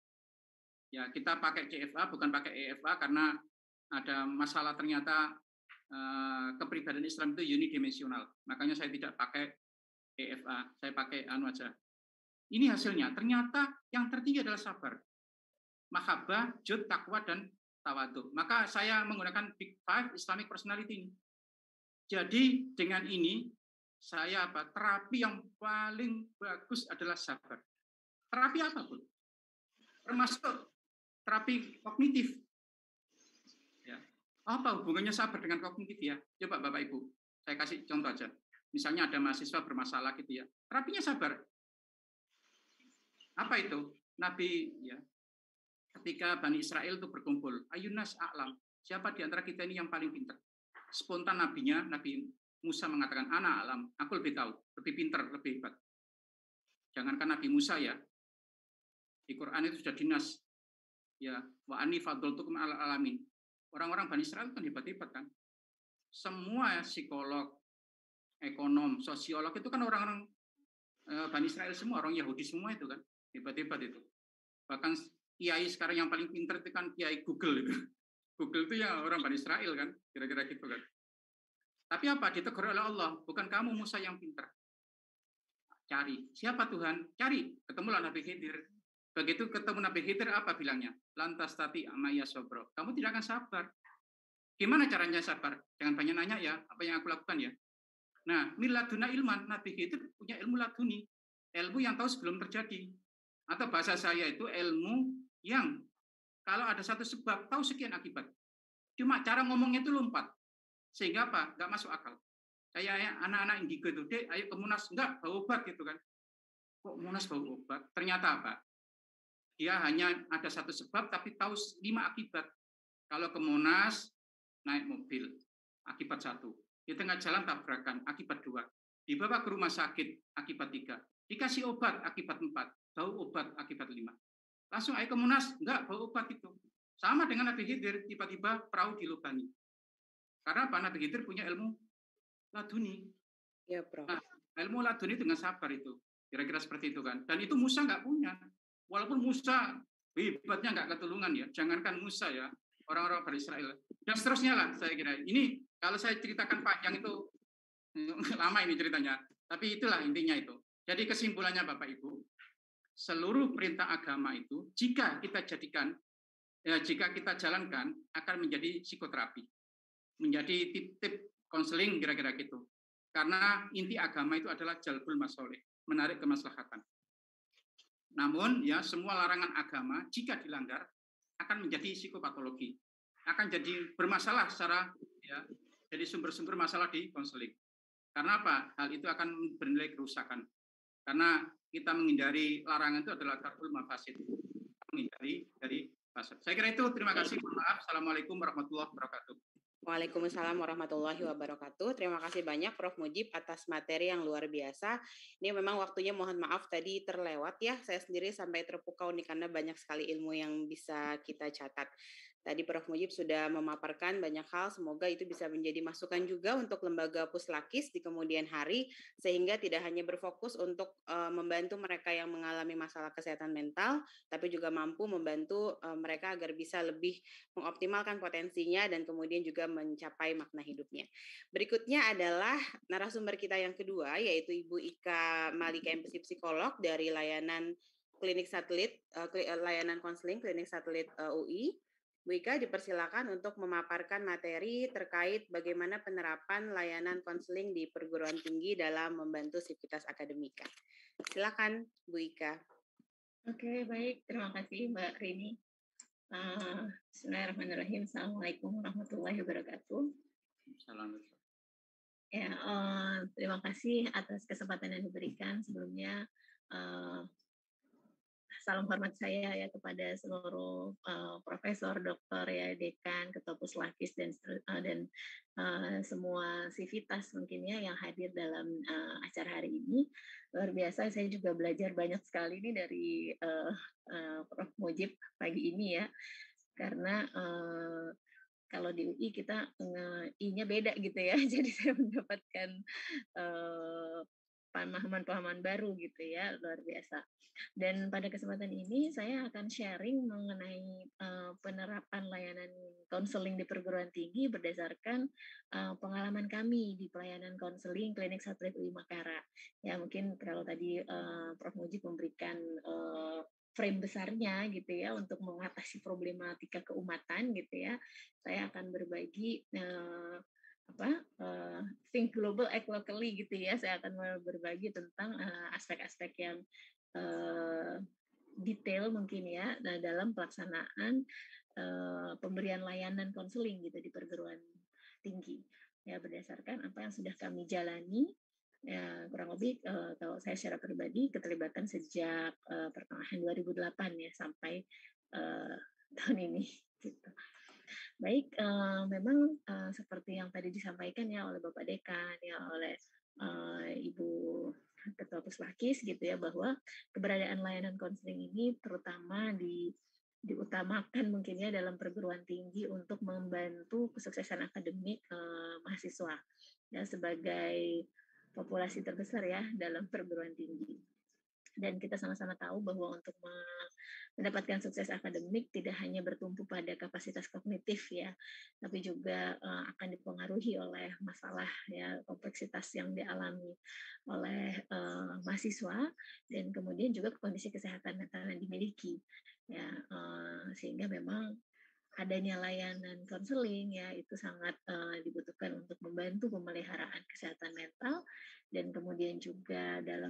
S15: Ya, kita pakai C F A bukan pakai E F A karena ada masalah ternyata eh, kepribadian Islam itu unidimensional. Makanya saya tidak pakai E F A, saya pakai anu aja. Ini hasilnya, ternyata yang tertinggi adalah sabar. Mahabbah, jud, takwa, dan tawadu. Maka saya menggunakan Big Five Islamic Personality ini. Jadi dengan ini, saya apa? Terapi yang paling bagus adalah sabar. Terapi apapun. Termasuk terapi kognitif. Ya. Apa hubungannya sabar dengan kognitif ya? Coba Bapak Ibu, saya kasih contoh aja. Misalnya ada mahasiswa bermasalah gitu ya. Terapinya sabar. Apa itu? Nabi ya ketika Bani Israel itu berkumpul, ayunas a'lam, Siapa di antara kita ini yang paling pintar? Spontan nabinya, Nabi Musa mengatakan, ana alam, aku lebih tahu, lebih pintar, lebih hebat. Jangankan Nabi Musa ya, di Quran itu sudah dinas, ya, wa ani fadoltukum ala alamin. Orang-orang Bani Israel kan hebat-hebat kan. Semua psikolog, ekonom, sosiolog itu kan orang-orang eh, Bani Israel semua, orang Yahudi semua itu kan, hebat-hebat itu. Bahkan kiai sekarang yang paling pintar itu kan kiai Google itu. Google itu ya orang Bani Israel kan, kira-kira gitu kan. Tapi apa? Ditegur oleh Allah, bukan kamu Musa yang pintar. Cari. Siapa Tuhan? Cari. Ketemulah Nabi Khidir. Begitu ketemu Nabi Khidir, apa bilangnya? Lantas tati amaya sobro. Kamu tidak akan sabar. Gimana caranya sabar? Jangan banyak nanya ya, apa yang aku lakukan ya. Nah, miladuna ilman. Nabi Khidir punya ilmu laduni. Ilmu yang tahu sebelum terjadi. Atau bahasa saya itu ilmu yang kalau ada satu sebab, tahu sekian akibat. Cuma cara ngomongnya itu lompat. Sehingga apa? Nggak masuk akal. Kayak anak-anak indigo itu, dek, ayo ke Munas. Enggak, bau obat gitu kan. Kok Munas bau obat? Ternyata apa? Dia hanya ada satu sebab, tapi tahu lima akibat. Kalau ke Munas, naik mobil, akibat satu. Di tengah jalan tabrakan, akibat dua. Dibawa ke rumah sakit, akibat tiga. Dikasih obat, akibat empat. Bau obat, akibat lima. Langsung ayo ke Munas, enggak, bau obat itu. Sama dengan Nabi Khidir, tiba-tiba perahu dilubangi. Karena apa? Nabi Khidir punya ilmu laduni.
S14: Ya, Prof.
S15: Nah, ilmu laduni dengan sabar itu. Kira-kira seperti itu kan. Dan itu Musa nggak punya. Walaupun Musa hebatnya nggak ketulungan ya. Jangankan Musa ya, orang-orang Bani Israel. Dan seterusnya lah saya kira. Ini kalau saya ceritakan panjang itu lama ini ceritanya. Tapi itulah intinya itu. Jadi kesimpulannya Bapak Ibu, seluruh perintah agama itu jika kita jadikan, ya, jika kita jalankan akan menjadi psikoterapi. Menjadi tip-tip konseling kira-kira gitu. Karena inti agama itu adalah jalbul masoleh, menarik kemaslahatan. Namun ya semua larangan agama jika dilanggar akan menjadi psikopatologi, akan jadi bermasalah secara ya jadi sumber-sumber masalah di konseling. Karena apa? Hal itu akan bernilai kerusakan. Karena kita menghindari larangan itu adalah tarkul mafasid, menghindari dari fasad. Saya kira itu. Terima kasih. Maaf. Assalamualaikum warahmatullahi wabarakatuh.
S14: Waalaikumsalam warahmatullahi wabarakatuh. Terima kasih banyak Prof Mujib atas materi yang luar biasa. Ini memang waktunya mohon maaf tadi terlewat ya. Saya sendiri sampai terpukau nih karena banyak sekali ilmu yang bisa kita catat. Tadi Prof Mujib sudah memaparkan banyak hal, semoga itu bisa menjadi masukan juga untuk lembaga Puslakis di kemudian hari, sehingga tidak hanya berfokus untuk uh, membantu mereka yang mengalami masalah kesehatan mental, tapi juga mampu membantu uh, mereka agar bisa lebih mengoptimalkan potensinya dan kemudian juga mencapai makna hidupnya. Berikutnya adalah narasumber kita yang kedua, yaitu Ibu Ika Malika M Psi, psikolog dari layanan klinik satelit, uh, layanan konseling klinik satelit uh, U I. Bu Ika dipersilakan untuk memaparkan materi terkait bagaimana penerapan layanan konseling di perguruan tinggi dalam membantu sivitas akademika. Silakan Bu Ika.
S4: Oke, baik. Terima kasih Mbak Rini. Uh, Bismillahirrahmanirrahim. Assalamualaikum warahmatullahi wabarakatuh.
S15: Assalamualaikum.
S4: Ya, uh, terima kasih atas kesempatan yang diberikan. Sebelumnya, uh, salam hormat saya ya kepada seluruh uh, profesor, doktor, ya, dekan, ketua Puslakis dan uh, dan uh, semua sivitas mungkin ya yang hadir dalam uh, acara hari ini. Luar biasa, saya juga belajar banyak sekali nih dari uh, uh, Prof Mujib pagi ini ya, karena uh, kalau di U I kita uh, I-nya beda gitu ya, jadi saya mendapatkan uh, pemahaman-pemahaman baru gitu ya, luar biasa. Dan pada kesempatan ini saya akan sharing mengenai uh, penerapan layanan konseling di perguruan tinggi berdasarkan uh, pengalaman kami di pelayanan konseling klinik satelit U I Makara. Ya mungkin kalau tadi uh, Prof Mujib memberikan uh, frame besarnya gitu ya untuk mengatasi problematika keumatan gitu ya, saya akan berbagi uh, apa uh, think global act locally gitu ya. Saya akan berbagi tentang uh, aspek-aspek yang uh, detail mungkin ya nah, dalam pelaksanaan uh, pemberian layanan konseling gitu di perguruan tinggi ya, berdasarkan apa yang sudah kami jalani ya, kurang lebih uh, kalau saya secara pribadi keterlibatan sejak uh, pertengahan dua ribu delapan ya sampai uh, tahun ini gitu. Baik, uh, memang uh, seperti yang tadi disampaikan ya oleh Bapak Dekan, ya oleh uh, Ibu Ketua Puslakis gitu ya, bahwa keberadaan layanan konseling ini terutama di diutamakan mungkin ya dalam perguruan tinggi untuk membantu kesuksesan akademik uh, mahasiswa ya sebagai populasi terbesar ya dalam perguruan tinggi. Dan kita sama-sama tahu bahwa untuk mendapatkan sukses akademik tidak hanya bertumpu pada kapasitas kognitif ya, tapi juga uh, akan dipengaruhi oleh masalah ya kompleksitas yang dialami oleh uh, mahasiswa dan kemudian juga kondisi kesehatan mental yang dimiliki ya, uh, sehingga memang adanya layanan konseling ya itu sangat uh, dibutuhkan untuk membantu pemeliharaan kesehatan mental dan kemudian juga dalam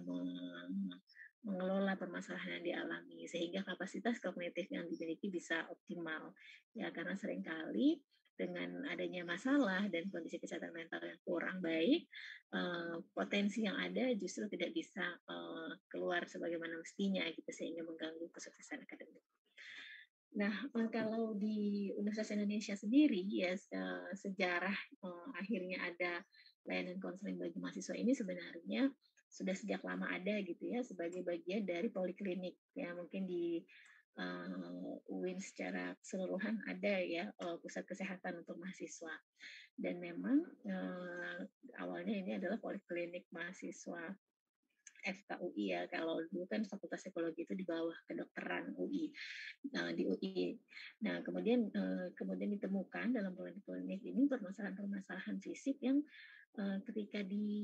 S4: mengelola permasalahan yang dialami sehingga kapasitas kognitif yang dimiliki bisa optimal ya, karena seringkali dengan adanya masalah dan kondisi kesehatan mental yang kurang baik, uh, potensi yang ada justru tidak bisa uh, keluar sebagaimana mestinya gitu sehingga mengganggu kesuksesan akademik. Nah, kalau di Universitas Indonesia sendiri ya sejarah uh, akhirnya ada layanan konseling bagi mahasiswa ini sebenarnya sudah sejak lama ada gitu ya sebagai bagian dari poliklinik ya, mungkin di uh, U I N secara keseluruhan ada ya uh, pusat kesehatan untuk mahasiswa dan memang uh, awalnya ini adalah poliklinik mahasiswa F K U I ya, kalau dulu kan Fakultas Psikologi itu di bawah kedokteran U I, nah, di U I. Nah kemudian uh, kemudian ditemukan dalam poliklinik ini permasalahan-permasalahan fisik yang uh, ketika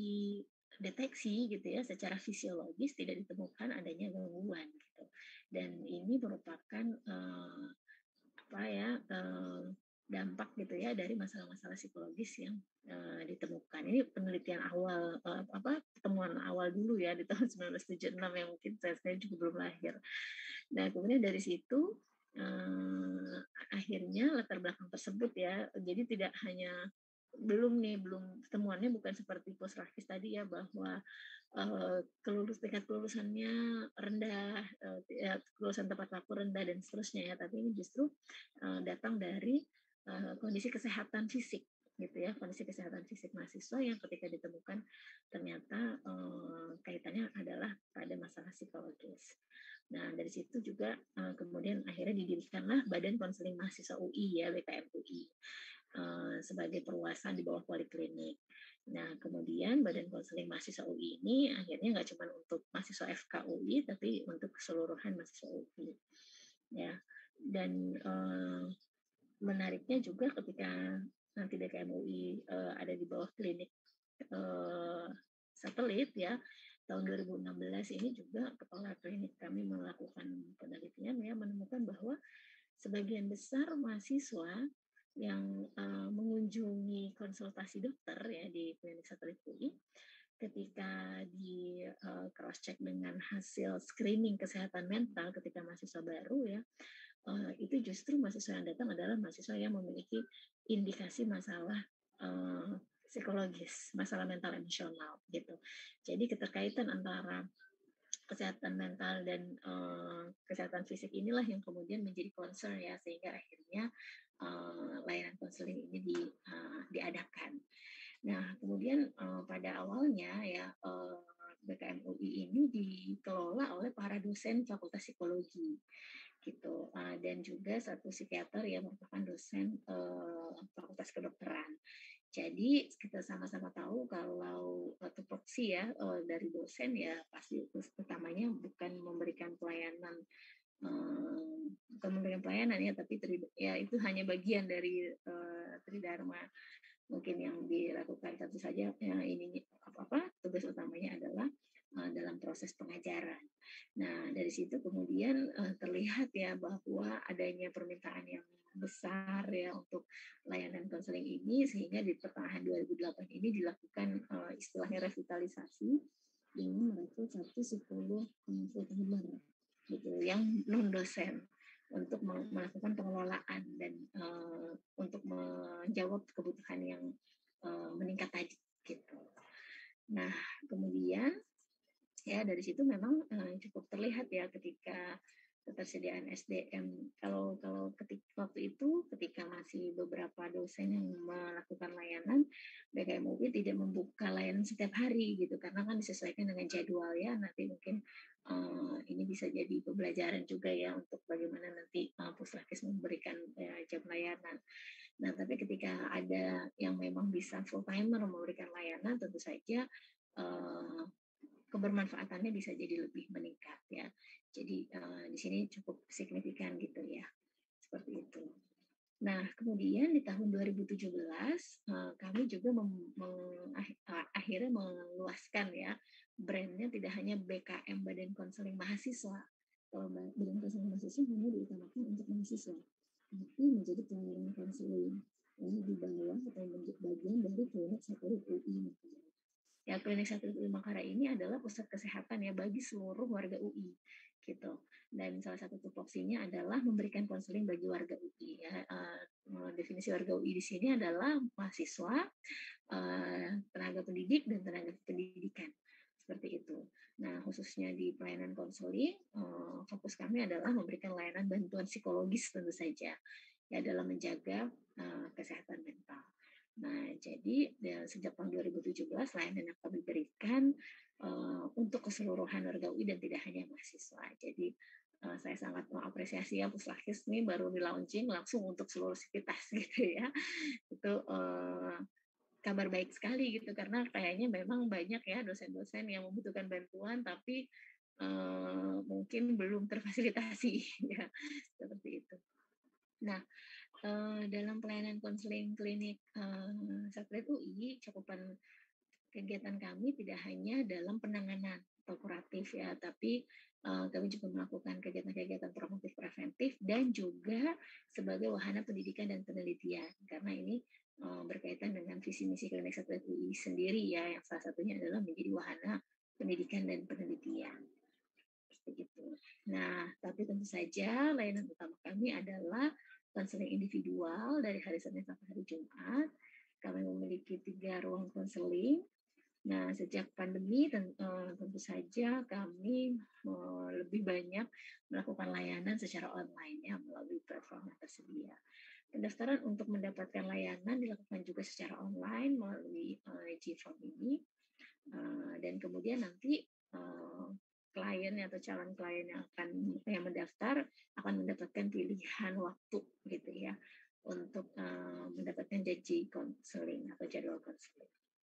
S4: dideteksi gitu ya secara fisiologis tidak ditemukan adanya gangguan gitu, dan ini merupakan uh, apa ya uh, dampak gitu ya dari masalah-masalah psikologis yang uh, ditemukan. Ini penelitian awal uh, apa pertemuan awal dulu ya di tahun sembilan belas tujuh puluh enam yang mungkin saya, saya juga belum lahir. Nah kemudian dari situ uh, akhirnya latar belakang tersebut ya, jadi tidak hanya belum nih belum temuannya bukan seperti Pusrakis tadi ya bahwa uh, kelulus tingkat kelulusannya rendah, uh, ya, kelulusan tepat waktu rendah dan seterusnya ya, tapi ini justru uh, datang dari uh, kondisi kesehatan fisik gitu ya, kondisi kesehatan fisik mahasiswa yang ketika ditemukan ternyata uh, kaitannya adalah pada masalah psikologis. Nah dari situ juga uh, kemudian akhirnya didirikanlah Badan Konseling Mahasiswa U I ya, B K M U I. Uh, sebagai perluasan di bawah poliklinik. Nah, kemudian Badan Konseling Mahasiswa U I ini akhirnya nggak cuma untuk mahasiswa F K U I, tapi untuk keseluruhan mahasiswa U I. Ya, dan uh, menariknya juga ketika nanti B K M U I uh, ada di bawah klinik uh, satelit ya, tahun dua ribu enam belas ini juga kepala klinik kami melakukan penelitian ya, menemukan bahwa sebagian besar mahasiswa yang uh, mengunjungi konsultasi dokter ya di klinik satelit U I, ketika di uh, cross check dengan hasil screening kesehatan mental ketika mahasiswa baru ya, uh, itu justru mahasiswa yang datang adalah mahasiswa yang memiliki indikasi masalah uh, psikologis, masalah mental emosional gitu. Jadi keterkaitan antara kesehatan mental dan uh, kesehatan fisik inilah yang kemudian menjadi concern ya, sehingga akhirnya uh, layanan konseling ini di, uh, diadakan. Nah kemudian uh, pada awalnya ya uh, B K M U I ini dikelola oleh para dosen Fakultas Psikologi gitu, uh, dan juga satu psikiater yang merupakan dosen uh, Fakultas Kedokteran. Jadi kita sama-sama tahu kalau tupoksi ya dari dosen ya pasti utamanya bukan memberikan pelayanan, bukan memberikan pelayanan ya, tapi ya itu hanya bagian dari uh, tridharma mungkin yang dilakukan. Tentu saja ya, ini apa tugas utamanya adalah uh, dalam proses pengajaran. Nah dari situ kemudian uh, terlihat ya bahwa adanya permintaan yang besar ya untuk layanan konseling ini, sehingga di pertengahan dua ribu delapan ini dilakukan uh, istilahnya revitalisasi dengan merekrut satu sepuluh full-timer gitu yang non dosen untuk melakukan pengelolaan dan uh, untuk menjawab kebutuhan yang uh, meningkat tadi gitu. Nah kemudian ya dari situ memang uh, cukup terlihat ya ketika ketersediaan S D M. Kalau kalau ketika waktu itu ketika masih beberapa dosen yang melakukan layanan, B K M U I tidak membuka layanan setiap hari gitu karena kan disesuaikan dengan jadwal ya. Nanti mungkin uh, ini bisa jadi pembelajaran juga ya untuk bagaimana nanti uh, Puslakes memberikan uh, jam layanan. Nah, tapi ketika ada yang memang bisa full timer memberikan layanan, tentu saja uh, kebermanfaatannya bisa jadi lebih meningkat ya. Jadi uh, di sini cukup signifikan gitu ya, seperti itu. Nah, kemudian di tahun dua ribu tujuh belas uh, kami juga mem- meng- uh, akhirnya meluaskan ya brandnya tidak hanya B K M Badan Konseling Mahasiswa. Kalau Badan Konseling Mahasiswa hanya diutamakan untuk mahasiswa, tapi menjadi pelayanan konseling ya, di bawah atau menjadi bagian dari klinik satelit U I. Ya, klinik satelit U I Makara ini adalah pusat kesehatan ya bagi seluruh warga U I gitu. Dan salah satu tupoksinya adalah memberikan konseling bagi warga U I ya. Uh, definisi warga U I di sini adalah mahasiswa, uh, tenaga pendidik dan tenaga pendidikan. Seperti itu. Nah, khususnya di pelayanan konseling, uh, fokus kami adalah memberikan layanan bantuan psikologis tentu saja ya dalam menjaga uh, kesehatan mental. Nah, jadi ya, sejak tahun dua ribu tujuh belas layanan yang kami berikan uh, untuk keseluruhan warga U I dan tidak hanya mahasiswa. Jadi uh, saya sangat mengapresiasi ya Puslakes ini baru di launching langsung untuk seluruh sivitas gitu ya. Itu uh, kabar baik sekali gitu karena kayaknya memang banyak ya dosen-dosen yang membutuhkan bantuan tapi uh, mungkin belum terfasilitasi ya seperti itu. Nah, uh, dalam pelayanan konseling klinik uh, satelit U I, cakupan kegiatan kami tidak hanya dalam penanganan atau kuratif ya, tapi uh, kami juga melakukan kegiatan-kegiatan promotif preventif dan juga sebagai wahana pendidikan dan penelitian karena ini uh, berkaitan dengan visi misi klinik satelit U I sendiri ya, yang salah satunya adalah menjadi wahana pendidikan dan penelitian. Seperti itu. Nah, tapi tentu saja layanan utama kami adalah konseling individual dari hari Senin sampai hari Jumat. Kami memiliki tiga ruang konseling. Nah, sejak pandemi tentu saja kami lebih banyak melakukan layanan secara online ya melalui platform yang tersedia. Pendaftaran untuk mendapatkan layanan dilakukan juga secara online melalui G-Form ini. Dan kemudian nanti klien atau calon klien yang akan yang mendaftar akan mendapatkan pilihan waktu gitu ya untuk uh, mendapatkan janji konseling atau jadwal konseling.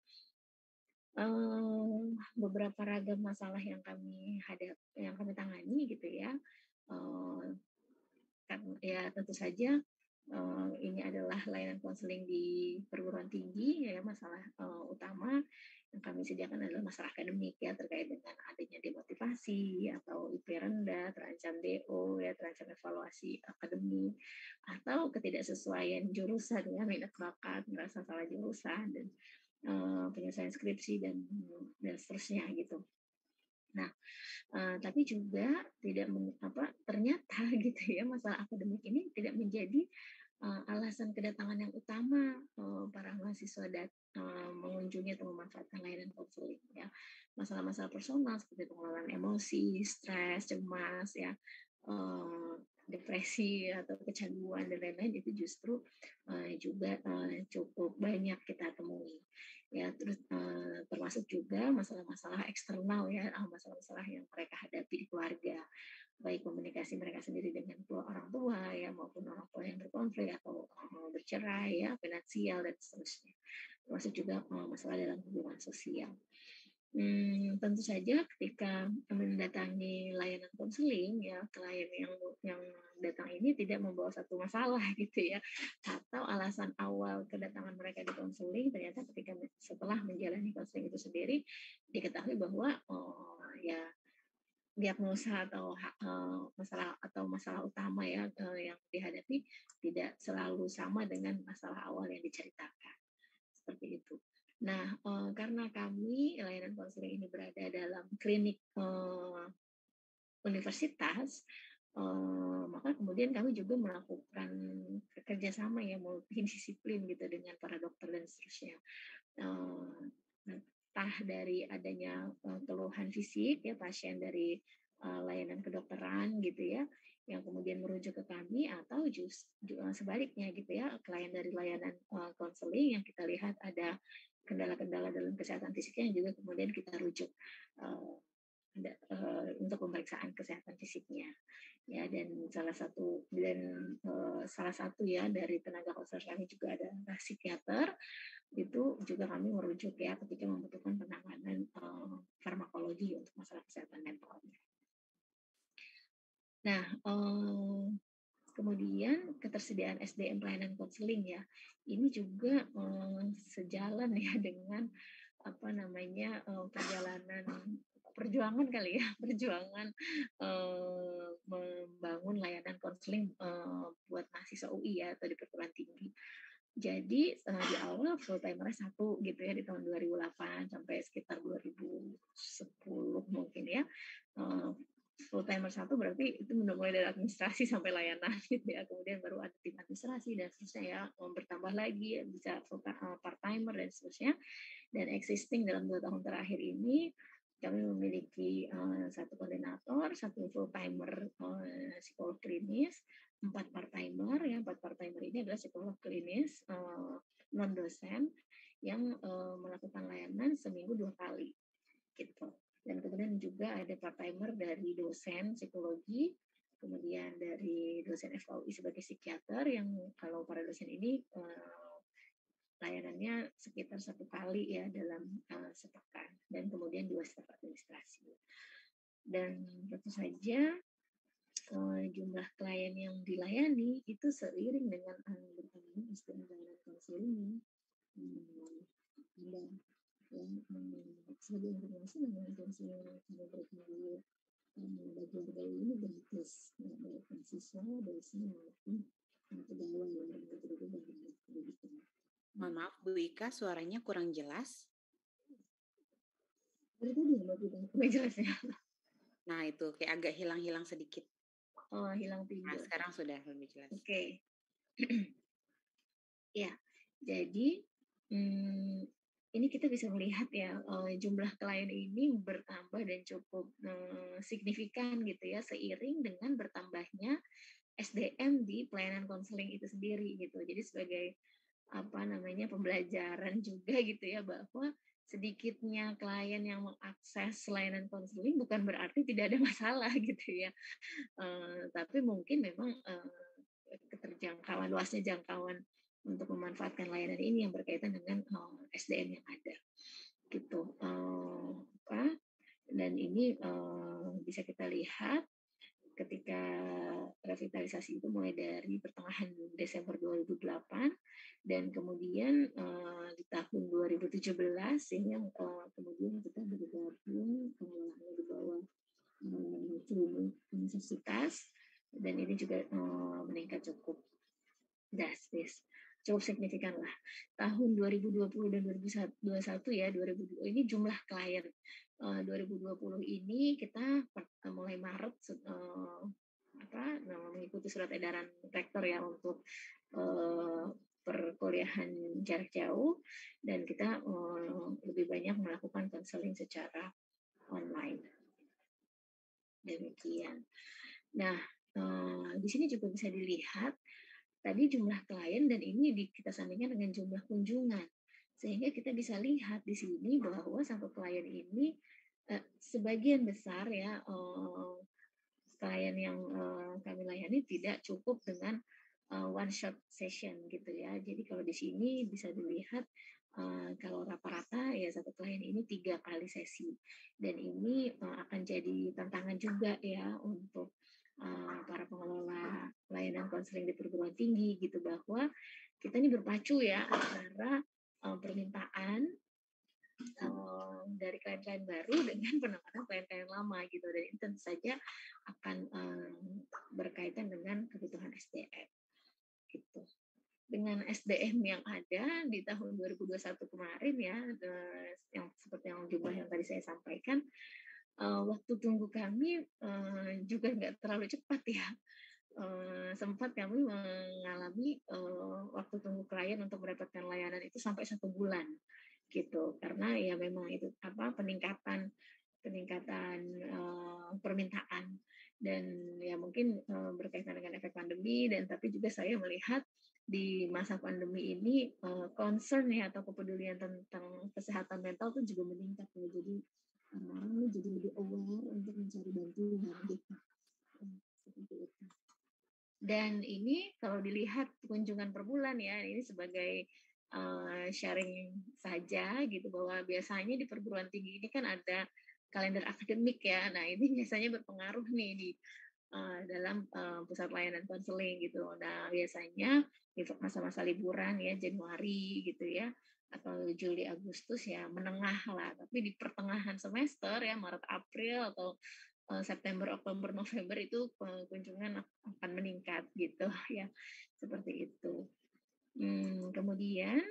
S4: Uh, beberapa ragam masalah yang kami hadap yang kami tangani gitu ya. Uh, kan ya tentu saja uh, ini adalah layanan konseling di perguruan tinggi ya masalah uh, utama yang kami sediakan adalah masalah akademik ya terkait dengan adanya demotivasi atau I P rendah, terancam D O ya terancam evaluasi akademik atau ketidaksesuaian jurusan ya minat bakat merasa salah jurusan dan uh, penyelesaian skripsi dan dan seterusnya gitu. Nah, uh, tapi juga tidak men, apa ternyata gitu ya masalah akademik ini tidak menjadi uh, alasan kedatangan yang utama uh, para mahasiswa dat, uh, mengunjungi atau memanfaatkan layanan konseling ya. Masalah-masalah personal seperti pengelolaan emosi, stres, cemas ya, uh, depresi atau kecanduan dan lain-lain itu justru uh, juga uh, cukup banyak kita temui ya terus uh, termasuk juga masalah-masalah eksternal ya masalah-masalah yang mereka hadapi di keluarga baik komunikasi mereka sendiri dengan orang tua ya maupun orang tua yang berkonflik atau uh, bercerai ya finansial dan seterusnya termasuk juga uh, masalah dalam hubungan sosial. Hmm, tentu saja ketika mendatangi layanan konseling ya klien yang yang datang ini tidak membawa satu masalah gitu ya atau alasan awal kedatangan mereka di konseling ternyata ketika setelah menjalani konseling itu sendiri diketahui bahwa oh ya diagnosa atau uh, masalah atau masalah utama ya uh, yang dihadapi tidak selalu sama dengan masalah awal yang diceritakan seperti itu. Nah, uh, karena kami layanan konseling ini berada dalam klinik uh, universitas, uh, maka kemudian kami juga melakukan kerjasama ya multidisiplin gitu dengan para dokter dan seterusnya. Uh, entah dari adanya uh, keluhan fisik ya pasien dari uh, layanan kedokteran gitu ya, yang kemudian merujuk ke kami, atau just uh, sebaliknya gitu ya, klien dari layanan konseling uh, yang kita lihat ada kendala-kendala dalam kesehatan fisiknya yang juga kemudian kita rujuk uh, uh, untuk pemeriksaan kesehatan fisiknya ya. Dan salah satu dan uh, salah satu ya dari tenaga konselor kami juga ada psikiater, itu juga kami merujuk ya ketika membutuhkan penanganan uh, farmakologi untuk masalah kesehatan mentalnya. Nah, uh, kemudian ketersediaan S D M pelayanan konseling ya, ini juga uh, sejalan ya dengan apa namanya uh, perjalanan perjuangan kali ya, perjuangan uh, membangun layanan konseling uh, buat mahasiswa U I ya, atau di perguruan tinggi. Jadi uh, di awal full timer satu gitu ya di tahun dua ribu delapan sampai sekitar dua ribu sepuluh mungkin ya. Uh, full timer satu berarti itu mulai dari administrasi sampai layanan gitu ya. Kemudian baru ada tim administrasi dan seterusnya ya, bertambah lagi bisa full uh, part timer dan seterusnya. Dan existing dalam dua tahun terakhir ini kami memiliki uh, satu koordinator, satu full timer uh, psikolog klinis, empat part timer ya. Empat part timer ini adalah psikolog klinis uh, non dosen yang uh, melakukan layanan seminggu dua kali gitu. Dan kemudian juga ada part timer dari dosen psikologi, kemudian dari dosen F K U I sebagai psikiater yang kalau para dosen ini uh, layanannya sekitar satu kali ya dalam uh, sepekan, dan kemudian dua staf administrasi. Dan tentu saja uh, jumlah klien yang dilayani itu seiring dengan uh, bertambahnya S D M layanan konseling. Hmm, dan ya, hmm, sebagai informasi layanan konseling yang berkelanjutan bagi warga ini gratis ya, baik mahasiswa, dosen maupun pegawai yang berkelanjutan bagi pendidikan.
S14: Mohon maaf Bu Ika, suaranya kurang jelas.
S4: Dari tadi ya, kurang jelas ya.
S14: Nah itu kayak agak hilang-hilang sedikit.
S4: Oh, hilang tidur.
S14: Nah sekarang sudah lebih jelas.
S4: Oke. Okay. Ya, jadi hmm, ini kita bisa melihat ya uh, jumlah klien ini bertambah dan cukup uh, signifikan gitu ya, seiring dengan bertambahnya S D M di pelayanan konseling itu sendiri gitu. Jadi sebagai apa namanya pembelajaran juga gitu ya, bahwa sedikitnya klien yang mengakses layanan konseling bukan berarti tidak ada masalah gitu ya, uh, tapi mungkin memang uh, keterjangkauan, luasnya jangkauan untuk memanfaatkan layanan ini yang berkaitan dengan uh, S D M yang ada gitu. Uh, apa dan ini uh, bisa kita lihat ketika revitalisasi itu mulai dari pertengahan Desember dua ribu delapan dan kemudian uh, di tahun dua ribu tujuh belas ini yang uh, kemudian kita bergabung pengelolaannya di bawah uh, universitas, dan ini juga uh, meningkat cukup drastis, cukup signifikan lah. Tahun dua ribu dua puluh dan dua ribu dua puluh satu ya, dua ribu dua puluh ini jumlah klien uh, dua ribu dua puluh ini kita per, uh, mulai Maret uh, apa nah, mengikuti surat edaran rektor ya untuk uh, perkuliahan jarak jauh, dan kita uh, lebih banyak melakukan konseling secara online. Demikian. Nah, uh, di sini juga bisa dilihat tadi jumlah klien, dan ini di, kita sandingkan dengan jumlah kunjungan, sehingga kita bisa lihat di sini bahwa satu klien ini eh, sebagian besar ya eh, klien yang eh, kami layani tidak cukup dengan eh, one shot session gitu ya. Jadi kalau di sini bisa dilihat eh, kalau rata-rata ya satu klien ini tiga kali sesi, dan ini eh, akan jadi tantangan juga ya untuk Uh, para pengelola layanan konseling di perguruan tinggi gitu, bahwa kita ini berpacu ya antara uh, permintaan uh, dari klien-klien baru dengan penanganan klien-klien lama gitu, dan ini tentu saja akan uh, berkaitan dengan kebutuhan S D M gitu. Dengan S D M yang ada di tahun dua ribu dua puluh satu kemarin ya, uh, yang seperti yang jumlah yang tadi saya sampaikan, Uh, waktu tunggu kami uh, juga nggak terlalu cepat ya. Uh, sempat kami mengalami uh, waktu tunggu klien untuk mendapatkan layanan itu sampai satu bulan gitu, karena ya memang itu apa peningkatan peningkatan uh, permintaan. Dan ya mungkin uh, berkaitan dengan efek pandemi, dan tapi juga saya melihat di masa pandemi ini uh, concern ya atau kepedulian tentang kesehatan mental itu juga meningkat ya. Jadi orang-orang jadi lebih aware untuk mencari bantuan gitu. Seperti itu. Dan ini kalau dilihat kunjungan per bulan ya, ini sebagai uh, sharing saja gitu, bahwa biasanya di perguruan tinggi ini kan ada kalender akademik ya. Nah ini biasanya berpengaruh nih di uh, dalam uh, pusat layanan konseling gitu. Nah biasanya di masa-masa liburan ya, Januari gitu ya, atau Juli Agustus ya menengah lah. Tapi di pertengahan semester ya, Maret April atau uh, September Oktober November itu uh, kunjungan akan meningkat gitu ya, seperti itu. Hmm, kemudian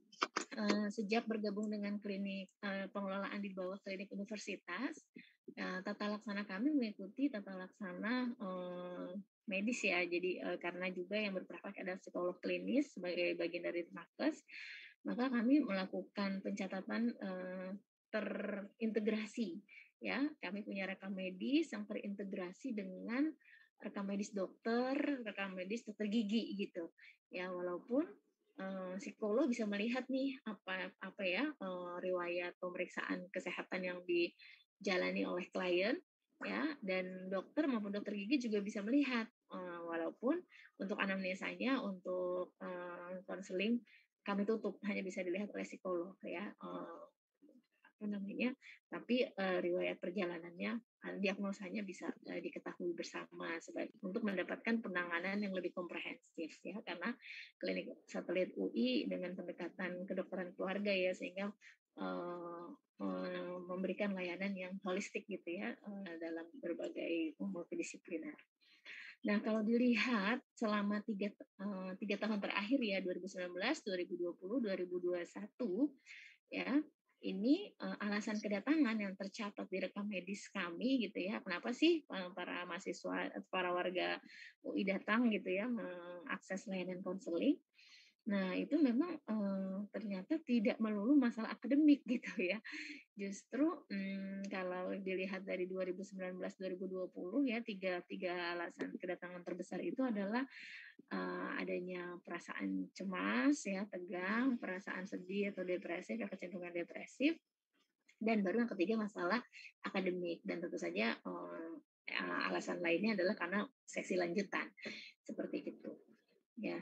S4: Uh, sejak bergabung dengan klinik uh, pengelolaan di bawah klinik universitas, uh, tata laksana kami mengikuti tata laksana uh, medis ya. Jadi uh, karena juga yang berpraktek adalah psikolog klinis sebagai bagian dari nakes, maka kami melakukan pencatatan uh, terintegrasi ya. Kami punya rekam medis yang terintegrasi dengan rekam medis dokter, rekam medis dokter gigi gitu ya. Walaupun Uh, psikolog bisa melihat nih apa apa ya uh, riwayat pemeriksaan kesehatan yang dijalani oleh klien ya, dan dokter maupun dokter gigi juga bisa melihat uh, walaupun untuk anamnesanya, untuk konseling uh, kami tutup, hanya bisa dilihat oleh psikolog ya, uh, apa namanya, tapi uh, riwayat perjalanannya, uh, diagnosanya bisa uh, diketahui bersama sebagai untuk mendapatkan penanganan yang lebih komprehensif ya, karena klinik satelit U I dengan pendekatan kedokteran keluarga ya, sehingga uh, uh, memberikan layanan yang holistik gitu ya, uh, dalam berbagai multidisipliner. Nah, kalau dilihat selama tiga, uh, tiga tahun terakhir ya, dua ribu sembilan belas, dua ribu dua puluh, dua ribu dua puluh satu ya, ini uh, alasan kedatangan yang tercatat di rekam medis kami gitu ya. Kenapa sih uh, para mahasiswa, para warga U I datang gitu ya mengakses layanan konseling? Nah, itu memang uh, ternyata tidak melulu masalah akademik gitu ya. Justru hmm, kalau dilihat dari dua ribu sembilan belas dua ribu dua puluh ya, tiga tiga alasan kedatangan terbesar itu adalah uh, adanya perasaan cemas ya, tegang, perasaan sedih atau depresif, kecenderungan depresif, dan baru yang ketiga masalah akademik. Dan tentu saja uh, alasan lainnya adalah karena seksi lanjutan seperti itu ya.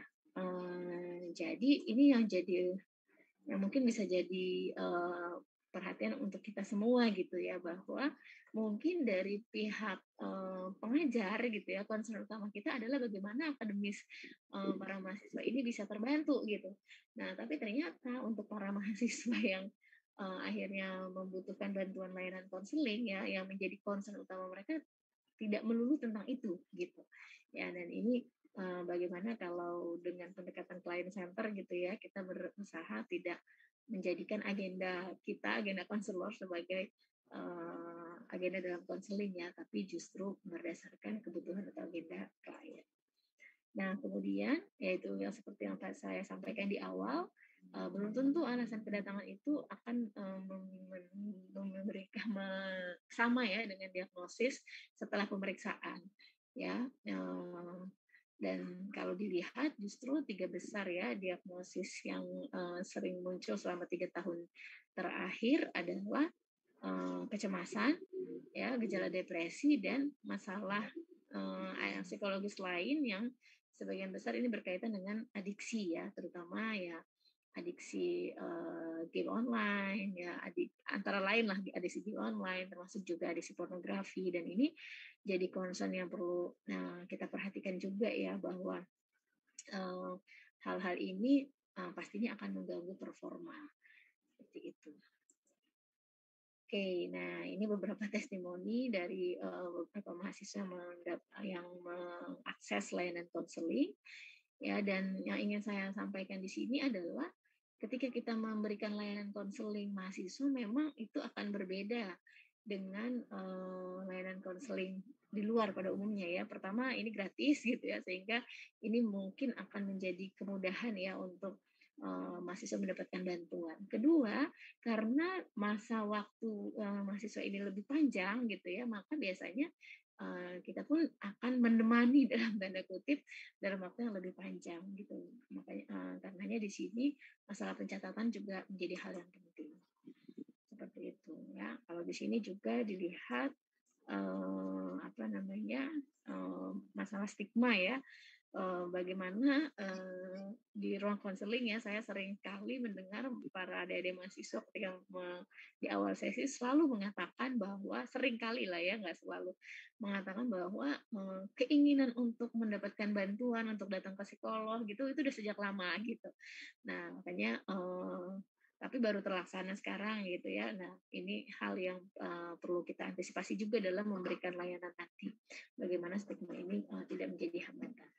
S4: Uh, jadi ini yang jadi yang mungkin bisa jadi uh, perhatian untuk kita semua gitu ya, bahwa mungkin dari pihak uh, pengajar gitu ya, concern utama kita adalah bagaimana akademis uh, para mahasiswa ini bisa terbantu gitu. Nah, tapi ternyata untuk para mahasiswa yang uh, akhirnya membutuhkan bantuan layanan konseling ya, yang menjadi concern utama mereka tidak melulu tentang itu gitu ya. Dan ini uh, bagaimana kalau dengan pendekatan client center gitu ya, kita berusaha tidak menjadikan agenda kita, agenda konselor sebagai uh, agenda dalam konseling ya, tapi justru berdasarkan kebutuhan atau agenda klien. Nah, kemudian yaitu yang seperti yang saya sampaikan di awal, uh, belum tentu alasan kedatangan itu akan um, memberikan sama ya dengan diagnosis setelah pemeriksaan ya. Uh, Dan kalau dilihat justru tiga besar ya diagnosis yang uh, sering muncul selama tiga tahun terakhir adalah uh, kecemasan, ya, gejala depresi, dan masalah uh, psikologis lain yang sebagian besar ini berkaitan dengan adiksi ya, terutama ya adiksi uh, game online ya, adik antara lain lah adiksi game online, termasuk juga adiksi pornografi. Dan ini jadi concern yang perlu nah, kita perhatikan juga ya, bahwa uh, hal-hal ini uh, pastinya akan mengganggu performa seperti itu. Oke, nah ini beberapa testimoni dari uh, beberapa mahasiswa yang mengakses layanan konseling ya, dan yang ingin saya sampaikan di sini adalah ketika kita memberikan layanan konseling mahasiswa, memang itu akan berbeda dengan uh, layanan konseling di luar pada umumnya ya. Pertama, ini gratis gitu ya, sehingga ini mungkin akan menjadi kemudahan ya untuk uh, mahasiswa mendapatkan bantuan. Kedua, karena masa waktu uh, mahasiswa ini lebih panjang gitu ya, maka biasanya uh, kita pun akan menemani dalam tanda kutip dalam waktu yang lebih panjang gitu. Makanya uh, karenanya di sini masalah pencatatan juga menjadi hal yang penting. Seperti itu ya. Kalau di sini juga dilihat uh, apa namanya uh, masalah stigma ya. Uh, bagaimana uh, di ruang konseling ya, saya sering kali mendengar para adik-adik mahasiswa ketika me, di awal sesi selalu mengatakan bahwa sering kali lah ya, nggak selalu, mengatakan bahwa uh, keinginan untuk mendapatkan bantuan untuk datang ke psikolog gitu itu udah sejak lama gitu. Nah makanya uh, tapi baru terlaksana sekarang gitu ya. Nah ini hal yang uh, perlu kita antisipasi juga dalam memberikan layanan nanti. Bagaimana stigma ini uh, tidak menjadi hambatan.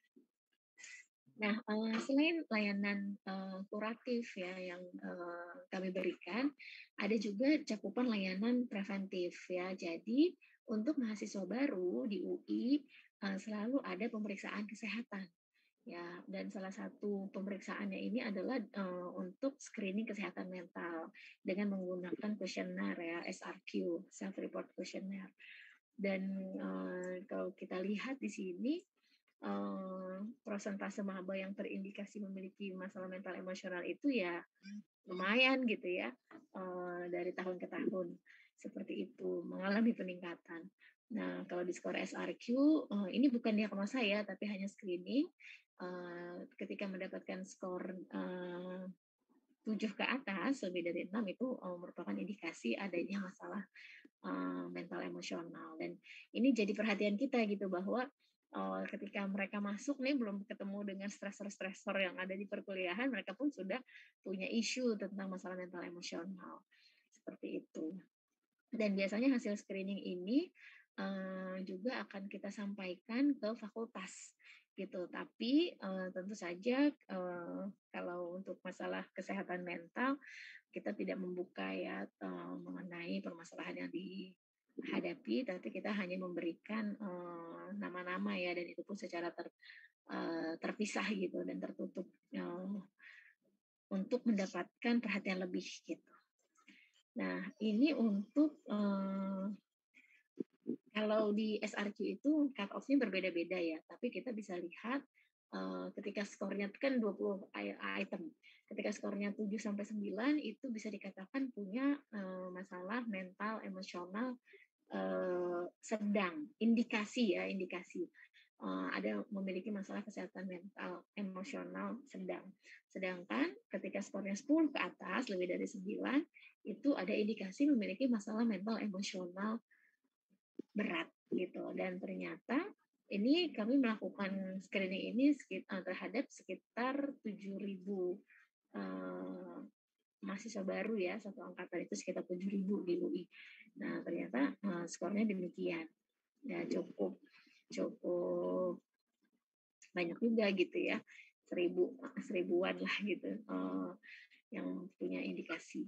S4: Nah, uh, selain layanan uh, kuratif ya yang uh, kami berikan, ada juga cakupan layanan preventif ya. Jadi untuk mahasiswa baru di U I uh, selalu ada pemeriksaan kesehatan ya, dan salah satu pemeriksaannya ini adalah uh, untuk screening kesehatan mental dengan menggunakan kuesioner ya, S R Q, self report questionnaire. Dan uh, kalau kita lihat di sini Uh, prosentase maba yang terindikasi memiliki masalah mental emosional itu ya lumayan gitu ya, uh, dari tahun ke tahun seperti itu mengalami peningkatan. Nah kalau di skor S R Q uh, ini bukan diagnosa ya tapi hanya screening. Uh, ketika mendapatkan skor uh, tujuh ke atas lebih dari enam itu uh, merupakan indikasi adanya masalah uh, mental emosional, dan ini jadi perhatian kita gitu bahwa Uh, ketika mereka masuk nih belum ketemu dengan stresor-stresor yang ada di perkuliahan, mereka pun sudah punya isu tentang masalah mental emosional seperti itu. Dan biasanya hasil screening ini uh, juga akan kita sampaikan ke fakultas gitu. Tapi uh, tentu saja uh, kalau untuk masalah kesehatan mental kita tidak membuka ya uh, mengenai permasalahan yang di hadapi, tapi kita hanya memberikan uh, nama-nama ya, dan itu pun secara ter, uh, terpisah gitu dan tertutup uh, untuk mendapatkan perhatian lebih gitu. Nah ini untuk uh, kalau di S R Q itu cut off-nya berbeda-beda ya, tapi kita bisa lihat uh, ketika skornya kan dua puluh item, ketika skornya tujuh sampai sembilan itu bisa dikatakan punya uh, masalah mental emosional Uh, sedang, indikasi ya, indikasi uh, ada memiliki masalah kesehatan mental emosional sedang. Sedangkan ketika skornya sepuluh ke atas lebih dari sembilan itu ada indikasi memiliki masalah mental emosional berat gitu. Dan ternyata ini kami melakukan screening ini sekitar, terhadap sekitar tujuh ribu uh, mahasiswa baru ya, satu angkatan itu sekitar tujuh ribu di U I. Nah ternyata uh, skornya demikian ya, cukup cukup banyak juga gitu ya, seribu seribuan lah gitu uh, yang punya indikasi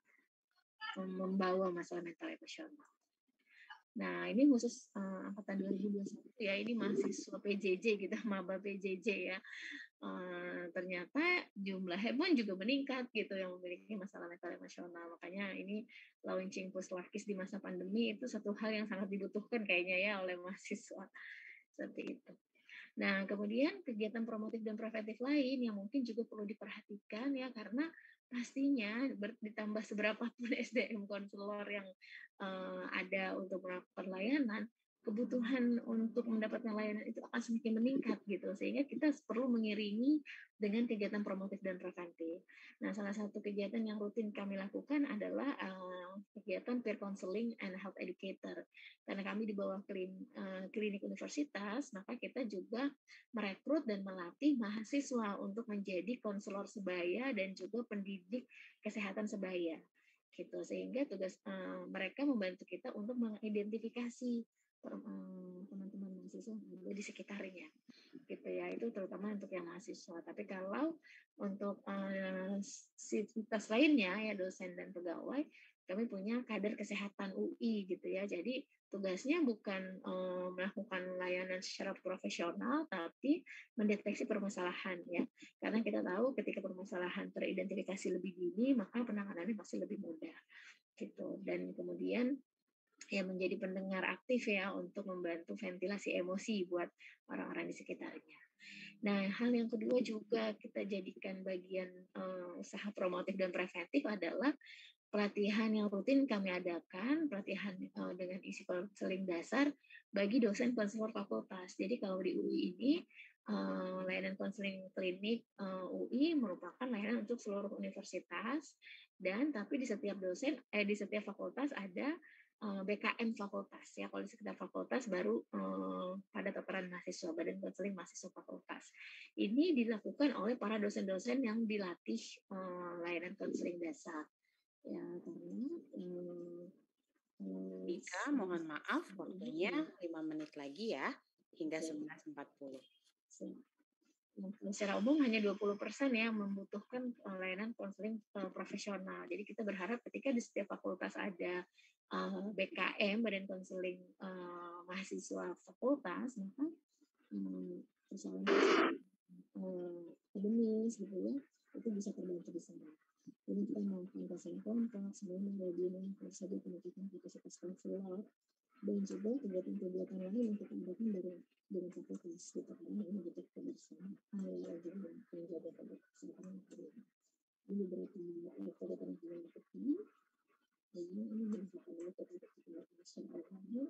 S4: membawa masalah mental emosional. Nah ini khusus uh, angkatan dua ribu dua puluh satu ya, ini mahasiswa P J J gitu, maba P J J ya. Uh, ternyata jumlahnya pun juga meningkat gitu yang memiliki masalah mental emosional. Makanya ini launching Puslakis di masa pandemi itu satu hal yang sangat dibutuhkan kayaknya ya oleh mahasiswa seperti itu. Nah kemudian kegiatan promotif dan preventif lain yang mungkin juga perlu diperhatikan ya, karena pastinya ber, ditambah seberapapun S D M konselor yang uh, ada untuk melakukan layanan, kebutuhan untuk mendapatkan layanan itu akan semakin meningkat gitu, sehingga kita perlu mengiringi dengan kegiatan promotif dan preventif. Nah, salah satu kegiatan yang rutin kami lakukan adalah uh, kegiatan peer counseling and health educator. Karena kami di bawah klin, uh, klinik universitas, maka kita juga merekrut dan melatih mahasiswa untuk menjadi konselor sebaya dan juga pendidik kesehatan sebaya. Gitu, sehingga tugas uh, mereka membantu kita untuk mengidentifikasi teman-teman mahasiswa di sekitarnya gitu ya, itu terutama untuk yang mahasiswa. Tapi kalau untuk uh, sivitas lainnya ya, dosen dan pegawai, kami punya kader kesehatan U I gitu ya. Jadi tugasnya bukan uh, melakukan layanan secara profesional, tapi mendeteksi permasalahan ya. Karena kita tahu ketika permasalahan teridentifikasi lebih dini, maka penanganannya pasti lebih mudah gitu. Dan kemudian ya menjadi pendengar aktif ya untuk membantu ventilasi emosi buat orang-orang di sekitarnya. Nah, hal yang kedua juga kita jadikan bagian uh, usaha promotif dan preventif adalah pelatihan yang rutin kami adakan, pelatihan uh, dengan isi konseling dasar bagi dosen konselor fakultas. Jadi kalau di U I ini, uh, layanan konseling klinik uh, U I merupakan layanan untuk seluruh universitas, dan tapi di setiap dosen, eh di setiap fakultas ada uh, B K M fakultas ya. Kalau di sekitar fakultas baru uh, pada tataran mahasiswa, badan konseling mahasiswa fakultas. Ini dilakukan oleh para dosen-dosen yang dilatih uh, layanan konseling dasar. Ya, karena um,
S14: Dika, mohon maaf waktunya lima menit lagi ya, hingga sebelas empat puluh.
S4: Secara umum hanya dua puluh persen ya membutuhkan layanan konseling uh, profesional. Jadi kita berharap ketika di setiap fakultas ada uh, B K M, badan konseling uh, mahasiswa fakultas, maka um, persoalan uh, akademis gitu ya, itu bisa terbantu di sana. Jadi kita melakukan konseling kontak, sebelum webinar, tentu saja peningkatan kapasitas konselor, dan juga kegiatan-kegiatan lain yang kita lakukan dari dengan fakultas gitu, karena ini butuh kebersamaan yang juga menjaga kebersamaan ini. Ini beberapa kegiatan yang kita lakukan, dan ini merupakan untuk kita lakukan secara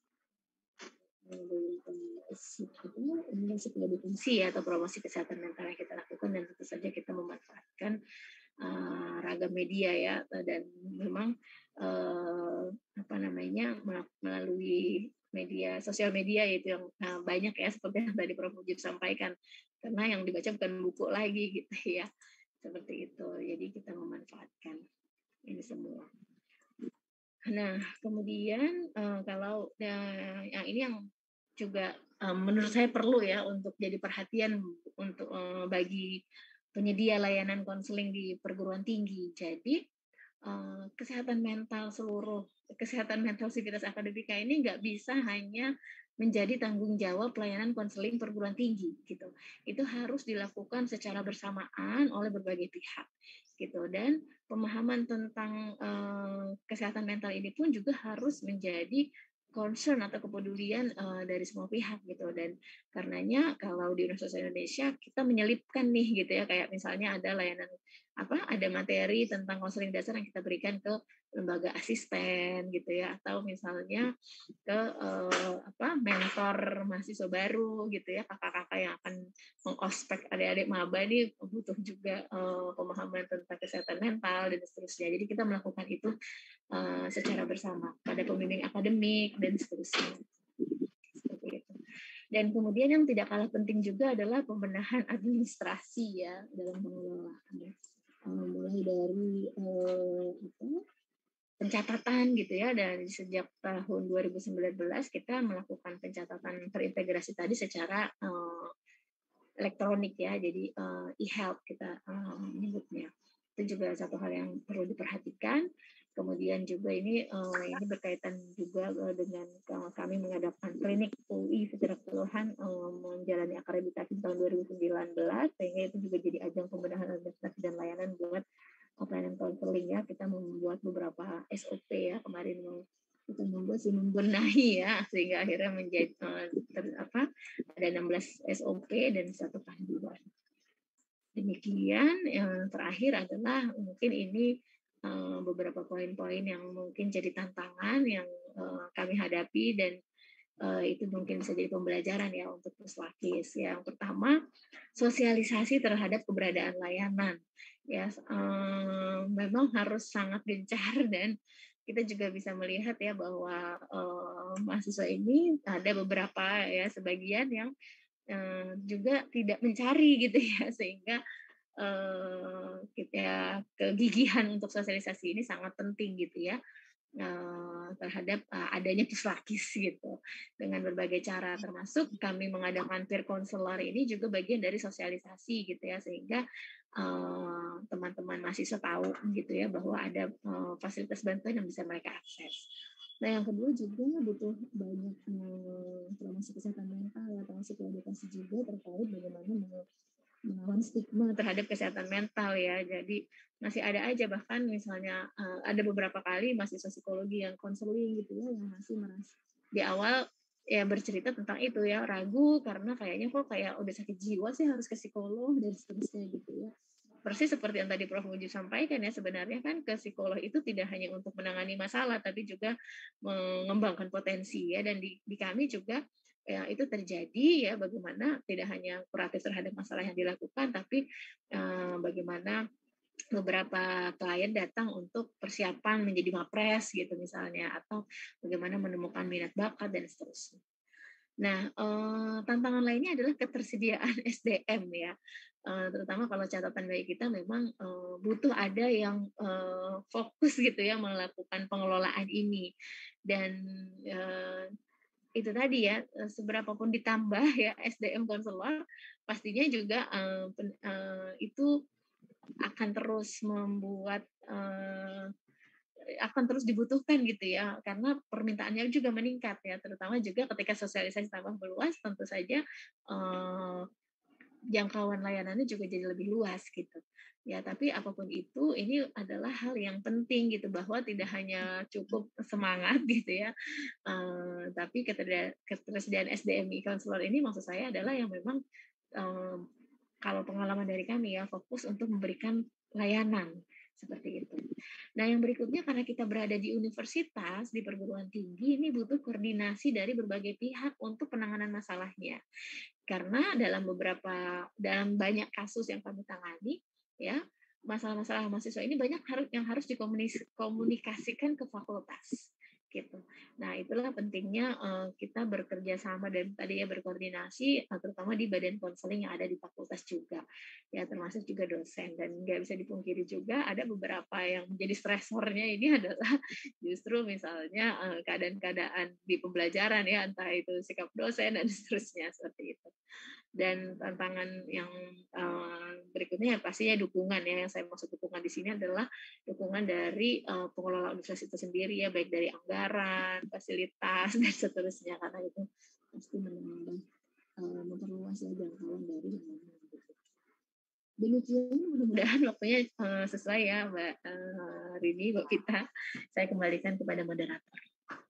S4: ini sebuah fungsi atau promosi kesehatan mental yang kita lakukan, dan tentu saja kita memanfaatkan uh, ragam media ya, dan memang uh, apa namanya melalui media sosial media itu yang uh, banyak ya, seperti yang tadi Prof Mujib sampaikan, karena yang dibaca bukan buku lagi gitu ya, seperti itu. Jadi kita memanfaatkan ini semua. Nah, kemudian uh, kalau uh, yang ini yang juga uh, menurut saya perlu ya untuk jadi perhatian untuk uh, bagi penyedia layanan konseling di perguruan tinggi. Jadi uh, kesehatan mental seluruh kesehatan mental sivitas akademika ini nggak bisa hanya menjadi tanggung jawab pelayanan konseling perguruan tinggi gitu. Itu harus dilakukan secara bersamaan oleh berbagai pihak gitu, dan pemahaman tentang uh, kesehatan mental ini pun juga harus menjadi concern atau kepedulian uh, dari semua pihak gitu. Dan karenanya kalau di Universitas Indonesia kita menyelipkan nih gitu ya, kayak misalnya ada layanan apa ada materi tentang konseling dasar yang kita berikan ke lembaga asisten gitu ya, atau misalnya ke uh, apa mentor mahasiswa baru gitu ya, kakak-kakak yang akan mengospek adik-adik maba ini butuh juga uh, pemahaman tentang kesehatan mental dan seterusnya. Jadi kita melakukan itu uh, secara bersama pada pembimbing akademik dan seterusnya. Seperti itu. Dan kemudian yang tidak kalah penting juga adalah pembenahan administrasi ya dalam pengelolaan. Uh, mulai dari uh, apa, pencatatan gitu ya, dan sejak tahun dua ribu sembilan belas kita melakukan pencatatan terintegrasi tadi secara uh, elektronik ya, jadi uh, e-health kita uh, menyebutnya. Itu juga satu hal yang perlu diperhatikan. Kemudian juga ini uh, ini berkaitan juga uh, dengan uh, kami mengadakan klinik U I secara keseluruhan uh, menjalani akreditasi tahun dua ribu sembilan belas, sehingga itu juga jadi ajang pembenahan administrasi dan layanan buat pelayanan konseling ya. Kita membuat beberapa S O P ya, kemarin mau kita membuat sih membenahi ya, sehingga akhirnya menjadi uh, ter, apa ada enam belas S O P dan satu panduan. Demikian. Yang terakhir adalah mungkin ini uh, beberapa poin-poin yang mungkin jadi tantangan yang uh, kami hadapi, dan uh, itu mungkin bisa jadi pembelajaran ya untuk Puslakis. Yang pertama, sosialisasi terhadap keberadaan layanan. Ya, uh, memang harus sangat gencar, dan kita juga bisa melihat ya bahwa uh, mahasiswa ini ada beberapa ya sebagian yang uh, juga tidak mencari gitu ya, sehingga uh, kita kegigihan untuk sosialisasi ini sangat penting gitu ya. uh, terhadap uh, adanya puslakis gitu dengan berbagai cara, termasuk kami mengadakan peer counselor ini juga bagian dari sosialisasi gitu ya, sehingga uh, teman-teman mahasiswa tahu gitu ya bahwa ada uh, fasilitas bantuan yang bisa mereka akses. Nah, yang kedua juga butuh banyak uh, promosi kesehatan mental ya, termasuk edukasi juga terkait bagaimana melawan stigma terhadap kesehatan mental ya. Jadi masih ada aja, bahkan misalnya uh, ada beberapa kali mahasiswa psikologi yang konseling gitu ya, yang masih merasa di awal ya bercerita tentang itu ya, ragu karena kayaknya kok kayak udah sakit jiwa sih harus ke psikolog dan seterusnya gitu ya. Persis seperti yang tadi Prof Mujib sampaikan ya, sebenarnya kan ke psikolog itu tidak hanya untuk menangani masalah, tapi juga mengembangkan potensi ya. Dan di, di kami juga ya itu terjadi ya, bagaimana tidak hanya kuratif terhadap masalah yang dilakukan, tapi eh, bagaimana beberapa klien datang untuk persiapan menjadi mapres gitu misalnya, atau bagaimana menemukan minat bakat dan seterusnya. Nah, eh, tantangan lainnya adalah ketersediaan S D M ya, eh, terutama kalau catatan dari kita memang eh, butuh ada yang eh, fokus gitu ya melakukan pengelolaan ini. Dan eh, itu tadi ya, seberapa pun ditambah ya S D M konselor, pastinya juga uh, pen, uh, itu akan terus membuat uh, akan terus dibutuhkan gitu ya, karena permintaannya juga meningkat ya, terutama juga ketika sosialisasi tambah meluas, tentu saja uh, jangkauan layanannya juga jadi lebih luas gitu. Ya, tapi apapun itu, ini adalah hal yang penting gitu, bahwa tidak hanya cukup semangat gitu ya, uh, tapi ketersediaan S D M counselor ini maksud saya adalah yang memang uh, kalau pengalaman dari kami ya, fokus untuk memberikan layanan seperti itu. Nah, yang berikutnya, karena kita berada di universitas, di perguruan tinggi, ini butuh koordinasi dari berbagai pihak untuk penanganan masalahnya. Karena dalam beberapa dalam banyak kasus yang kami tangani ya, masalah-masalah mahasiswa ini banyak harus yang harus dikomunikasikan ke fakultas gitu. Nah, itulah pentingnya uh, kita bekerja sama dan tadi ya berkoordinasi, uh, terutama di badan konseling yang ada di fakultas juga ya, termasuk juga dosen. Dan nggak bisa dipungkiri juga ada beberapa yang menjadi stresornya ini adalah justru misalnya uh, keadaan-keadaan di pembelajaran ya, entah itu sikap dosen dan seterusnya seperti itu. Dan tantangan yang uh, berikutnya ya pastinya dukungan ya, yang saya maksud dukungan di sini adalah dukungan dari uh, pengelola universitas itu sendiri ya, baik dari anggaran, fasilitas dan seterusnya, karena itu pasti menambah uh, memperluas ya jangkauan dari yang lain. Demikian, mudah-mudahan waktunya uh, sesuai ya Mbak uh, Rini, Mbak Pita. Saya kembalikan kepada moderator.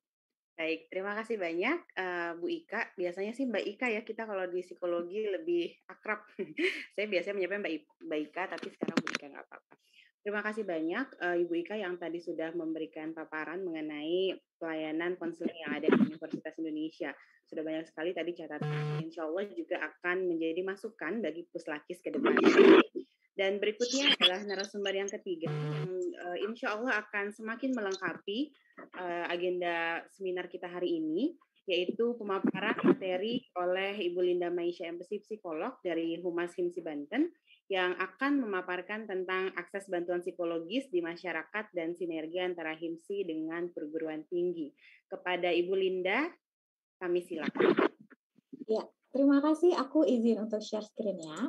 S14: Baik, terima kasih banyak uh, Bu Ika. Biasanya sih Mbak Ika ya, kita kalau di psikologi lebih akrab. Saya biasanya menyapa Mbak, Mbak Ika, tapi sekarang Bu Ika nggak apa-apa. Terima kasih banyak uh, Ibu Ika yang tadi sudah memberikan paparan mengenai pelayanan konseling yang ada di Universitas Indonesia. Sudah banyak sekali tadi catatan. Insya Allah juga akan menjadi masukan bagi Puslakis ke depan. Dan berikutnya adalah narasumber yang ketiga, yang uh, insya Allah akan semakin melengkapi uh, agenda seminar kita hari ini, yaitu pemaparan materi oleh Ibu Linda Maisha M Pesi, psikolog dari Humas Himsi Banten, yang akan memaparkan tentang akses bantuan psikologis di masyarakat dan sinergi antara Himsi dengan perguruan tinggi. Kepada Ibu Linda, kami silakan.
S16: Ya, terima kasih. Aku izin untuk share screen ya.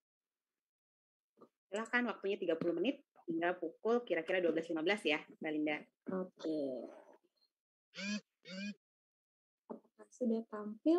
S14: Silakan, waktunya tiga puluh menit hingga pukul kira-kira dua belas lima belas ya, Mbak Linda.
S16: Oke. Apakah sudah tampil?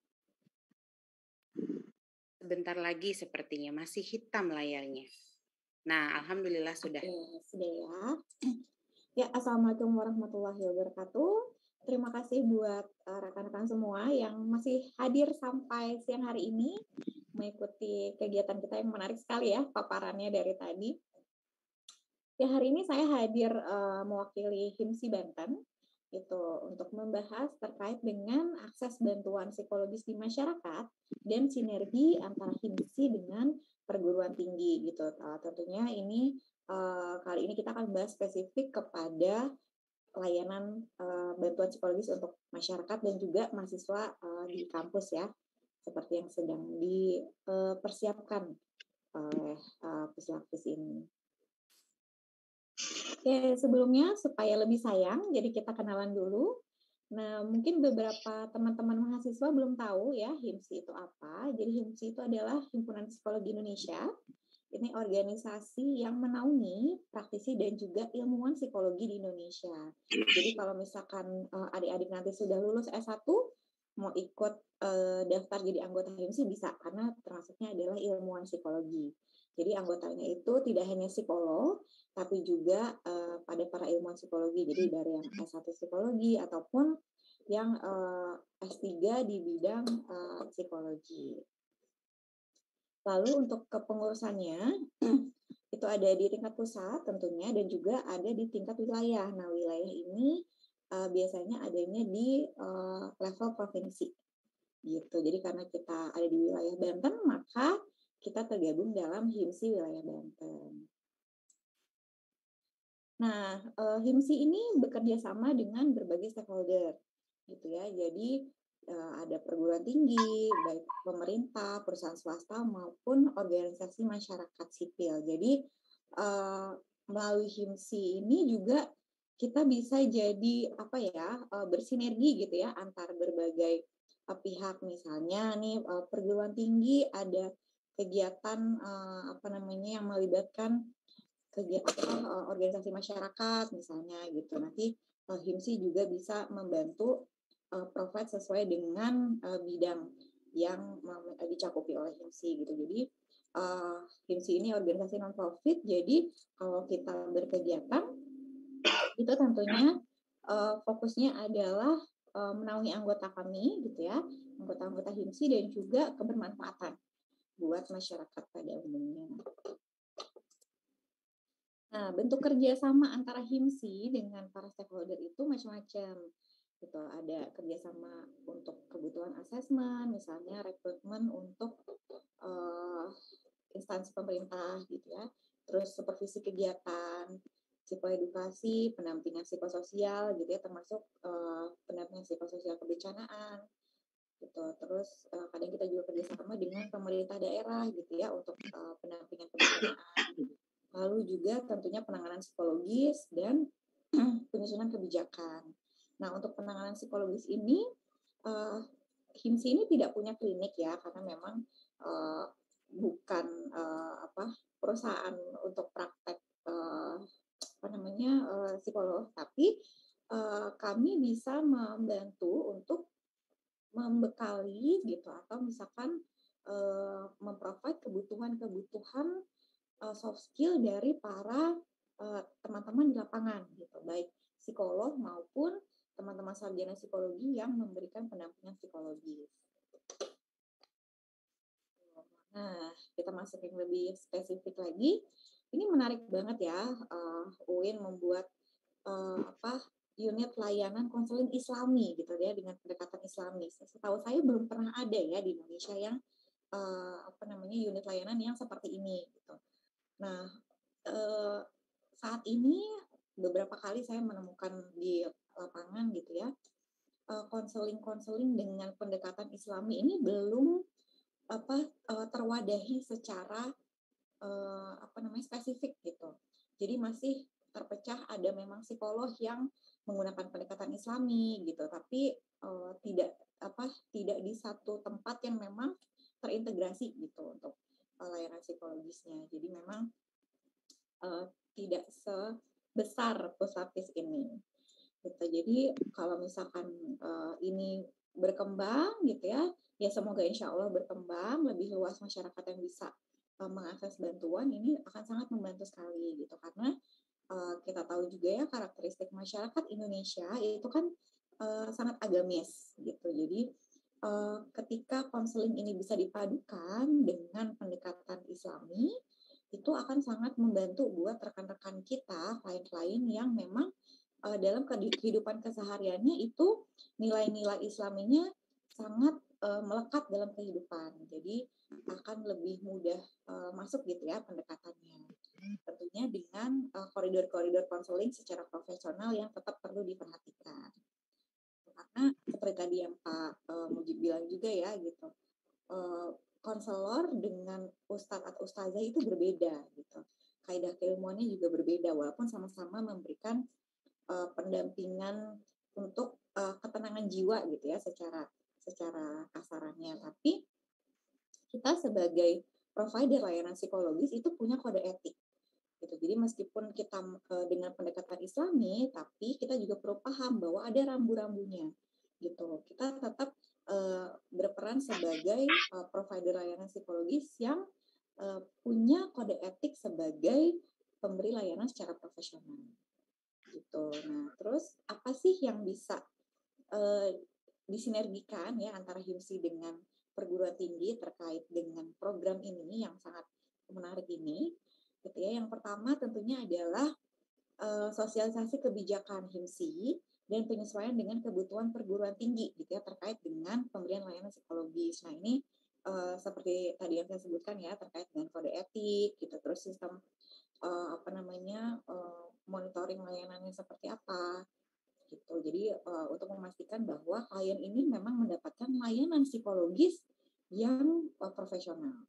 S14: Sebentar lagi sepertinya, masih hitam layarnya. Nah, alhamdulillah sudah.
S16: Oke, sudah ya. Ya, Assalamualaikum warahmatullahi wabarakatuh. Terima kasih buat uh, rekan-rekan semua yang masih hadir sampai siang hari ini mengikuti kegiatan kita yang menarik sekali ya paparannya dari tadi. Ya, hari ini saya hadir uh, mewakili Himsi Banten itu untuk membahas terkait dengan akses bantuan psikologis di masyarakat dan sinergi antara Himsi dengan perguruan tinggi gitu. Uh, tentunya ini uh, kali ini kita akan bahas spesifik kepada layanan uh, bantuan psikologis untuk masyarakat dan juga mahasiswa uh, di kampus ya, seperti yang sedang dipersiapkan oleh uh, Puslakis ini. Oke, sebelumnya supaya lebih sayang, jadi kita kenalan dulu. Nah, mungkin beberapa teman-teman mahasiswa belum tahu ya HIMSI itu apa. Jadi HIMSI itu adalah Himpunan Psikologi Indonesia. Ini organisasi yang menaungi praktisi dan juga ilmuwan psikologi di Indonesia. Jadi kalau misalkan uh, adik-adik nanti sudah lulus S satu, mau ikut uh, daftar jadi anggota HIMSI bisa, karena termasuknya adalah ilmuwan psikologi. Jadi anggotanya itu tidak hanya psikolog, tapi juga uh, pada para ilmuwan psikologi. Jadi dari yang S satu psikologi ataupun yang uh, S tiga di bidang uh, psikologi. Lalu untuk kepengurusannya itu ada di tingkat pusat tentunya dan juga ada di tingkat wilayah. Nah, wilayah ini uh, biasanya adanya di uh, level provinsi. Gitu. Jadi karena kita ada di wilayah Banten, maka kita tergabung dalam HIMSI wilayah Banten. Nah, uh, HIMSI ini bekerja sama dengan berbagai stakeholder, gitu ya. Jadi uh, ada perguruan tinggi, baik pemerintah, perusahaan swasta maupun organisasi masyarakat sipil. Jadi uh, melalui HIMSI ini juga kita bisa jadi apa ya uh, bersinergi gitu ya antar berbagai uh, pihak. Misalnya nih uh, perguruan tinggi ada kegiatan uh, apa namanya yang melibatkan kegiatan uh, organisasi masyarakat misalnya gitu. Nanti uh, HIMSI juga bisa membantu uh, provide sesuai dengan uh, bidang yang uh, dicakupi oleh HIMSI gitu. Jadi uh, HIMSI ini organisasi non profit. Jadi kalau kita berkegiatan itu tentunya uh, fokusnya adalah uh, menaungi anggota kami gitu ya, anggota-anggota HIMSI dan juga kebermanfaatan buat masyarakat pada umumnya. Nah, bentuk kerjasama antara HIMSI dengan para stakeholder itu macam-macam. Gitu. Ada kerjasama untuk kebutuhan asesmen, misalnya rekrutmen untuk uh, instansi pemerintah, gitu ya. Terus supervisi kegiatan, psikoedukasi, pendampingan psikososial, gitu ya, termasuk uh, pendampingan psikososial kebencanaan. Gitu. Terus uh, kadang kita juga kerjasama dengan pemerintah daerah gitu ya untuk uh, pendampingan kebencanaan. Lalu juga tentunya penanganan psikologis dan penyusunan kebijakan. Nah, untuk penanganan psikologis ini uh, HIMSI ini tidak punya klinik ya karena memang uh, bukan uh, apa perusahaan untuk praktek uh, apa namanya uh, psikolog, tapi uh, kami bisa membantu untuk membekali gitu atau misalkan uh, memprovide kebutuhan-kebutuhan uh, soft skill dari para uh, teman-teman di lapangan gitu, baik psikolog maupun teman-teman sarjana psikologi yang memberikan pendampingan psikologis. Nah, kita masuk yang lebih spesifik lagi. Ini menarik banget ya, uh, U I N membuat uh, apa unit layanan konseling Islami gitu ya dengan pendekatan Islamis. Setahu saya belum pernah ada ya di Indonesia yang uh, apa namanya unit layanan yang seperti ini gitu. Nah, uh, saat ini beberapa kali saya menemukan di lapangan gitu ya konseling-konseling uh, dengan pendekatan Islami ini belum apa uh, terwadahi secara uh, apa namanya spesifik gitu. Jadi masih terpecah, ada memang psikolog yang menggunakan pendekatan Islami gitu, tapi uh, tidak apa tidak di satu tempat yang memang terintegrasi gitu untuk uh, layanan psikologisnya. Jadi memang uh, tidak sebesar Puslapis ini. Gitu. Jadi kalau misalkan uh, ini berkembang gitu ya, ya semoga insya Allah berkembang lebih luas masyarakat yang bisa uh, mengakses bantuan ini akan sangat membantu sekali gitu karena Uh, kita tahu juga ya karakteristik masyarakat Indonesia itu kan uh, sangat agamis gitu. Jadi uh, ketika konseling ini bisa dipadukan dengan pendekatan Islami, itu akan sangat membantu buat rekan-rekan kita, klien-klien yang memang uh, dalam kehidupan kesehariannya itu nilai-nilai Islaminya sangat uh, melekat dalam kehidupan. Jadi akan lebih mudah uh, masuk gitu ya pendekatannya. Tentunya dengan uh, koridor-koridor konseling secara profesional yang tetap perlu diperhatikan. Karena seperti tadi yang Pak uh, Mujib bilang juga ya gitu, uh, konselor dengan ustadz atau ustazah itu berbeda gitu. kaidah keilmuannya juga berbeda walaupun sama-sama memberikan uh, pendampingan untuk uh, ketenangan jiwa gitu ya secara secara kasarannya. Tapi kita sebagai provider layanan psikologis itu punya kode etik gitu. Jadi meskipun kita uh, dengan pendekatan Islami, tapi kita juga perlu paham bahwa ada rambu-rambunya gitu. Kita tetap uh, berperan sebagai uh, provider layanan psikologis yang uh, punya kode etik sebagai pemberi layanan secara profesional gitu. Nah, terus apa sih yang bisa uh, disinergikan ya antara HIMSI dengan perguruan tinggi terkait dengan program ini yang sangat menarik ini? Gitu ya. Yang pertama tentunya adalah uh, sosialisasi kebijakan HIMSI dan penyesuaian dengan kebutuhan perguruan tinggi gitu ya terkait dengan pemberian layanan psikologis. Nah ini uh, seperti tadi yang saya sebutkan ya terkait dengan kode etik gitu, terus sistem uh, apa namanya uh, monitoring layanannya seperti apa gitu. Jadi uh, untuk memastikan bahwa klien ini memang mendapatkan layanan psikologis yang uh, profesional.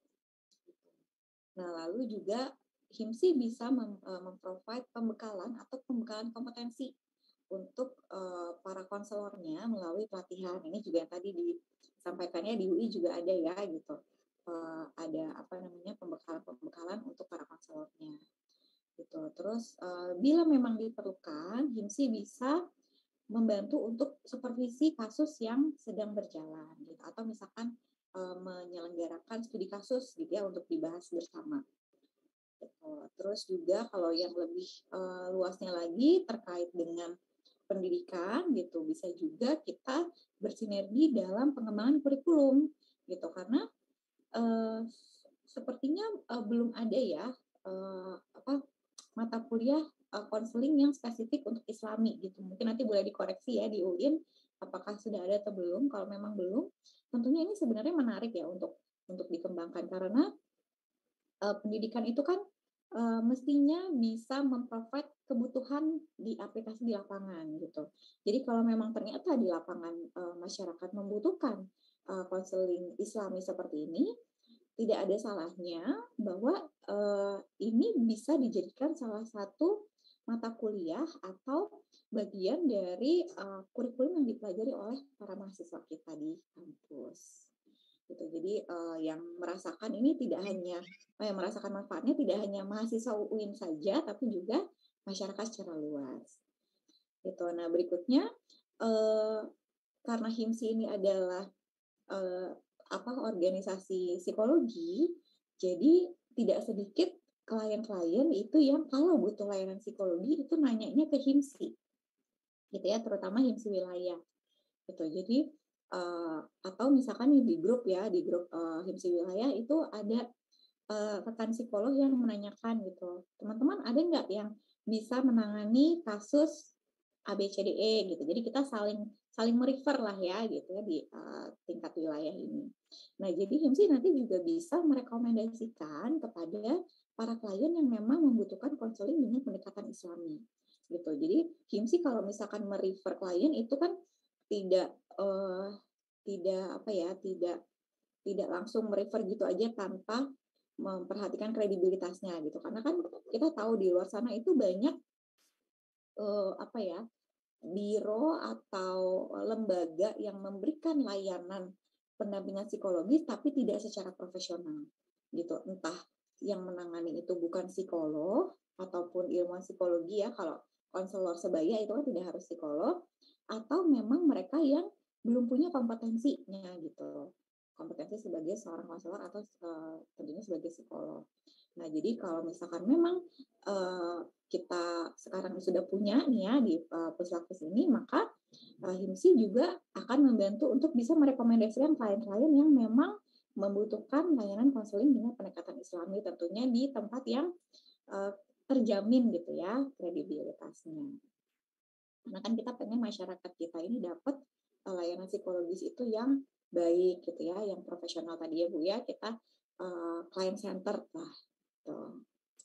S16: Nah, lalu juga HIMSI bisa mem, uh, memprovide pembekalan atau pembekalan kompetensi untuk uh, para konselornya melalui pelatihan. Ini juga yang tadi disampaikannya di U I juga ada ya gitu. Uh, ada apa namanya pembekalan-pembekalan untuk para konselornya. Gitu. Terus uh, bila memang diperlukan, HIMSI bisa membantu untuk supervisi kasus yang sedang berjalan gitu. Atau misalkan uh, menyelenggarakan studi kasus gitu ya untuk dibahas bersama. Gitu. Terus juga kalau yang lebih uh, luasnya lagi terkait dengan pendidikan gitu, bisa juga kita bersinergi dalam pengembangan kurikulum gitu, karena uh, sepertinya uh, belum ada ya uh, apa mata kuliah konseling uh, yang spesifik untuk Islami gitu. Mungkin nanti boleh dikoreksi ya di U I N apakah sudah ada atau belum. Kalau memang belum, tentunya ini sebenarnya menarik ya untuk untuk dikembangkan, karena uh, pendidikan itu kan uh, mestinya bisa memprovide kebutuhan di aplikasi di lapangan gitu. Jadi kalau memang ternyata di lapangan uh, masyarakat membutuhkan konseling uh, Islami seperti ini, tidak ada salahnya bahwa uh, ini bisa dijadikan salah satu mata kuliah atau bagian dari uh, kurikulum yang dipelajari oleh para mahasiswa kita di kampus. Gitu. Jadi uh, yang merasakan ini tidak hanya uh, yang merasakan manfaatnya tidak hanya mahasiswa U I N saja, tapi juga masyarakat secara luas. Gitu. Nah berikutnya uh, karena HIMSI ini adalah uh, apa organisasi psikologi, jadi tidak sedikit klien-klien itu yang kalau butuh layanan psikologi itu nanyanya ke HIMSI, gitu ya, terutama HIMSI wilayah, gitu. Jadi uh, atau misalkan di grup ya, di grup uh, HIMSI wilayah itu ada uh, rekan psikolog yang menanyakan gitu, teman-teman ada nggak yang bisa menangani kasus A B C D E gitu. Jadi kita saling saling merefer lah ya gitu ya di uh, tingkat wilayah ini. Nah, jadi HIMSI nanti juga bisa merekomendasikan kepada para klien yang memang membutuhkan konseling dengan pendekatan Islami gitu. Jadi HIMSI kalau misalkan merefer klien itu kan tidak uh, tidak apa ya, tidak tidak langsung merefer gitu aja tanpa memperhatikan kredibilitasnya gitu. Karena kan kita tahu di luar sana itu banyak Uh, apa ya biro atau lembaga yang memberikan layanan pendampingan psikologis tapi tidak secara profesional gitu, entah yang menangani itu bukan psikolog ataupun ilmuwan psikologi ya, kalau konselor sebaya itu kan tidak harus psikolog, atau memang mereka yang belum punya kompetensinya gitu, kompetensi sebagai seorang konselor atau uh, tentunya sebagai psikolog. Nah, jadi kalau misalkan memang uh, kita sekarang sudah punya nih ya di uh, puslapes ini, maka uh, HIMSI juga akan membantu untuk bisa merekomendasikan klien-klien yang memang membutuhkan layanan konseling dengan pendekatan Islami, tentunya di tempat yang uh, terjamin gitu ya kredibilitasnya. Karena kan kita pengen masyarakat kita ini dapat uh, layanan psikologis itu yang baik gitu ya, yang profesional tadi ya Bu ya, kita uh, client center lah. Tuh.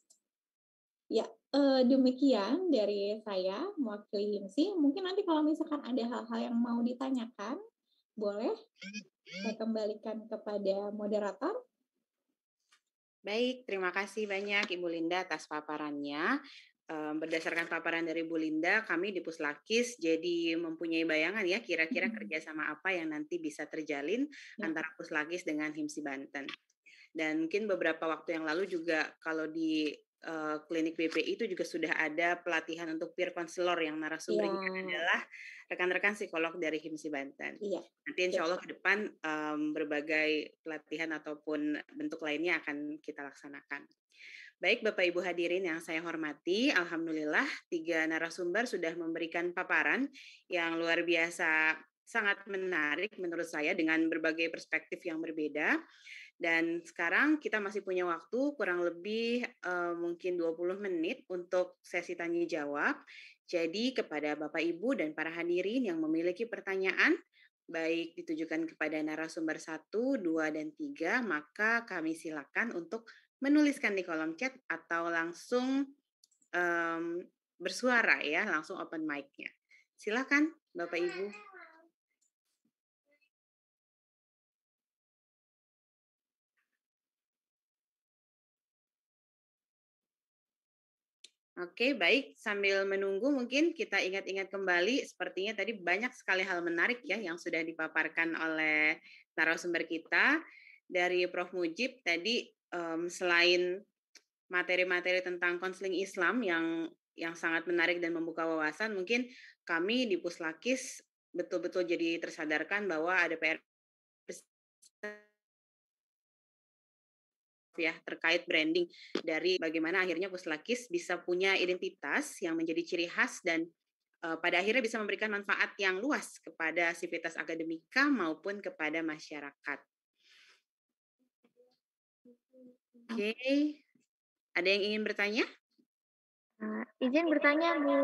S16: Ya, eh, demikian dari saya mewakili HIMSI. Mungkin nanti kalau misalkan ada hal-hal yang mau ditanyakan, boleh saya kembalikan kepada moderator.
S14: Baik, terima kasih banyak Ibu Linda atas paparannya. Um, berdasarkan paparan dari Bu Linda, kami di Puslakis jadi mempunyai bayangan ya kira-kira kerjasama apa yang nanti bisa terjalin
S2: Ya.
S14: antara Puslakis dengan Himsi Banten. Dan mungkin beberapa waktu yang lalu juga kalau di uh, klinik B P I itu juga sudah ada pelatihan untuk peer counselor yang narasumbernya
S16: Iya.
S14: adalah rekan-rekan psikolog dari Himsi Banten.
S16: Iya.
S14: Nanti insya Allah ke depan um, berbagai pelatihan ataupun bentuk lainnya akan kita laksanakan. Baik Bapak Ibu hadirin yang saya hormati, Alhamdulillah tiga narasumber sudah memberikan paparan yang luar biasa sangat menarik menurut saya dengan berbagai perspektif yang berbeda. Dan sekarang kita masih punya waktu kurang lebih uh, mungkin dua puluh menit untuk sesi tanya jawab. Jadi kepada Bapak Ibu dan para hadirin yang memiliki pertanyaan, baik ditujukan kepada narasumber satu, dua, dan tiga, maka kami silakan untuk menuliskan di kolom chat atau langsung um, bersuara ya, langsung open mic-nya. Silakan Bapak Ibu. Oke, baik. Sambil menunggu mungkin kita ingat-ingat kembali, sepertinya tadi banyak sekali hal menarik ya yang sudah dipaparkan oleh narasumber kita. Dari Profesor Mujib tadi um, selain materi-materi tentang konseling Islam yang yang sangat menarik dan membuka wawasan, mungkin kami di Puslakis betul-betul jadi tersadarkan bahwa ada P R ya terkait branding dari bagaimana akhirnya Puslakis bisa punya identitas yang menjadi ciri khas dan uh, pada akhirnya bisa memberikan manfaat yang luas kepada sivitas akademika maupun kepada masyarakat. Oke, okay. Ada yang ingin bertanya?
S2: Uh, izin bertanya Bu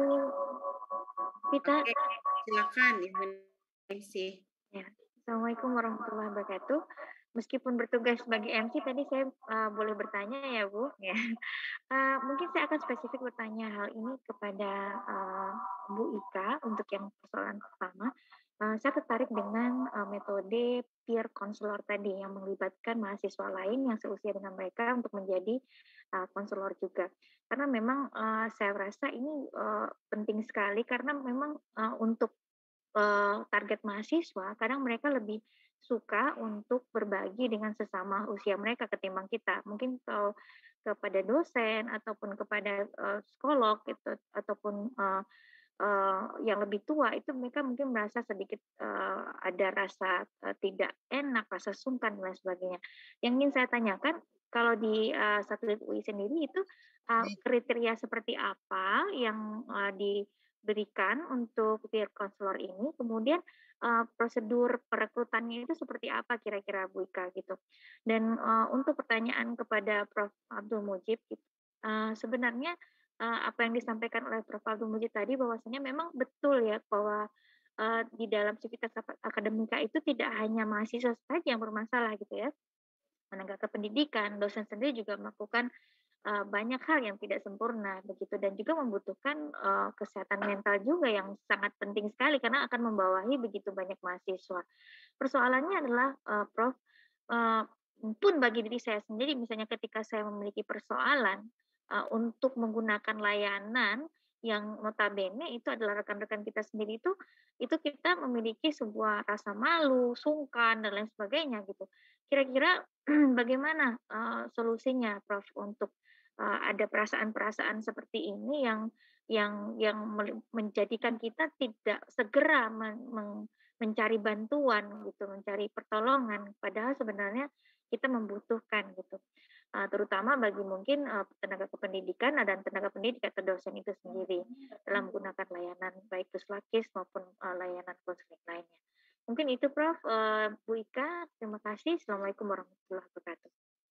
S2: Vita.
S14: Okay. Silakan Ibu Ningsih.
S2: Ya. Assalamualaikum warahmatullahi wabarakatuh. Meskipun bertugas sebagai M C tadi saya uh, boleh bertanya ya Bu. Ya. Uh, mungkin saya akan spesifik bertanya hal ini kepada uh, Bu Ika untuk yang persoalan pertama. Uh, saya tertarik dengan uh, metode peer counselor tadi yang melibatkan mahasiswa lain yang seusia dengan mereka untuk menjadi uh, konselor juga. Karena memang uh, saya rasa ini uh, penting sekali karena memang uh, untuk uh, target mahasiswa kadang mereka lebih suka untuk berbagi dengan sesama usia mereka ketimbang kita. Mungkin kalau kepada dosen ataupun kepada uh, psikolog gitu ataupun uh, uh, yang lebih tua itu mereka mungkin merasa sedikit uh, ada rasa uh, tidak enak, rasa sungkan dan lain sebagainya. Yang ingin saya tanyakan kalau di uh, satelit U I sendiri itu uh, kriteria seperti apa yang uh, diberikan untuk peer counselor ini, kemudian Uh, prosedur perekrutannya itu seperti apa kira-kira Bu Ika gitu. Dan uh, untuk pertanyaan kepada Profesor Abdul Mujib, gitu, uh, sebenarnya uh, apa yang disampaikan oleh Profesor Abdul Mujib tadi bahwasanya memang betul ya bahwa uh, di dalam sivitas akademika itu tidak hanya mahasiswa saja yang bermasalah gitu ya. Tenaga kependidikan, dosen sendiri juga melakukan uh, banyak hal yang tidak sempurna begitu dan juga membutuhkan uh, kesehatan mental juga yang sangat penting sekali karena akan membawahi begitu banyak mahasiswa. Persoalannya adalah uh, Prof uh, pun bagi diri saya sendiri misalnya ketika saya memiliki persoalan uh, untuk menggunakan layanan yang notabene itu adalah rekan-rekan kita sendiri itu itu kita memiliki sebuah rasa malu, sungkan dan lain sebagainya gitu. Kira-kira bagaimana uh, solusinya Prof untuk uh, ada perasaan-perasaan seperti ini yang yang yang menjadikan kita tidak segera men, men, mencari bantuan gitu, mencari pertolongan padahal sebenarnya kita membutuhkan gitu. Uh, terutama bagi mungkin uh, tenaga kependidikan dan tenaga pendidik atau dosen itu sendiri dalam menggunakan layanan baik Puslakis maupun uh, layanan konseling lainnya. Mungkin itu Prof Uh, Bu Ika, terima kasih. Assalamualaikum warahmatullahi wabarakatuh.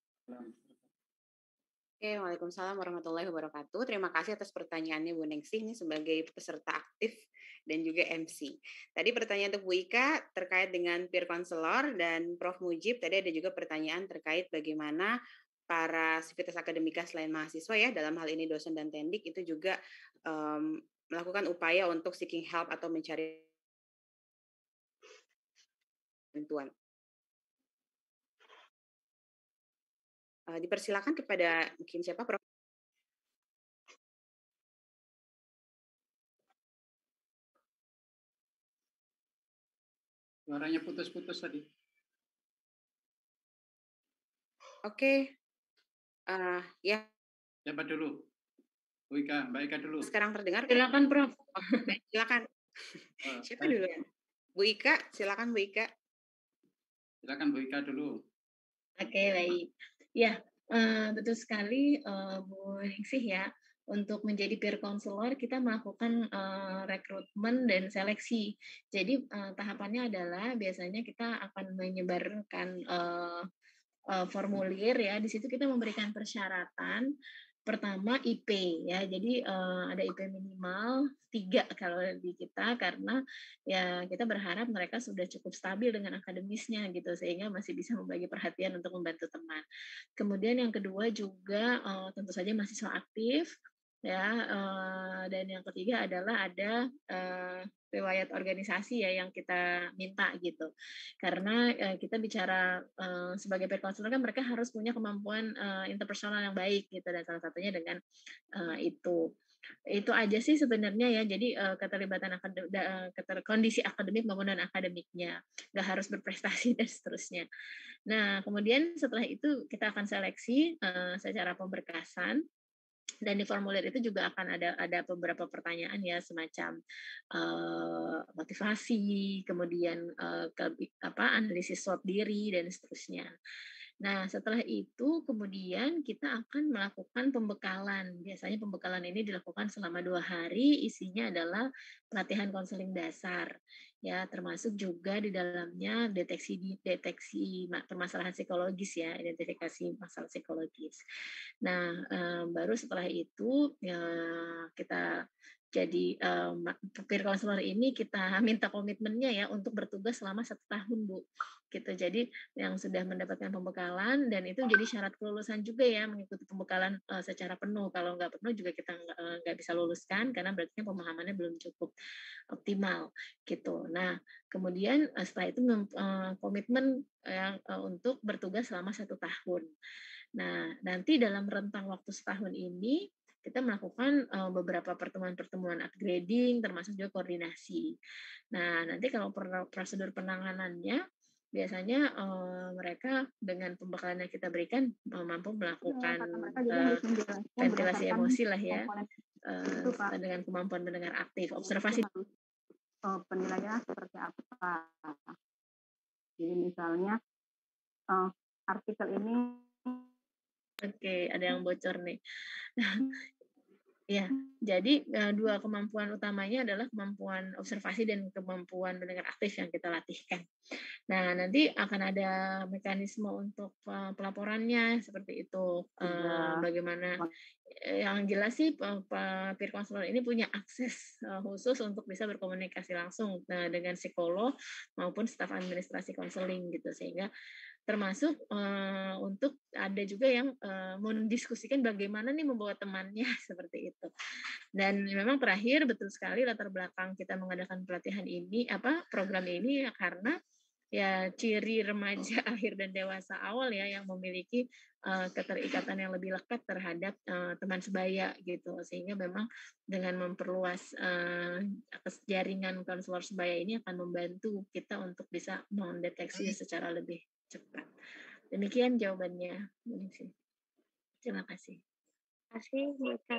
S14: Oke, Waalaikumsalam warahmatullahi wabarakatuh. Terima kasih atas pertanyaannya Bu Ningsih ini sebagai peserta aktif dan juga M C. Tadi pertanyaan untuk Bu Ika terkait dengan peer counselor dan Profesor Mujib tadi ada juga pertanyaan terkait bagaimana para sivitas akademika selain mahasiswa ya dalam hal ini dosen dan tendik itu juga um, melakukan upaya untuk seeking help atau mencari bantuan. Uh, dipersilakan kepada mungkin siapa, Prof?
S15: Suaranya putus-putus tadi.
S14: Oke, okay. uh, ya.
S15: Siapa dulu? Bu Ika, Mbak Ika dulu.
S14: Sekarang terdengar?
S4: Silakan, Prof.
S14: Oh, silakan. Uh, siapa dulu ya? Bu Ika, silakan Bu Ika.
S15: Silakan Bu Ika dulu.
S4: Oke, okay, baik. Ya, uh, betul sekali uh, Bu Ningsih ya. Untuk menjadi peer counselor kita melakukan uh, rekrutmen dan seleksi. Jadi uh, tahapannya adalah biasanya kita akan menyebarkan uh, uh, formulir ya. Di situ kita memberikan persyaratan. Pertama I P ya, jadi uh, ada I P minimal tiga kalau di kita karena ya kita berharap mereka sudah cukup stabil dengan akademisnya gitu sehingga masih bisa membagi perhatian untuk membantu teman. Kemudian yang kedua juga uh, tentu saja mahasiswa aktif ya, uh, dan yang ketiga adalah ada uh, riwayat organisasi ya yang kita minta gitu, karena uh, kita bicara uh, sebagai peer counselor kan mereka harus punya kemampuan uh, interpersonal yang baik gitu, dan salah satunya dengan uh, itu itu aja sih sebenarnya ya. Jadi uh, keterlibatan akademik, uh, keter, kondisi akademik maupun non akademiknya, nggak harus berprestasi dan seterusnya. Nah kemudian setelah itu kita akan seleksi uh, secara pemberkasan. Dan di formulir itu juga akan ada ada beberapa pertanyaan ya, semacam uh, motivasi, kemudian uh, ke, apa analisis SWOT diri dan seterusnya. Nah, setelah itu kemudian kita akan melakukan pembekalan. Biasanya pembekalan ini dilakukan selama dua hari, isinya adalah pelatihan konseling dasar. Ya, termasuk juga di dalamnya deteksi deteksi permasalahan psikologis ya, identifikasi masalah psikologis. Nah, um, baru setelah itu ya, kita jadi um, peer counselor ini kita minta komitmennya ya untuk bertugas selama satu tahun Bu, gitu. Jadi yang sudah mendapatkan pembekalan dan itu jadi syarat kelulusan juga ya, mengikuti pembekalan uh, secara penuh. Kalau nggak penuh juga kita nggak uh, bisa luluskan karena berarti pemahamannya belum cukup optimal gitu. Nah kemudian uh, setelah itu uh, komitmen uh, uh, untuk bertugas selama satu tahun. Nah nanti dalam rentang waktu setahun ini kita melakukan uh, beberapa pertemuan-pertemuan upgrading, termasuk juga koordinasi. Nah, nanti kalau prosedur penanganannya, biasanya uh, mereka dengan pembekalan yang kita berikan uh, mampu melakukan uh, ventilasi emosi lah ya, uh, dengan kemampuan mendengar aktif, observasi.
S17: Uh, penilaian seperti apa? Jadi misalnya uh, artikel ini.
S4: Oke, okay, ada yang bocor nih. Ya, jadi dua kemampuan utamanya adalah kemampuan observasi dan kemampuan mendengar aktif yang kita latihkan. Nah, nanti akan ada mekanisme untuk pelaporannya seperti itu. Ya. Bagaimana? Yang jelas sih peer counselor ini punya akses khusus untuk bisa berkomunikasi langsung dengan psikolog maupun staf administrasi konseling gitu, sehingga termasuk uh, untuk ada juga yang uh, mendiskusikan bagaimana nih membawa temannya seperti itu. Dan memang terakhir betul sekali latar belakang kita mengadakan pelatihan ini apa program ini ya, karena ya ciri remaja akhir dan dewasa awal ya yang memiliki uh, keterikatan yang lebih lekat terhadap uh, teman sebaya gitu, sehingga memang dengan memperluas uh, jaringan konselor sebaya ini akan membantu kita untuk bisa mendeteksi secara lebih cepat. Demikian jawabannya. Terima kasih.
S2: Terima kasih, Bu Ika.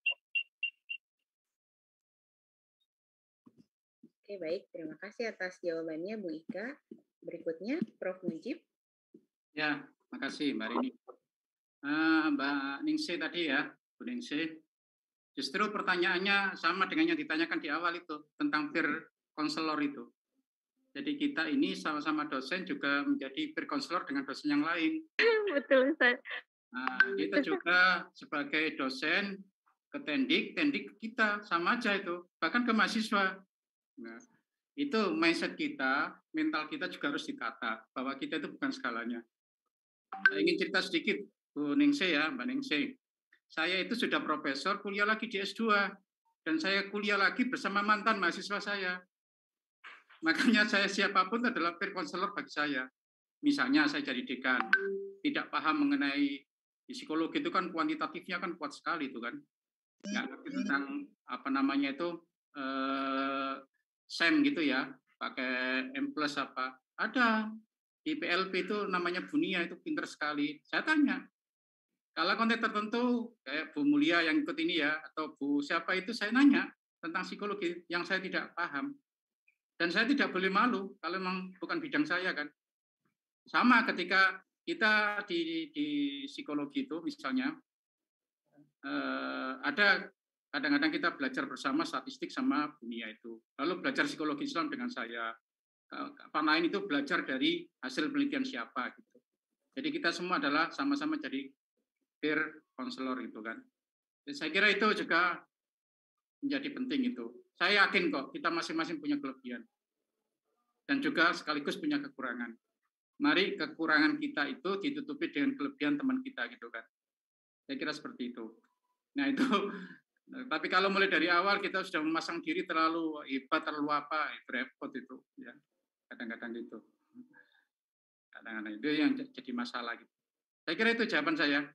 S14: Oke, baik. Terima kasih atas jawabannya, Bu Ika. Berikutnya, Prof Mujib.
S15: Ya, makasih Mbak Rini. Uh, Mbak Ningsih tadi ya, Bu Ningsih. Justru pertanyaannya sama dengan yang ditanyakan di awal itu, tentang peer counselor itu. Jadi kita ini sama-sama dosen juga menjadi peer counselor dengan dosen yang lain.
S2: Betul, Ustaz.
S15: Nah, kita juga sebagai dosen ke tendik, tendik kita sama aja itu, bahkan ke mahasiswa. Nah, itu mindset kita, mental kita juga harus ditata, bahwa kita itu bukan segalanya. Saya ingin cerita sedikit, Bu Ningsih ya, Mbak Ningsih. Saya itu sudah profesor, kuliah lagi di S dua, dan saya kuliah lagi bersama mantan mahasiswa saya. Makanya saya siapapun adalah peer counselor bagi saya. Misalnya saya jadi dekan, tidak paham mengenai Di psikologi itu kan kuantitatifnya kan kuat sekali itu kan. Nggak ngerti tentang apa namanya itu eh, S E M gitu ya, pakai M plus apa. Ada di P L P itu namanya Bunia, itu pinter sekali. Saya tanya, kalau konteks tertentu kayak Bu Mulia yang ikut ini ya, atau Bu siapa itu, saya nanya tentang psikologi yang saya tidak paham. Dan saya tidak boleh malu kalau memang bukan bidang saya kan. Sama ketika kita di, di psikologi itu misalnya eh, ada kadang-kadang kita belajar bersama statistik sama Bunia itu. Lalu belajar psikologi Islam dengan saya. Pak lain itu belajar dari hasil penelitian siapa gitu. Jadi kita semua adalah sama-sama jadi peer counselor gitu kan. Dan saya kira itu juga menjadi penting itu. Saya yakin kok kita masing-masing punya kelebihan dan juga sekaligus punya kekurangan. Mari kekurangan kita itu ditutupi dengan kelebihan teman kita gitu kan. Saya kira seperti itu. Nah itu, tapi kalau mulai dari awal kita sudah memasang diri terlalu hebat, terlalu apa, repot itu ya. Kadang-kadang gitu. Kadang-kadang itu yang jadi masalah gitu. Saya kira itu jawaban saya.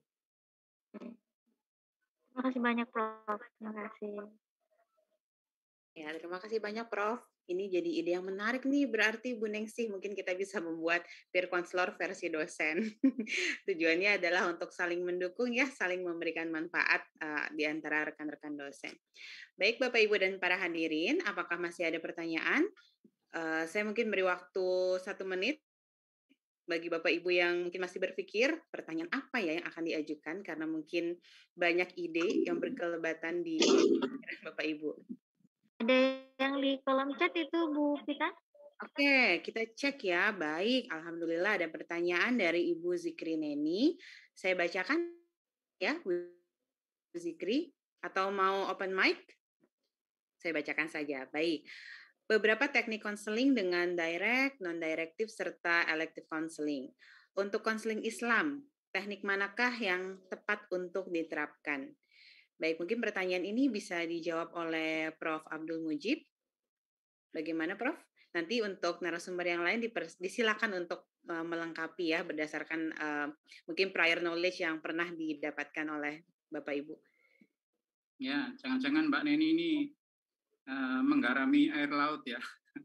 S2: Terima kasih banyak, Prof. Terima kasih.
S14: Ya, terima kasih banyak, Prof. Ini jadi ide yang menarik nih, berarti Bu Ningsih mungkin kita bisa membuat peer counselor versi dosen. Tujuannya adalah untuk saling mendukung ya, saling memberikan manfaat uh, di antara rekan-rekan dosen. Baik Bapak Ibu dan para hadirin, apakah masih ada pertanyaan? Uh, saya mungkin beri waktu satu menit bagi Bapak Ibu yang mungkin masih berpikir pertanyaan apa ya yang akan diajukan, karena mungkin banyak ide yang berkelebatan di Bapak Ibu.
S2: Ada yang di kolom chat itu Bu Pita?
S14: Oke, kita cek ya. Baik, alhamdulillah ada pertanyaan dari Ibu Zikri Neni. Saya bacakan ya, Bu Zikri, atau mau open mic? Saya bacakan saja. Baik. Beberapa teknik konseling dengan direct, non-directive, serta elective counseling. Untuk konseling Islam, teknik manakah yang tepat untuk diterapkan? Baik, mungkin pertanyaan ini bisa dijawab oleh Profesor Abdul Mujib. Bagaimana, Prof? Nanti untuk narasumber yang lain disilakan untuk uh, melengkapi ya berdasarkan uh, mungkin prior knowledge yang pernah didapatkan oleh Bapak Ibu.
S15: Ya, jangan-jangan Mbak Neni ini uh, menggarami air laut ya.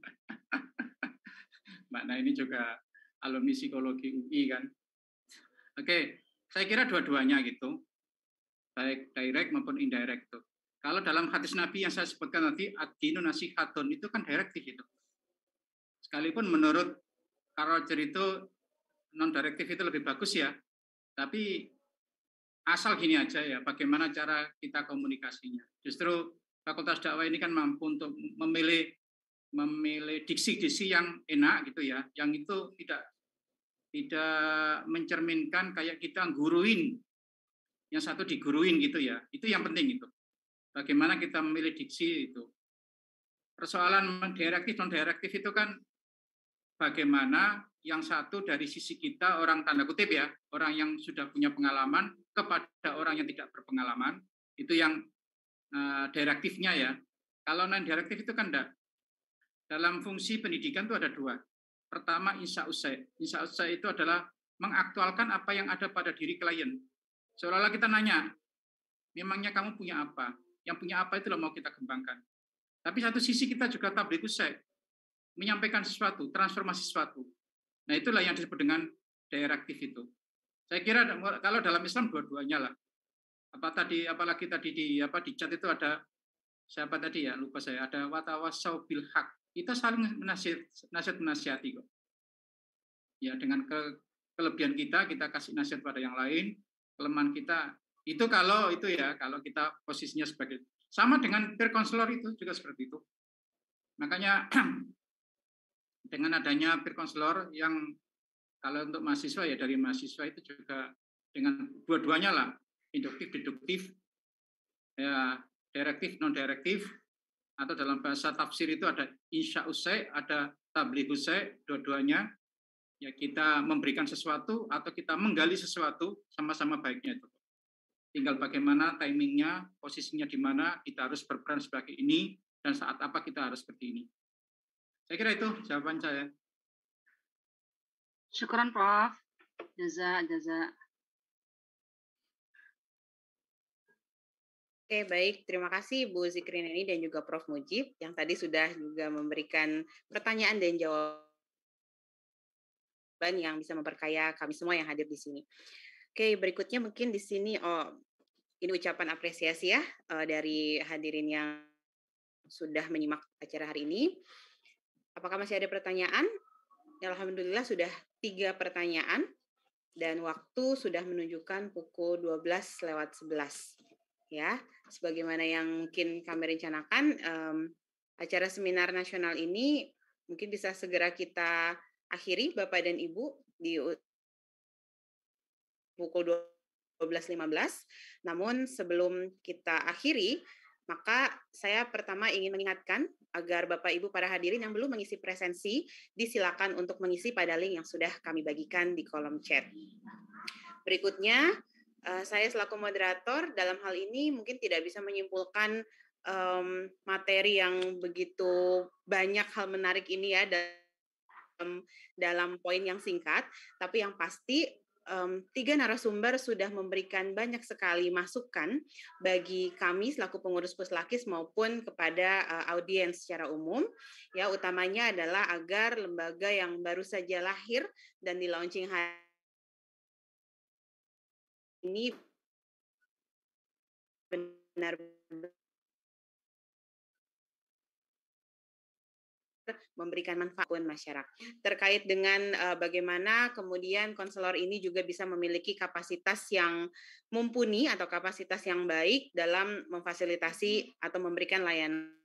S15: Mbak Neni juga alumni psikologi U I kan. Oke, saya kira dua-duanya gitu. Baik direct maupun indirect tuh. Kalau dalam hadis Nabi yang saya sebutkan tadi, ad-dinu nasihatun, itu kan direktif itu. Sekalipun menurut Karl Roger itu non-direktif itu lebih bagus ya, tapi asal gini aja ya, bagaimana cara kita komunikasinya. Justru Fakultas Dakwah ini kan mampu untuk memilih memilih diksi-diksi yang enak gitu ya, yang itu tidak tidak mencerminkan kayak kita guruin yang satu diguruin gitu ya, itu yang penting itu. Bagaimana kita memilih diksi itu. Persoalan direktif non-direktif itu kan bagaimana yang satu dari sisi kita orang tanda kutip ya, orang yang sudah punya pengalaman kepada orang yang tidak berpengalaman, itu yang uh, direktifnya ya. Kalau non-direktif itu kan enggak. Dalam fungsi pendidikan itu ada dua. Pertama, insya usai. Insya usai itu adalah mengaktualkan apa yang ada pada diri klien. Seolah-olah kita nanya, memangnya kamu punya apa? Yang punya apa itu mau kita kembangkan. Tapi satu sisi kita juga tabligh usai, menyampaikan sesuatu, transformasi sesuatu. Nah itulah yang disebut dengan direktif itu. Saya kira kalau dalam Islam dua-duanya lah. Apa tadi, apalagi tadi di apa di chat itu ada siapa tadi ya, lupa saya, ada watawasau bil haq. Kita saling menasihat, nasihat menasihati kok. Ya dengan ke, kelebihan kita, kita kasih nasihat pada yang lain. Kelemahan kita itu kalau itu ya kalau kita posisinya sebagai sama dengan peer counselor itu juga seperti itu. Makanya dengan adanya peer counselor yang kalau untuk mahasiswa ya dari mahasiswa itu juga dengan dua-duanya lah, induktif deduktif ya, direktif non direktif, atau dalam bahasa tafsir itu ada insya usai, ada tabligh usai, dua-duanya. Ya kita memberikan sesuatu atau kita menggali sesuatu, sama-sama baiknya itu. Tinggal bagaimana timingnya, posisinya di mana kita harus berperan sebagai ini, dan saat apa kita harus seperti ini. Saya kira itu jawaban saya.
S18: Syukuran Prof. Jaza, jaza.
S14: Oke, baik. Terima kasih Bu Zikrineni dan juga Prof Mujib yang tadi sudah juga memberikan pertanyaan dan jawaban yang bisa memperkaya kami semua yang hadir di sini. Oke, berikutnya mungkin di sini oh ini ucapan apresiasi ya uh, dari hadirin yang sudah menyimak acara hari ini. Apakah masih ada pertanyaan? Alhamdulillah sudah tiga pertanyaan dan waktu sudah menunjukkan pukul dua belas lewat sebelas. Ya, sebagaimana yang mungkin kami rencanakan, um, acara seminar nasional ini mungkin bisa segera kita akhiri Bapak dan Ibu di pukul dua belas lima belas. Namun sebelum kita akhiri, maka saya pertama ingin mengingatkan agar Bapak Ibu para hadirin yang belum mengisi presensi, disilakan untuk mengisi pada link yang sudah kami bagikan di kolom chat. Berikutnya, Uh, saya selaku moderator dalam hal ini mungkin tidak bisa menyimpulkan um, materi yang begitu banyak hal menarik ini ya dalam, dalam poin yang singkat, tapi yang pasti um, tiga narasumber sudah memberikan banyak sekali masukan bagi kami selaku pengurus Puslakis maupun kepada uh, audiens secara umum. Ya, utamanya adalah agar lembaga yang baru saja lahir dan di launching hari ini benar-benar memberikan manfaat buat masyarakat. Terkait dengan uh, bagaimana kemudian konselor ini juga bisa memiliki kapasitas yang mumpuni atau kapasitas yang baik dalam memfasilitasi atau memberikan layanan.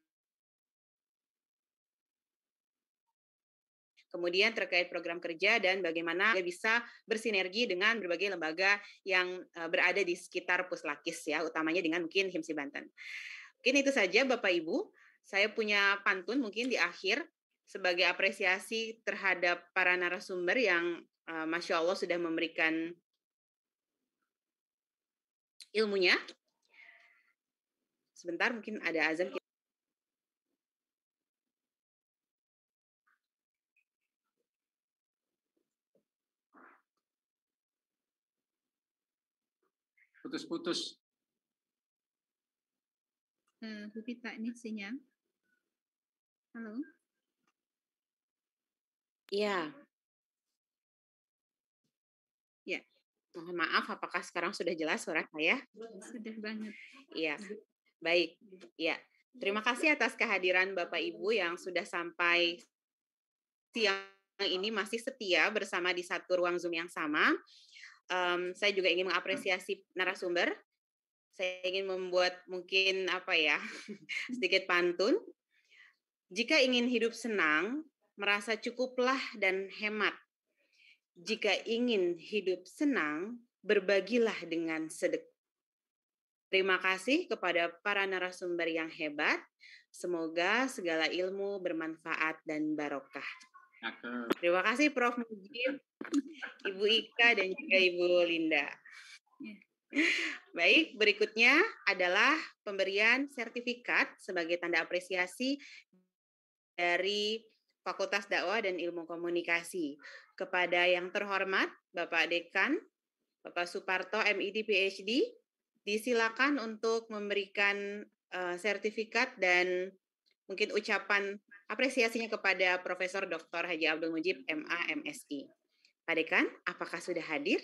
S14: Kemudian terkait program kerja dan bagaimana dia bisa bersinergi dengan berbagai lembaga yang uh, berada di sekitar Puslakis ya, utamanya dengan mungkin Himsi Banten. Mungkin itu saja Bapak Ibu. Saya punya pantun mungkin di akhir sebagai apresiasi terhadap para narasumber yang uh, Masya Allah sudah memberikan ilmunya. Sebentar mungkin ada azan.
S15: Putus-putus.
S7: Uh, Bu Pita, ini sinyal. Halo?
S14: Iya.
S7: Ya.
S14: Mohon maaf, apakah sekarang sudah jelas suara saya?
S7: Sudah banget.
S14: Iya. Baik. Ya. Terima kasih atas kehadiran Bapak Ibu yang sudah sampai siang ini masih setia bersama di satu ruang Zoom yang sama. Um, saya juga ingin mengapresiasi narasumber. Saya ingin membuat mungkin apa ya sedikit pantun. Jika ingin hidup senang, merasa cukuplah dan hemat. Jika ingin hidup senang, berbagilah dengan sedekah. Terima kasih kepada para narasumber yang hebat. Semoga segala ilmu bermanfaat dan barokah. Terima kasih Prof Mujib, Ibu Ika, dan juga Ibu Linda. Baik, berikutnya adalah pemberian sertifikat sebagai tanda apresiasi dari Fakultas Dakwah dan Ilmu Komunikasi. Kepada yang terhormat Bapak Dekan, Bapak Suparto M I D P H D, disilakan untuk memberikan uh, sertifikat dan mungkin ucapan apresiasinya kepada Profesor Doktor Haji Abdul Mujib M A M Si. Pak Dekan, apakah sudah hadir?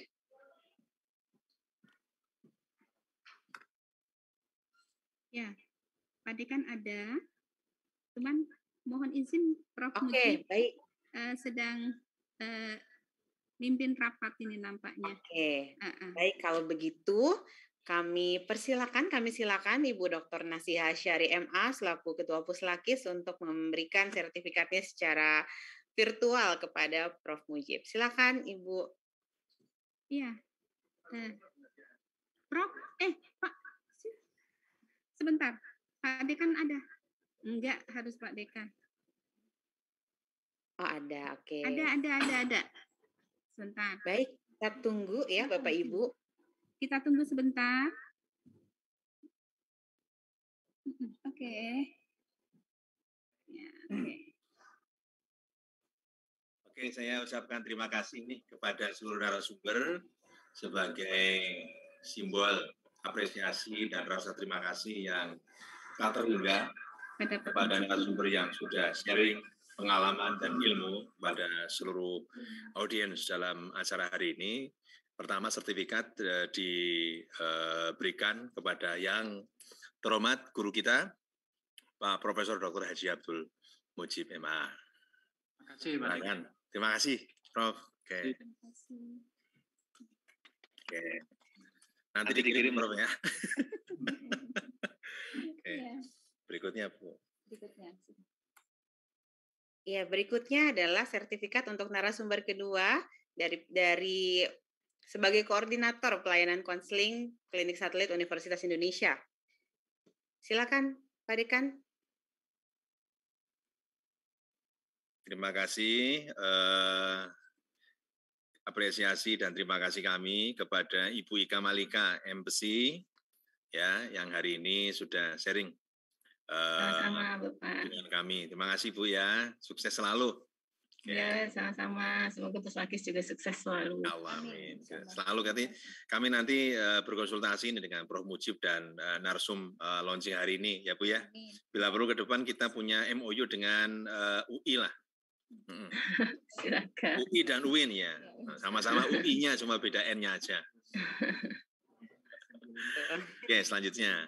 S7: Ya, Pak Dekan ada. Cuman mohon izin Prof
S14: Oke,
S7: Mujib
S14: baik.
S7: Uh, sedang uh, mimpin rapat ini nampaknya.
S14: Oke,
S7: uh-uh.
S14: Baik kalau begitu kami persilakan, kami silakan Ibu Doktor Nasihah Syari M A selaku Ketua Puslakis untuk memberikan sertifikatnya secara virtual kepada Prof Mujib. Silakan Ibu.
S7: Iya. Uh, Prof, eh Pak, sebentar. Pak Dekan ada? Enggak, harus Pak Dekan.
S14: Oh ada, oke. Okay.
S7: Ada, ada, ada, ada. Sebentar.
S14: Baik, kita tunggu ya Bapak Ibu.
S7: Kita tunggu sebentar. Oke. Okay. Ya, oke. Okay.
S6: Oke, saya ucapkan terima kasih nih kepada seluruh narasumber sebagai simbol apresiasi dan rasa terima kasih yang tak terhingga kepada narasumber yang sudah sharing pengalaman dan ilmu pada seluruh audiens dalam acara hari ini. Pertama, sertifikat uh, diberikan kepada yang terhormat guru kita, Pak Profesor Doktor Haji Abdul Mujib M A.
S15: Terima kasih, Pak.
S6: Terima kasih, Prof. Oke. Oke. Nanti dikirim, Prof ya. Oke. Berikutnya, Bu.
S14: Berikutnya. Ya, berikutnya adalah sertifikat untuk narasumber kedua dari dari sebagai koordinator pelayanan konseling Klinik Satelit Universitas Indonesia. Silakan, Pak Dekan.
S6: Terima kasih. Eh, apresiasi dan terima kasih kami kepada Ibu Ika Malika M P C ya yang hari ini sudah sharing
S4: Sama-sama, Bapak.
S6: dengan kami. Terima kasih Bu ya, sukses selalu.
S4: Ya, sama-sama. Semoga Puslakis juga sukses selalu.
S6: Amin. Selalu kami, kami nanti uh, berkonsultasi ini dengan Prof Mujib dan uh, narsum uh, launching hari ini ya Bu ya. Bila perlu ke depan kita punya M O U dengan uh, U I lah. Mm-mm.
S4: Silakan.
S6: U I dan U I N ya. Sama-sama U I-nya cuma beda N-nya aja. Oke, selanjutnya.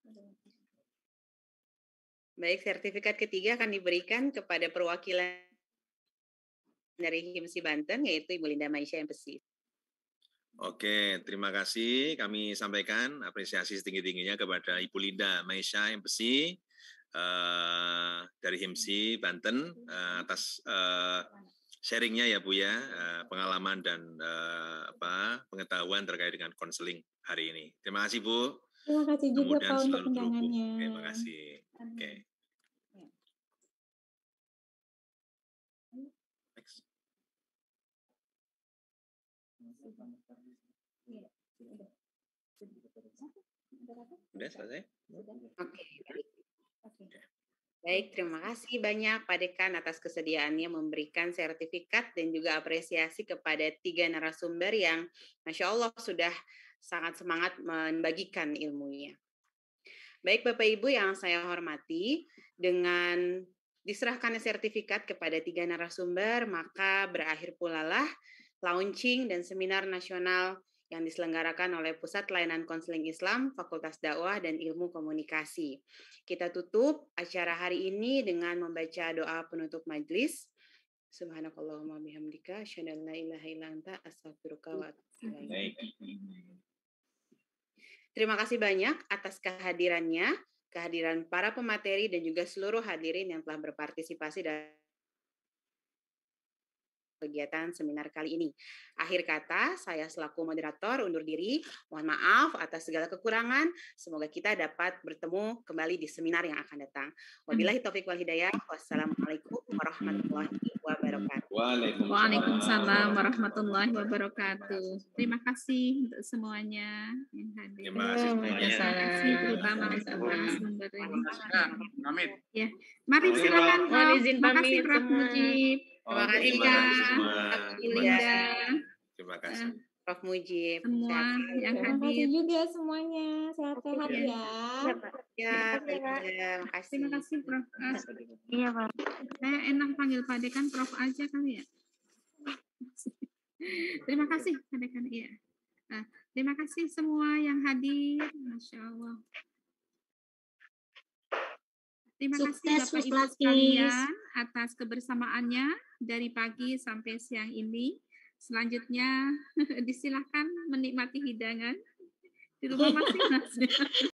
S14: Baik, sertifikat ketiga akan diberikan kepada perwakilan dari HIMSI Banten, yaitu Ibu Linda Maisha M P C.
S6: Oke, terima kasih. Kami sampaikan apresiasi setinggi-tingginya kepada Ibu Linda Maisha M P C uh, dari HIMSI Banten uh, atas uh, sharingnya ya Bu ya, uh, pengalaman dan uh, apa pengetahuan terkait dengan konseling hari ini. Terima kasih Bu.
S16: Terima kasih juga
S6: Kemudian
S16: Pak untuk
S6: selalu terhubung.
S16: undangannya.
S6: Terima kasih. Oke. Next. Sudah selesai?
S14: Oke, baik. Baik, terima kasih banyak Pak Dekan atas kesediaannya memberikan sertifikat dan juga apresiasi kepada tiga narasumber yang Masya Allah sudah sangat semangat membagikan ilmunya. Baik Bapak Ibu yang saya hormati, dengan diserahkannya sertifikat kepada tiga narasumber, maka berakhir pula lah launching dan seminar nasional yang diselenggarakan oleh Pusat Layanan Konseling Islam, Fakultas Dakwah dan Ilmu Komunikasi. Kita tutup acara hari ini dengan membaca doa penutup majelis. Subhanakallahumma bihamdika, asyhadu an la ilaha illa anta, astaghfiruka wa atubu ilaik. Terima kasih banyak atas kehadirannya, kehadiran para pemateri dan juga seluruh hadirin yang telah berpartisipasi dalam kegiatan seminar kali ini. Akhir kata, saya selaku moderator undur diri. Mohon maaf atas segala kekurangan. Semoga kita dapat bertemu kembali di seminar yang akan datang. Wabillahi taufiq wal hidayah. Wassalamualaikum warahmatullahi wabarakatuh.
S7: Waalaikumsalam warahmatullahi wabarakatuh. Terima kasih untuk semuanya yang hadir.
S6: Terima kasih semuanya.
S7: Terima kasih terutama narasumber ini.
S15: Pamit.
S7: Ya, mari silakan Prof.
S4: Mohon izin
S7: Terima kasih
S4: pamit
S7: Prof
S4: semua.
S7: Mujib.
S14: Terima kasih
S7: Ika,
S14: Linda,
S6: Terima kasih.
S14: Prof Mujib,
S7: semua yang
S16: Terima kasih
S7: hadir.
S16: juga semuanya. Sehat-sehat
S7: Oke.
S16: ya.
S14: ya, terima kasih.
S7: Terima kasih Prof. Ah,
S16: Iya, Pak.
S7: saya enak panggil Pak Dekan Prof aja kali ya. Terima kasih Pak Dekan. Iya. Nah, terima kasih semua yang hadir. Masya Allah. Terima
S18: Sukses,
S7: kasih Bapak Ibu
S18: Puslakis.
S7: sekalian atas kebersamaannya dari pagi sampai siang ini. Selanjutnya disilahkan menikmati hidangan di rumah masing-masing.